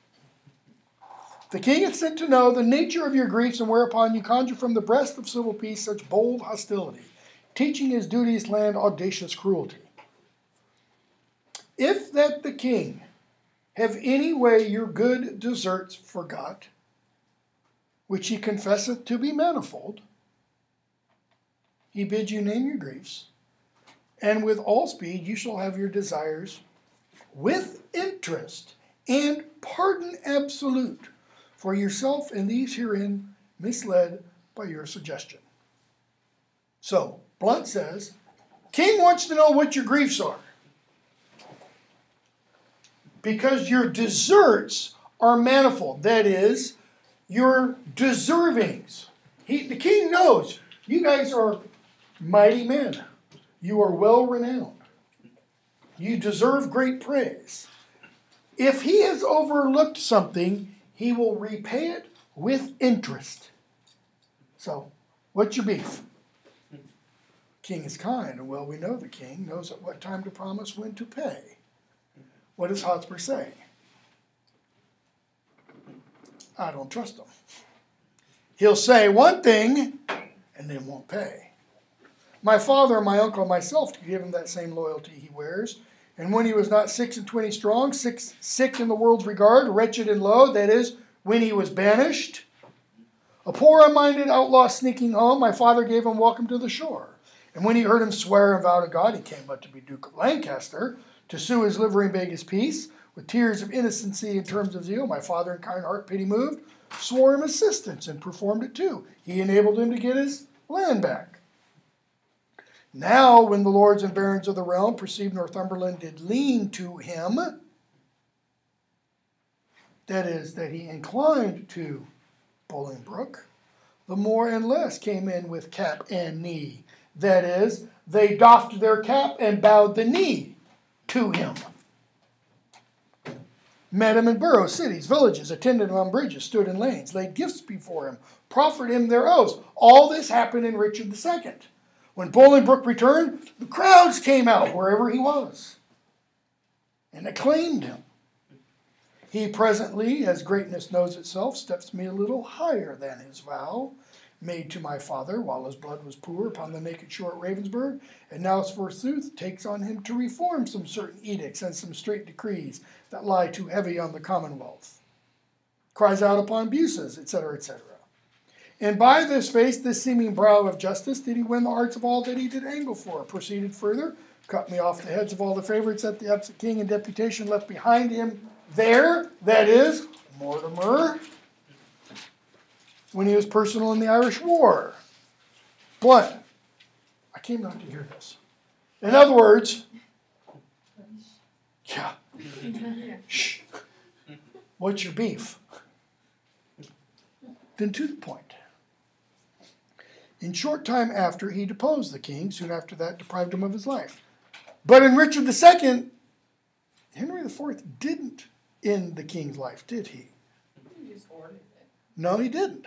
The king hath sent to know the nature of your griefs, and whereupon you conjure from the breast of civil peace such bold hostility, teaching his duteous land audacious cruelty. If that the king have any way your good deserts forgot, which he confesseth to be manifold, he bids you name your griefs, and with all speed you shall have your desires with interest and pardon absolute for yourself and these herein misled by your suggestion. So, Blunt says, king wants to know what your griefs are. Because your deserts are manifold. That is, your deservings. The king knows you guys are mighty men. You are well renowned. You deserve great praise. If he has overlooked something, he will repay it with interest. So, what's your beef? King is kind, and well, we know the king knows at what time to promise, when to pay. What does Hotspur say? I don't trust him. He'll say one thing and then won't pay. my father and my uncle and myself to give him that same loyalty he wears. And when he was not 26 strong, sick in the world's regard, wretched and low, that is, when he was banished, a poor, unminded outlaw sneaking home, my father gave him welcome to the shore. And when he heard him swear and vow to God, he came but to be Duke of Lancaster, to sue his livery and beg his peace, with tears of innocency and terms of zeal, my father in kind heart pity moved, swore him assistance and performed it too. He enabled him to get his land back. Now, when the lords and barons of the realm perceived Northumberland did lean to him, that is, that he inclined to Bolingbroke, the more and less came in with cap and knee. That is, they doffed their cap and bowed the knee to him. Met him in boroughs, cities, villages, attended him on bridges, stood in lanes, laid gifts before him, proffered him their oaths. All this happened in Richard II. When Bolingbroke returned, the crowds came out wherever he was and acclaimed him. He presently, as greatness knows itself, steps me a little higher than his vow, made to my father while his blood was poor upon the naked shore at Ravensburg, and now forsooth takes on him to reform some certain edicts and some straight decrees that lie too heavy on the commonwealth. Cries out upon abuses, etc., etc. And by this face, this seeming brow of justice, did he win the hearts of all that he did angle for. Proceeded further, cut me off the heads of all the favorites that the absent king and deputation left behind him there, that is, Mortimer, when he was personal in the Irish War. Blunt. I came not to hear this. In other words, yeah. Shh. What's your beef? Then to the point. In short time after, he deposed the king. Soon after that, deprived him of his life. But in Richard II, Henry IV didn't end the king's life, did he? He just ordered it. No, he didn't.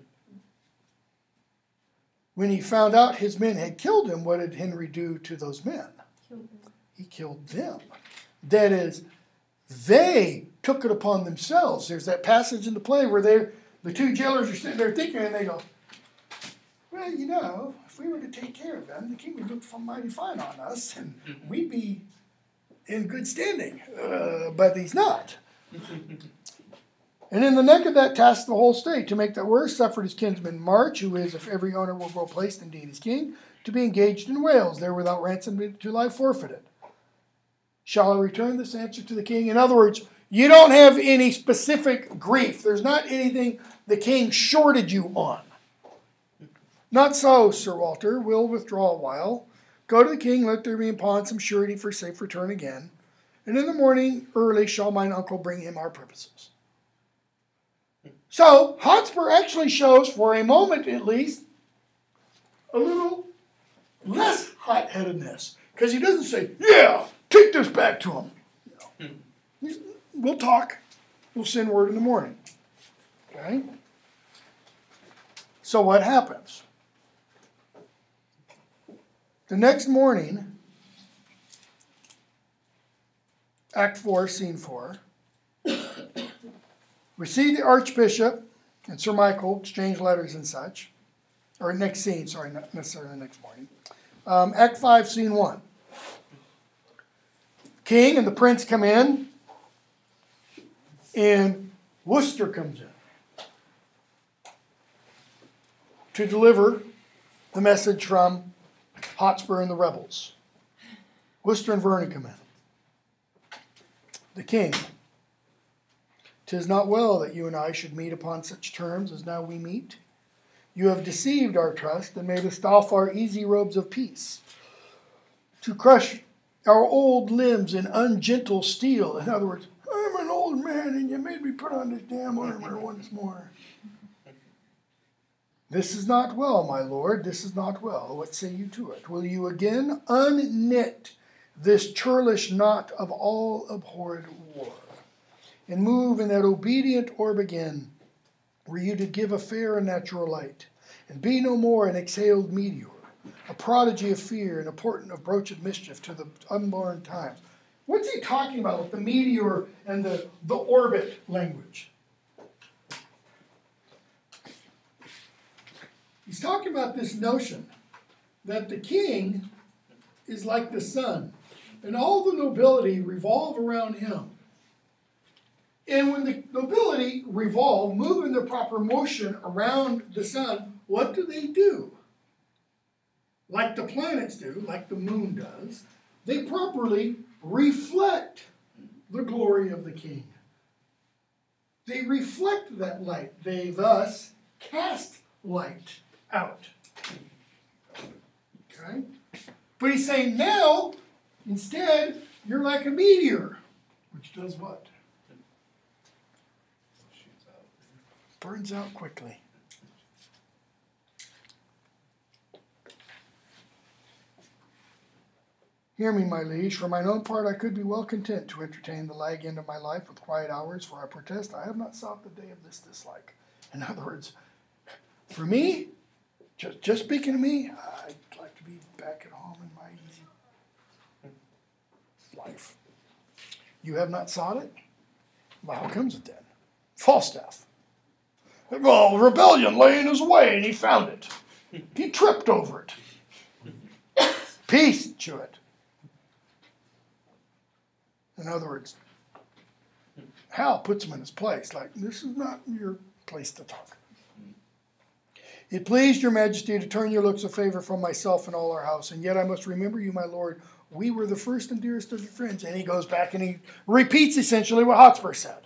When he found out his men had killed him, what did Henry do to those men? He killed them. That is, they took it upon themselves. There's that passage in the play where the two jailers are sitting there thinking, and they go, well, you know, if we were to take care of them, the king would look mighty fine on us, and we'd be in good standing. But he's not. And in the neck of that task the whole state, to make that worse, suffered his kinsman March, who is, if every owner will grow placed indeed as king, to be engaged in Wales, there without ransom to life forfeited. Shall I return this answer to the king? In other words, you don't have any specific grief. There's not anything the king shorted you on. Not so, Sir Walter. We'll withdraw a while. Go to the king, let there be in pawn some surety for safe return again. And in the morning early shall mine uncle bring him our purposes. So, Hotspur actually shows, for a moment at least, a little less hot-headedness. Because he doesn't say, yeah, take this back to him. You know, we'll talk. We'll send word in the morning. Okay? So what happens? The next morning, Act 4, Scene 4, we see the Archbishop and Sir Michael exchange letters and such. Or next scene, sorry, not necessarily the next morning. Act 5, Scene 1. King and the prince come in, and Worcester comes in to deliver the message from Hotspur and the rebels. Worcester and Vernon come in. The king. 'Tis not well that you and I should meet upon such terms as now we meet. You have deceived our trust and made us doff our easy robes of peace, to crush our old limbs in ungentle steel. In other words, I'm an old man and you made me put on this damn armor once more. This is not well, my lord, this is not well. What say you to it? Will you again unknit this churlish knot of all abhorred war, and move in that obedient orb again, where you did give a fair and natural light, and be no more an exhaled meteor, a prodigy of fear and a portent of broached mischief to the unborn times? What's he talking about with the meteor and the orbit language? He's talking about this notion that the king is like the sun, and all the nobility revolve around him. And when the nobility revolve, move in the proper motion around the sun, what do? Like the planets do, like the moon does, they properly reflect the glory of the king. They reflect that light. They thus cast light out. Okay? But he's saying now, instead, you're like a meteor, which does what? Burns out quickly. Hear me, my liege. For mine own part, I could be well content to entertain the lag end of my life with quiet hours, for I protest I have not sought the day of this dislike. In other words, for me, just speaking to me, I'd like to be back at home in my easy life. You have not sought it? Well, how comes it then? Falstaff. Well, rebellion lay in his way, and he found it. He tripped over it. Peace, Jewett. In other words, Hal puts him in his place. Like, this is not your place to talk. It pleased your majesty to turn your looks of favor from myself and all our house, and yet I must remember you, my lord. We were the first and dearest of your friends. And he goes back and he repeats essentially what Hotspur said.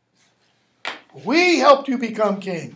We helped you become king.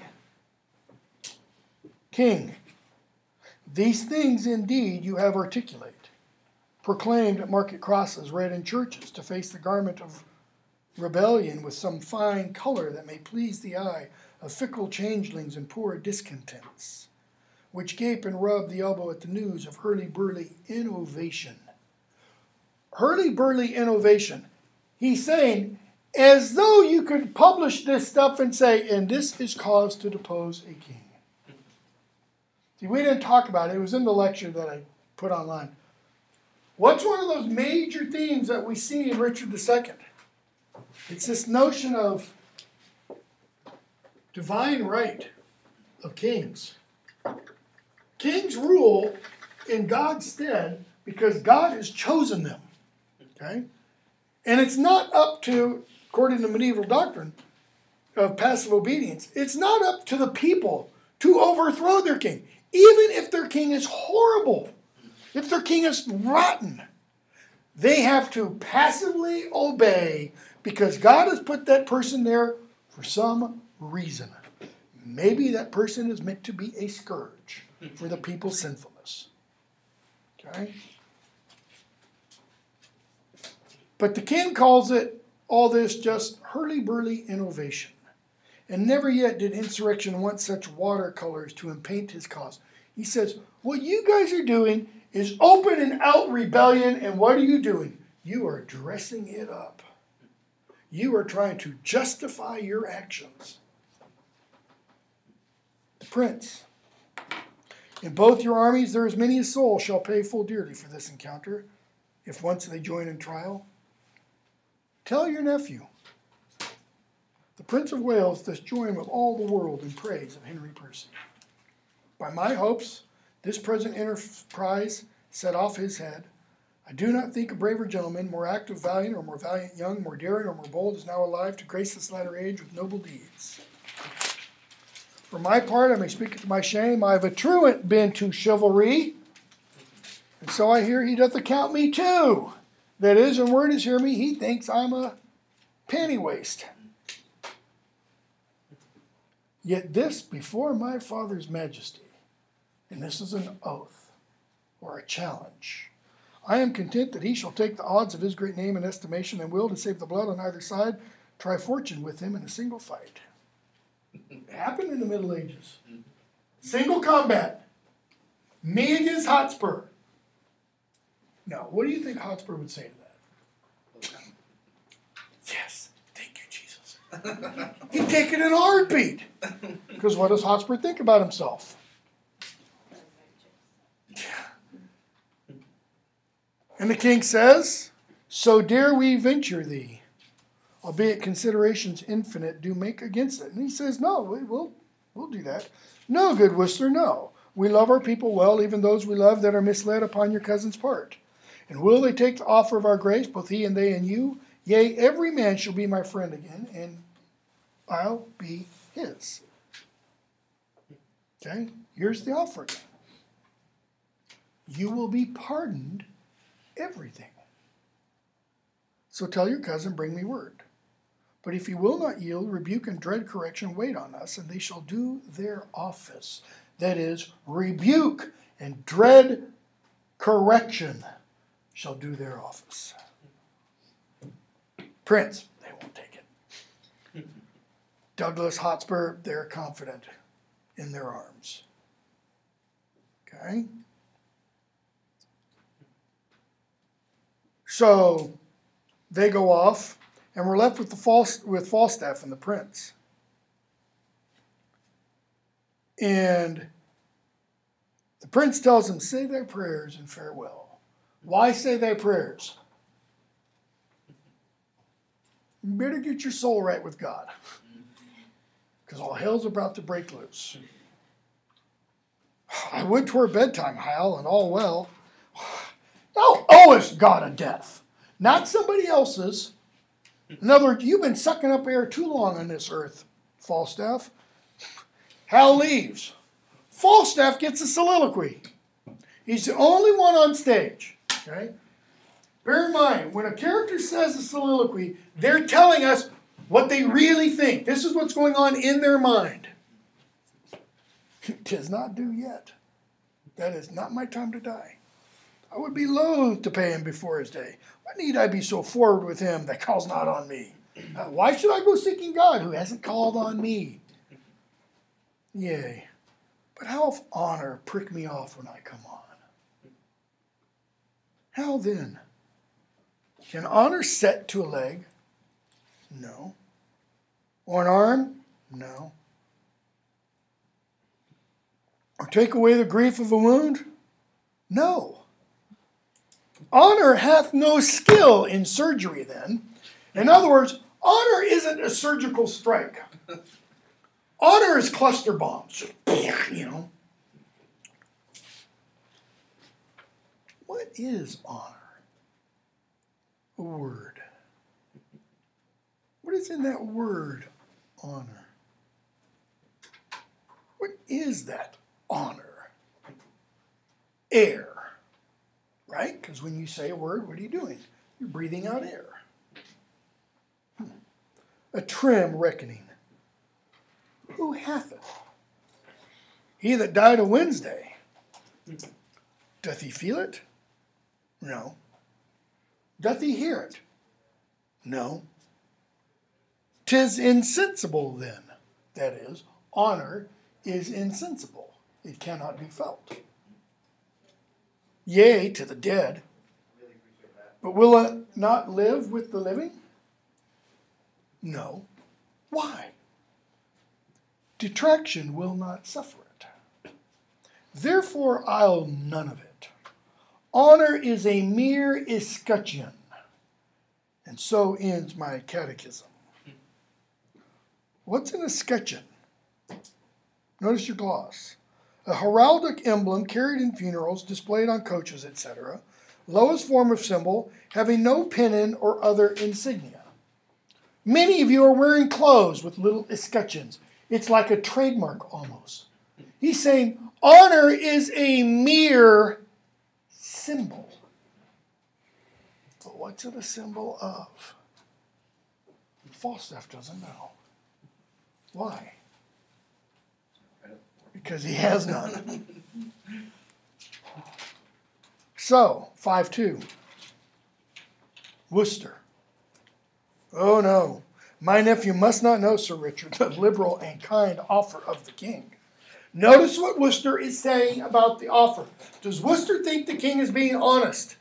King. These things indeed you have articulated, proclaimed at market crosses, read in churches, to face the garment of rebellion with some fine color that may please the eye of fickle changelings and poor discontents, which gape and rub the elbow at the news of hurly-burly innovation. Hurly-burly innovation. He's saying, as though you could publish this stuff and say, and this is cause to depose a king. See, we didn't talk about it. It was in the lecture that I put online. What's one of those major themes that we see in Richard II? It's this notion of divine right of kings. Kings rule in God's stead because God has chosen them. Okay? And it's not up to, according to medieval doctrine of passive obedience, it's not up to the people to overthrow their king. Even if their king is horrible, if their king is rotten, they have to passively obey because God has put that person there for some reason. Maybe that person is meant to be a scourge for the people's sinfulness. Okay? But the king calls it, all this, just hurly-burly innovation. And never yet did insurrection want such watercolors to impaint his cause. He says, what you guys are doing is open and out rebellion, and what are you doing? You are dressing it up. You are trying to justify your actions. The prince. In both your armies there is many a soul shall pay full dearly for this encounter, if once they join in trial. Tell your nephew, the Prince of Wales, does join with all the world in praise of Henry Percy. By my hopes, this present enterprise set off his head. I do not think a braver gentleman, more active, valiant, or more valiant young, more daring, or more bold, is now alive to grace this latter age with noble deeds. For my part, I may speak to my shame, I have a truant been to chivalry, and so I hear he doth account me too. That is, in word is hear me, he thinks I'm a pantywaist. Yet this before my father's majesty, and this is an oath, or a challenge. I am content that he shall take the odds of his great name and estimation, and will, to save the blood on either side, try fortune with him in a single fight. It happened in the Middle Ages. Single combat. Me against Hotspur. Now, what do you think Hotspur would say to that? Yes, thank you, Jesus. He'd take it in a heartbeat. Because what does Hotspur think about himself? And the king says, so dare we venture thee, albeit considerations infinite do make against it. And he says, no, we'll do that. No, good Whistler, no. we love our people well, even those we love that are misled upon your cousin's part? And will they take the offer of our grace, both he and they and you? Yea, every man shall be my friend again, and I'll be his. Okay, here's the offer again. You will be pardoned everything. So tell your cousin, bring me word. But if he will not yield, rebuke and dread correction wait on us, and they shall do their office. That is, rebuke and dread correction shall do their office. Prince, they won't take it. Douglas, Hotspur, they're confident in their arms. Okay? So they go off, and we're left with Falstaff and the prince. And the prince tells them, say their prayers and farewell. Why say their prayers? You better get your soul right with God, because all hell's about to break loose. I would toward bedtime, Hal, and all well. Thou owest God a death, not somebody else's. In other words, you've been sucking up air too long on this earth, Falstaff. Hal leaves. Falstaff gets a soliloquy. He's the only one on stage. Okay? Bear in mind, when a character says a soliloquy, they're telling us what they really think. This is what's going on in their mind. "'Tis not due yet. That is not my time to die. I would be loath to pay him before his day. What need I be so forward with him that calls not on me? Why should I go seeking God who hasn't called on me? Yea, but how if honor prick me off when I come on? How then? Can honor set to a leg? No. Or an arm? No. Or take away the grief of a wound? No. Honor hath no skill in surgery then. In other words, honor isn't a surgical strike. Honor is cluster bombs. You know. What is honor? A word. What is in that word, honor? What is that honor? Air. Right? Because when you say a word, what are you doing? You're breathing out air. A trim reckoning. Who hath it? He that died a Wednesday. Doth he feel it? No. Doth he hear it? No. 'Tis insensible then. That is, honor is insensible. It cannot be felt. Yea, to the dead. But will it not live with the living? No. Why? Detraction will not suffer it. Therefore I'll none of it. Honor is a mere escutcheon. And so ends my catechism. What's an escutcheon? Notice your gloss. A heraldic emblem carried in funerals, displayed on coaches, etc. Lowest form of symbol, having no pennon or other insignia. Many of you are wearing clothes with little escutcheons. It's like a trademark almost. He's saying honor is a mere symbol. But what's it a symbol of? Falstaff doesn't know. Why? Because he has none. So, 5-2. Worcester. Oh no, my nephew must not know, Sir Richard, the liberal and kind offer of the king. Notice what Worcester is saying about the offer. Does Worcester think the king is being honest?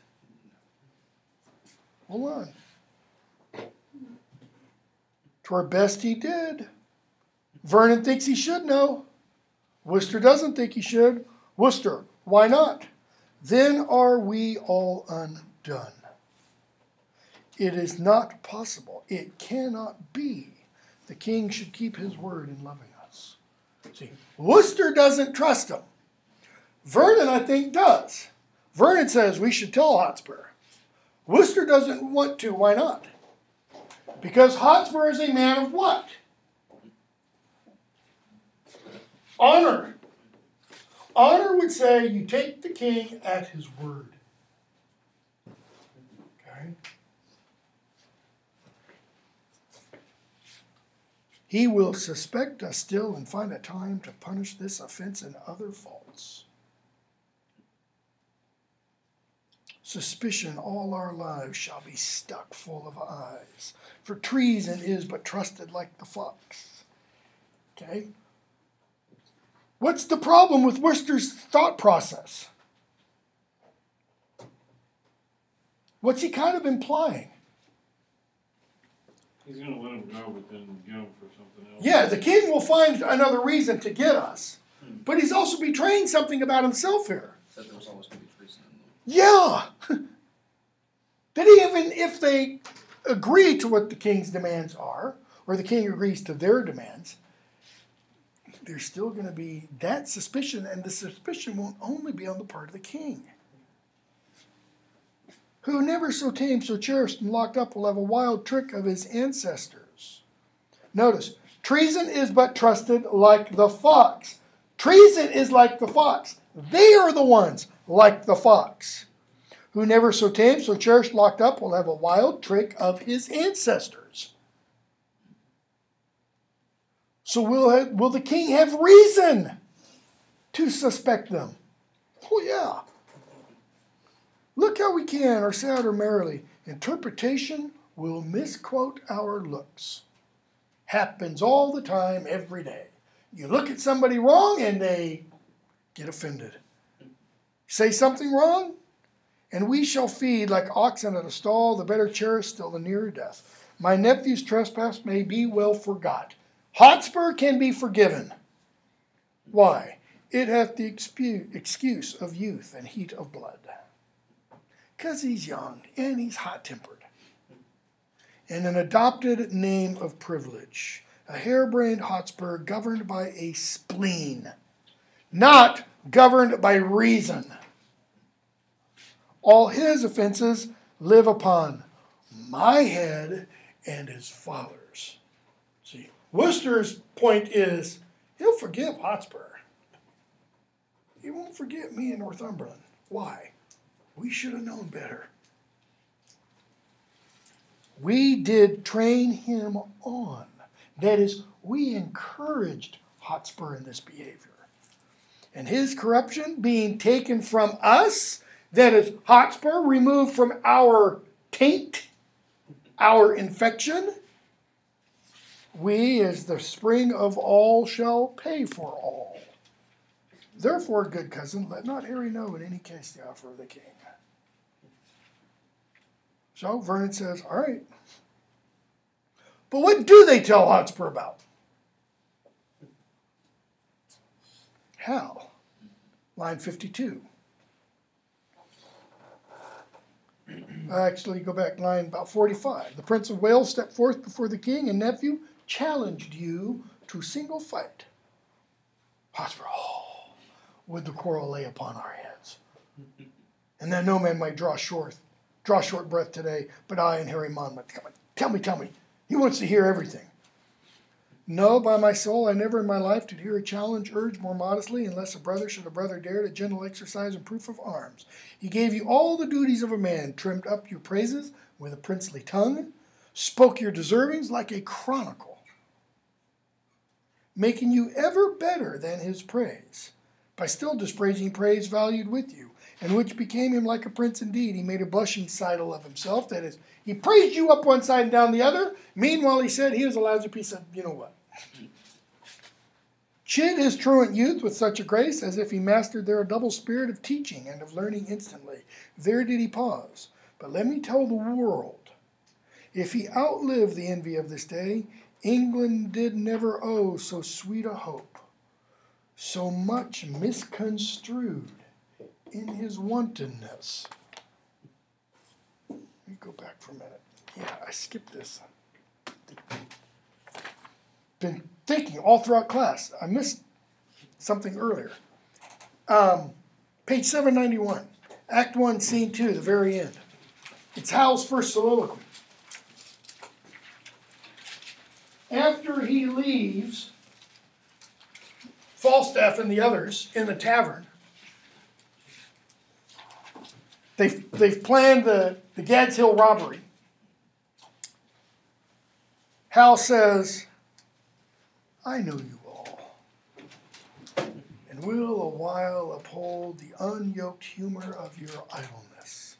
Hold on. 'Twere best he did. Vernon thinks he should know. Worcester doesn't think he should. Worcester, why not? Then are we all undone. It is not possible. It cannot be. The king should keep his word in loving us. See, Worcester doesn't trust him. Vernon, I think, does. Vernon says we should tell Hotspur. Worcester doesn't want to. Why not? Because Hotspur is a man of what? Honor. Honor would say you take the king at his word. Okay? He will suspect us still and find a time to punish this offense and other faults. Suspicion all our lives shall be stuck full of eyes, for treason is but trusted like the fox. Okay? What's the problem with Worcester's thought process? What's he kind of implying? He's gonna let him go, but then get him for something else. Yeah, the king will find another reason to get us, but he's also betraying something about himself here. Said there was always going to be treason in them. Yeah! That even if they agree to what the king's demands are, or the king agrees to their demands, there's still going to be that suspicion, and the suspicion won't only be on the part of the king. Who never so tamed, so cherished, and locked up will have a wild trick of his ancestors. Notice, treason is but trusted like the fox. Treason is like the fox. They are the ones like the fox. Who never so tamed, so cherished, locked up will have a wild trick of his ancestors. So will the king have reason to suspect them? Oh, yeah. Look how we can, or sad or merrily. Interpretation will misquote our looks. Happens all the time, every day. You look at somebody wrong and they get offended. Say something wrong, and we shall feed like oxen at a stall, the better cherished, still the nearer death. My nephew's trespass may be well forgot. Hotspur can be forgiven. Why? It hath the excuse of youth and heat of blood. Because he's young and he's hot-tempered. And an adopted name of privilege. A harebrained Hotspur governed by a spleen. Not governed by reason. All his offenses live upon my head and his father's. See, Worcester's point is, he'll forgive Hotspur. He won't forget me and Northumberland. Why? We should have known better. We did train him on. That is, we encouraged Hotspur in this behavior. And his corruption being taken from us, that is, Hotspur removed from our taint, our infection, we, as the spring of all, shall pay for all. Therefore, good cousin, let not Harry know in any case the offer of the king. So Vernon says, all right. But what do they tell Hotspur about? How? Line 52. Actually, go back line about 45. The Prince of Wales stepped forth before the king and nephew, challenged you to single fight. Hotspur, would the quarrel lay upon our heads? And that no man might draw short breath today, but I and Harry Monmouth. Come on, tell me. He wants to hear everything. No, by my soul, I never in my life did hear a challenge urged more modestly, unless a brother should a brother dare to gentle exercise and proof of arms. He gave you all the duties of a man, trimmed up your praises with a princely tongue, spoke your deservings like a chronicle, making you ever better than his praise, by still dispraising praise valued with you, and which became him like a prince indeed. He made a blushing sidle of himself, that is, he praised you up one side and down the other. Meanwhile, he said he was a lousy piece of you-know-what. Chid his truant youth with such a grace, as if he mastered there a double spirit of teaching and of learning instantly. There did he pause. But let me tell the world, if he outlived the envy of this day, England did never owe so sweet a hope, so much misconstrued in his wantonness. Let me go back for a minute. Yeah, I skipped this. Been thinking all throughout class. I missed something earlier. Page 791. Act 1, Scene 2, the very end. It's Hal's first soliloquy. After he leaves Falstaff and the others in the tavern, they've planned the Gad's Hill robbery. Hal says, I know you all, and will a while uphold the unyoked humor of your idleness.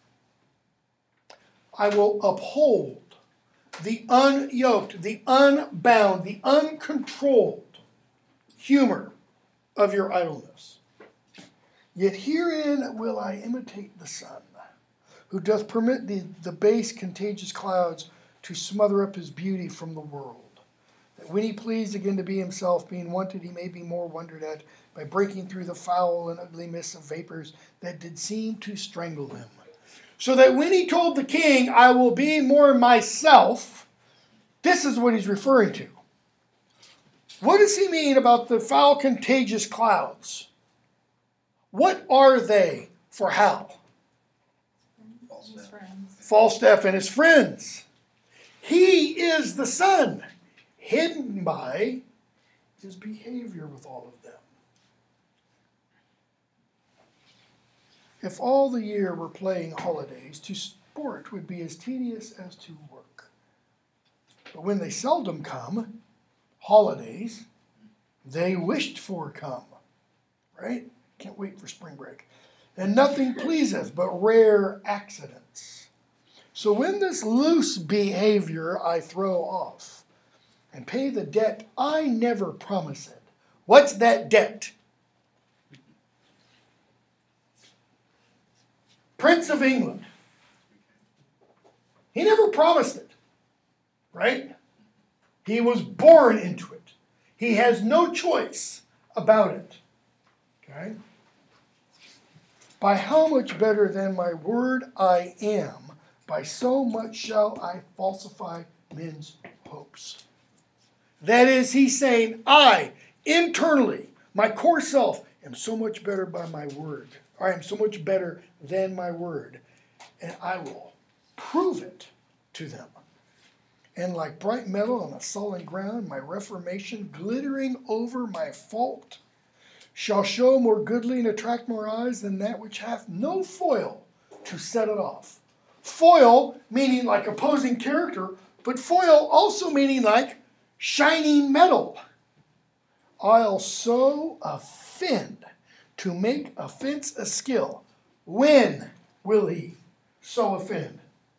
I will uphold the unyoked, the unbound, the uncontrolled humor of your idleness. Yet herein will I imitate the sun, who doth permit the base contagious clouds to smother up his beauty from the world, that when he pleased again to be himself, being wanted, he may be more wondered at by breaking through the foul and ugly mists of vapors that did seem to strangle him. So that when he told the king, I will be more myself, this is what he's referring to. What does he mean about the foul contagious clouds? What are they for Hal? His friends. Falstaff and his friends. He is the sun, hidden by his behavior with all of them. If all the year were playing holidays, to sport would be as tedious as to work. But when they seldom come, holidays, they wished for come. Right? Can't wait for spring break. And nothing pleaseth but rare accidents. So when this loose behavior I throw off, and pay the debt I never promised. What's that debt? Prince of England. He never promised it, right? He was born into it. He has no choice about it, okay? By how much better than my word I am, by so much shall I falsify men's hopes. That is, he's saying, I, internally, my core self, am so much better by my word. Or I am so much better than my word. And I will prove it to them. And like bright metal on a solid ground, my reformation, glittering over my fault, shall show more goodly and attract more eyes than that which hath no foil to set it off. Foil meaning like opposing character, but foil also meaning like shining metal. I'll so offend to make offense a skill. When will he so offend?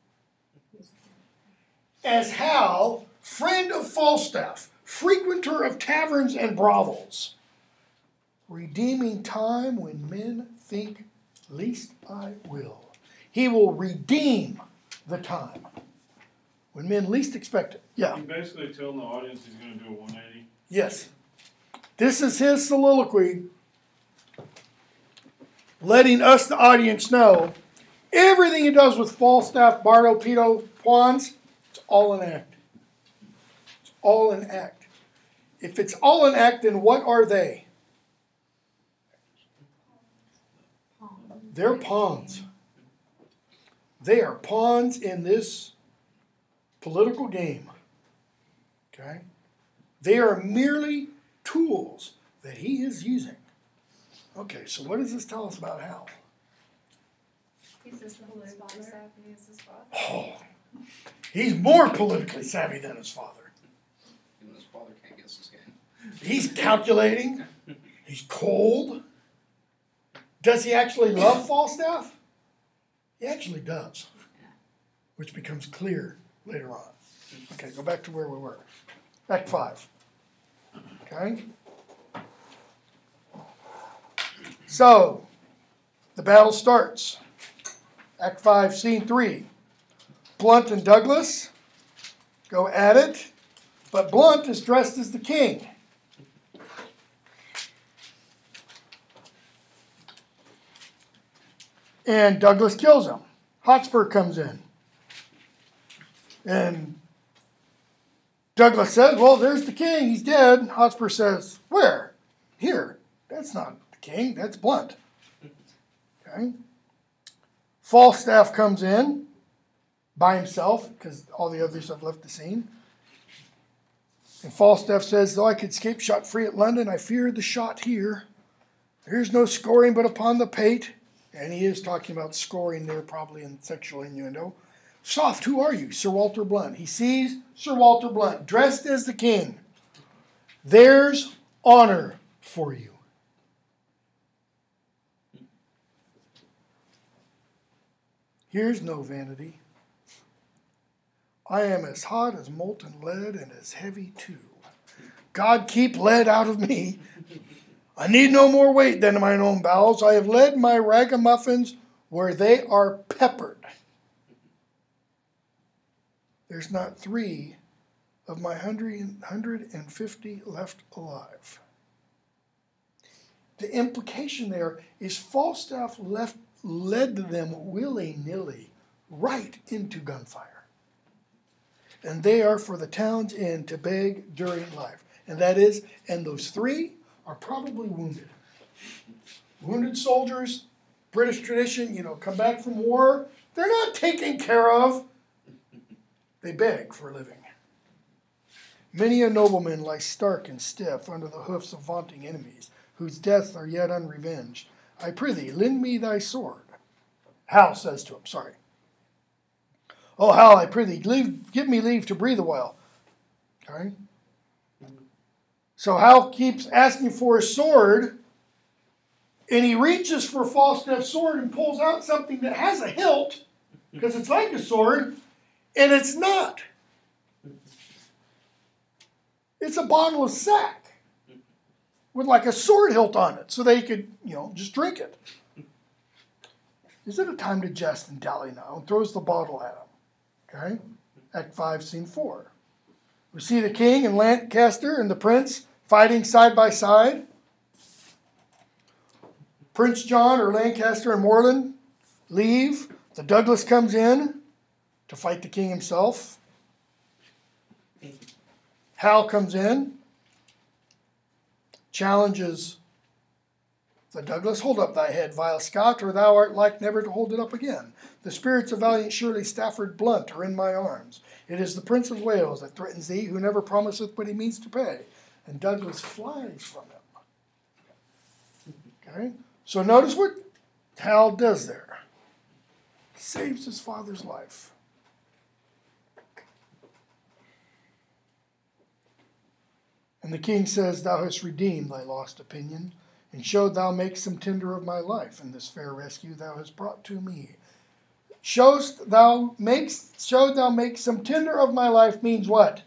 As Hal, friend of Falstaff, frequenter of taverns and brothels, redeeming time when men think least I will. He will redeem the time when men least expect it. Yeah. He's basically telling the audience he's going to do a 180. Yes. This is his soliloquy, letting us, the audience, know everything he does with Falstaff, Bardo, Peto, Pawns, it's all an act. It's all an act. If it's all an act, then what are they? They're pawns. They are pawns in this political game. Okay? They are merely tools that he is using. Okay, so what does this tell us about Hal? He's as politically savvy as his father. Oh, he's more politically savvy than his father. Even his father can't guess his game. He's calculating. He's cold. Does he actually love Falstaff? He actually does, which becomes clear later on. Okay, go back to where we were. Act 5. Okay? So, the battle starts. Act 5, Scene 3. Blunt and Douglas go at it, but Blunt is dressed as the king. And Douglas kills him. Hotspur comes in. And Douglas says, well, there's the king. He's dead. Hotspur says, where? Here. That's not the king. That's Blunt. Okay. Falstaff comes in by himself because all the others have left the scene. And Falstaff says, though I could escape shot free at London, I fear the shot here. There's no scoring but upon the pate. And he is talking about scoring there, probably in sexual innuendo. Soft, who are you? Sir Walter Blunt. He sees Sir Walter Blunt dressed as the king. There's honor for you. Here's no vanity. I am as hot as molten lead and as heavy too. God keep lead out of me. I need no more weight than mine own bowels. I have led my ragamuffins where they are peppered. There's not 3 of my 150 left alive. The implication there is Falstaff led them willy-nilly right into gunfire. And they are for the town's end to beg during life. And that is, and those 3 are probably wounded. Wounded soldiers, British tradition, come back from war, they're not taken care of. They beg for a living. Many a nobleman lies stark and stiff under the hoofs of vaunting enemies, whose deaths are yet unrevenged. I prithee, lend me thy sword. Hal says to him, sorry. Oh, Hal, I prithee, give me leave to breathe a while. Okay. So Hal keeps asking for a sword, and he reaches for Falstaff's sword and pulls out something that has a hilt, because it's like a sword, and it's not. It's a bottle of sack with like a sword hilt on it, so they could, just drink it. Is it a time to jest and dally now? And throws the bottle at him. Okay? Act 5, Scene 4. We see the king and Lancaster and the prince fighting side by side. Prince John or Lancaster and Morland leave. The Douglas comes in to fight the king himself. Hal comes in, challenges the Douglas. Hold up thy head, vile Scot, or thou art like never to hold it up again. The spirits of valiant Shirley Stafford Blunt are in my arms. It is the Prince of Wales that threatens thee, who never promiseth what he means to pay. And Douglas flies from him. Okay? So notice what Hal does there. Saves his father's life. And the king says, thou hast redeemed thy lost opinion, and showed thou make some tender of my life, and this fair rescue thou hast brought to me. Showed thou make some tender of my life means what?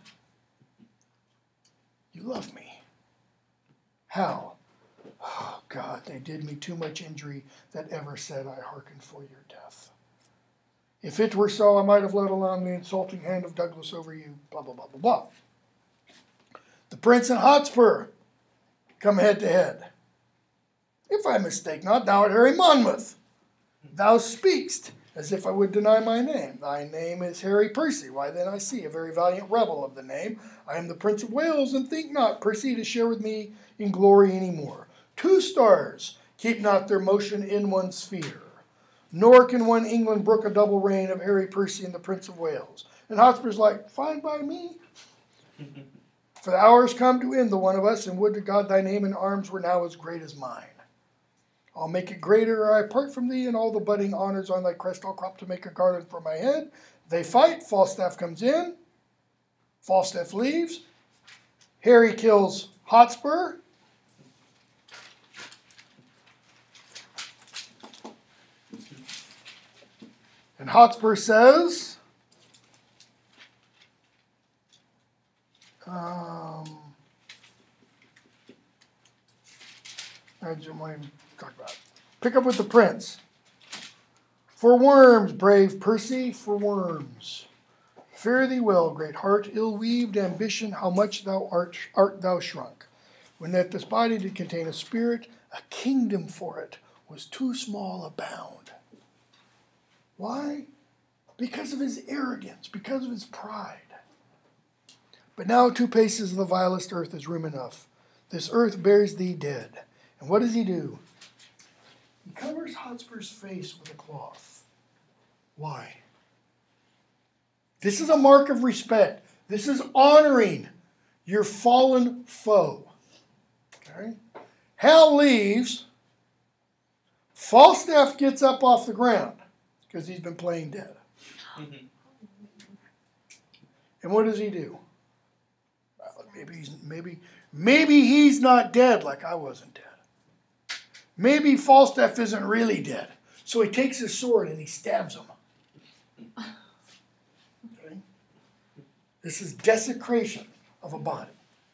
You love me. How? Oh, God, they did me too much injury that ever said I hearkened for your death. If it were so, I might have let alone the insulting hand of Douglas over you, blah, blah, blah, blah, blah. The Prince and Hotspur come head to head. If I mistake not, thou art Harry Monmouth. Thou speakst as if I would deny my name. Thy name is Harry Percy. Why then I see a very valiant rebel of the name. I am the Prince of Wales, and think not, Percy, to share with me in glory any more. 2 stars keep not their motion in one sphere. Nor can one England brook a double reign of Harry Percy and the Prince of Wales. And Hotspur's like, fine by me. For the hour has come to end the one of us, and would to God thy name and arms were now as great as mine. I'll make it greater ere I part from thee, and all the budding honors on thy crest I'll crop to make a garland for my head. They fight. Falstaff comes in. Falstaff leaves. Harry kills Hotspur. And Hotspur says, I don't want to talk about it. Pick up with the prince. For worms, brave Percy, for worms. Fare thee well, great heart, ill-weaved ambition, how much thou art thou shrunk. When that this body did contain a spirit, a kingdom for it was too small a bound. Why? Because of his arrogance, because of his pride. But now 2 paces of the vilest earth is room enough. This earth bears thee dead. And what does he do? He covers Hotspur's face with a cloth. Why? This is a mark of respect. This is honoring your fallen foe. Okay? Hal leaves. Falstaff gets up off the ground because he's been playing dead. And what does he do? Well, maybe he's not dead like I wasn't dead. Maybe Falstaff isn't really dead. So he takes his sword and he stabs him. Okay? This is desecration of a body.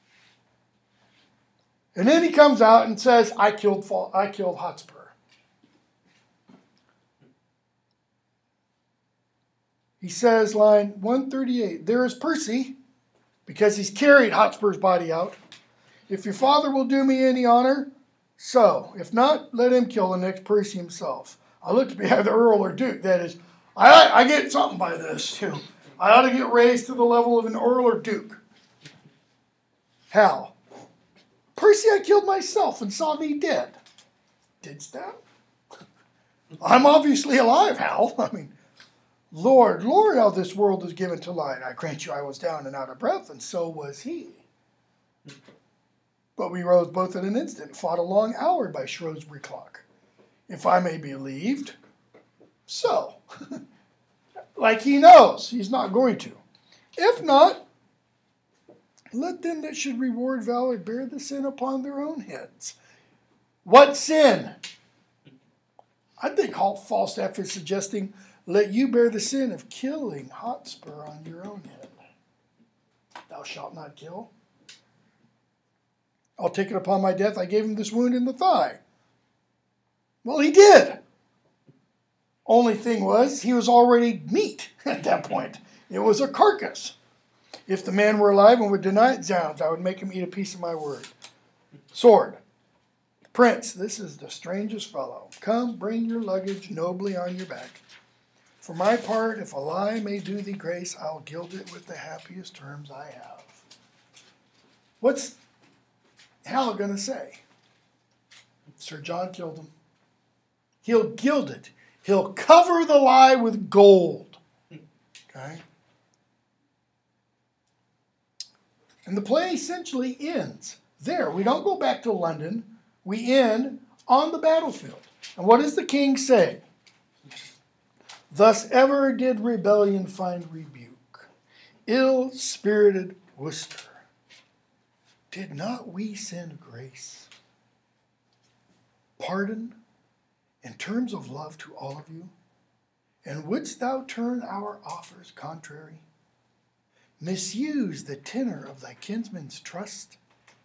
And then he comes out and says, I killed Hotspur. He says, line 138, there is Percy, because he's carried Hotspur's body out. If your father will do me any honor, so. If not, let him kill the next Percy himself. I look to be either Earl or Duke. That is, I get something by this. You know, I ought to get raised to the level of an Earl or Duke. Hal. Percy, I killed myself and saw thee dead. Didst thou? I'm obviously alive, Hal. I mean, Lord, how this world is given to light. I grant you I was down and out of breath, and so was he. But we rose both in an instant and fought a long hour by Shrewsbury clock. If I may be believed, so. Like he knows he's not going to. If not, let them that should reward valor bear the sin upon their own heads. What sin? I think Falstaff is suggesting, let you bear the sin of killing Hotspur on your own head. Thou shalt not kill. I'll take it upon my death. I gave him this wound in the thigh. Well, he did. Only thing was, he was already meat at that point. It was a carcass. If the man were alive and would deny it, zounds, I would make him eat a piece of my word. Sword. Prince, this is the strangest fellow. Come, bring your luggage nobly on your back. For my part, if a lie may do thee grace, I'll gild it with the happiest terms I have. What's Hal going to say? Sir John killed him. He'll gild it. He'll cover the lie with gold. Okay? And the play essentially ends there. We don't go back to London. We end on the battlefield. And what does the king say? Thus ever did rebellion find rebuke. Ill-spirited Worcester, did not we send grace, pardon, and terms of love to all of you? And wouldst thou turn our offers contrary? Misuse the tenor of thy kinsman's trust?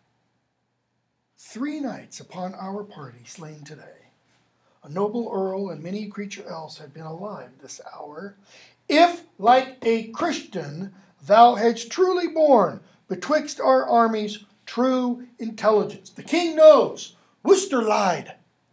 3 knights upon our party slain today. A noble earl and many creature else had been alive this hour, if, like a Christian, thou hadst truly borne betwixt our armies true intelligence. The king knows. Worcester lied.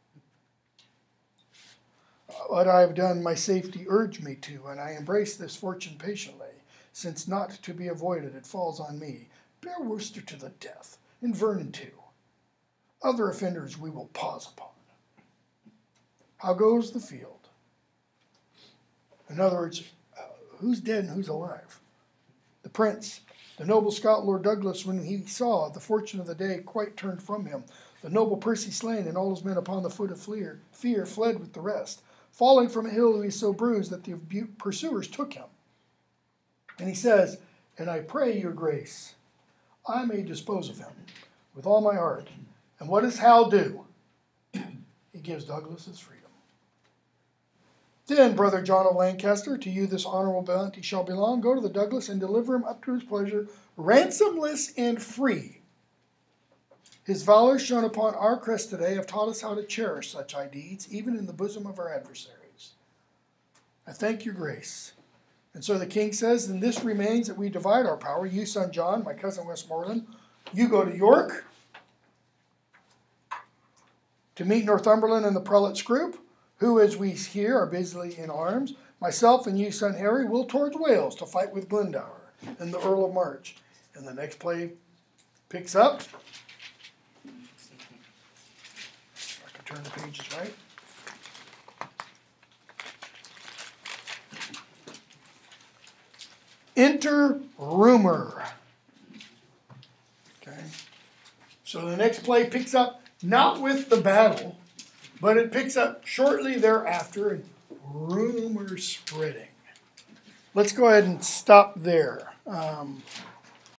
What I have done my safety urged me to, and I embrace this fortune patiently, since not to be avoided it falls on me. Bear Worcester to the death, and Vernon too. Other offenders we will pause upon. How goes the field? In other words, who's dead and who's alive? The prince, the noble Scot Lord Douglas, when he saw the fortune of the day, quite turned from him. The noble Percy slain, and all his men upon the foot of fear fled with the rest. Falling from a hill, he was so bruised that the pursuers took him. And he says, and I pray your grace, I may dispose of him with all my heart. And what does Hal do? He gives Douglas his freedom. Then, brother John of Lancaster, to you this honorable bounty shall belong. Go to the Douglas and deliver him up to his pleasure, ransomless and free. His valor shown upon our crest today have taught us how to cherish such high deeds, even in the bosom of our adversaries. I thank your grace. And so the king says, then this remains that we divide our power. You, son John, my cousin Westmoreland, you go to York to meet Northumberland and the prelate's group, who, as we hear, are busily in arms. Myself and you, son Harry, will towards Wales to fight with Glendower and the Earl of March. And the next play picks up. I can turn the pages right. Enter rumor. Okay. So the next play picks up not with the battle, but it picks up shortly thereafter and rumor spreading. Let's go ahead and stop there.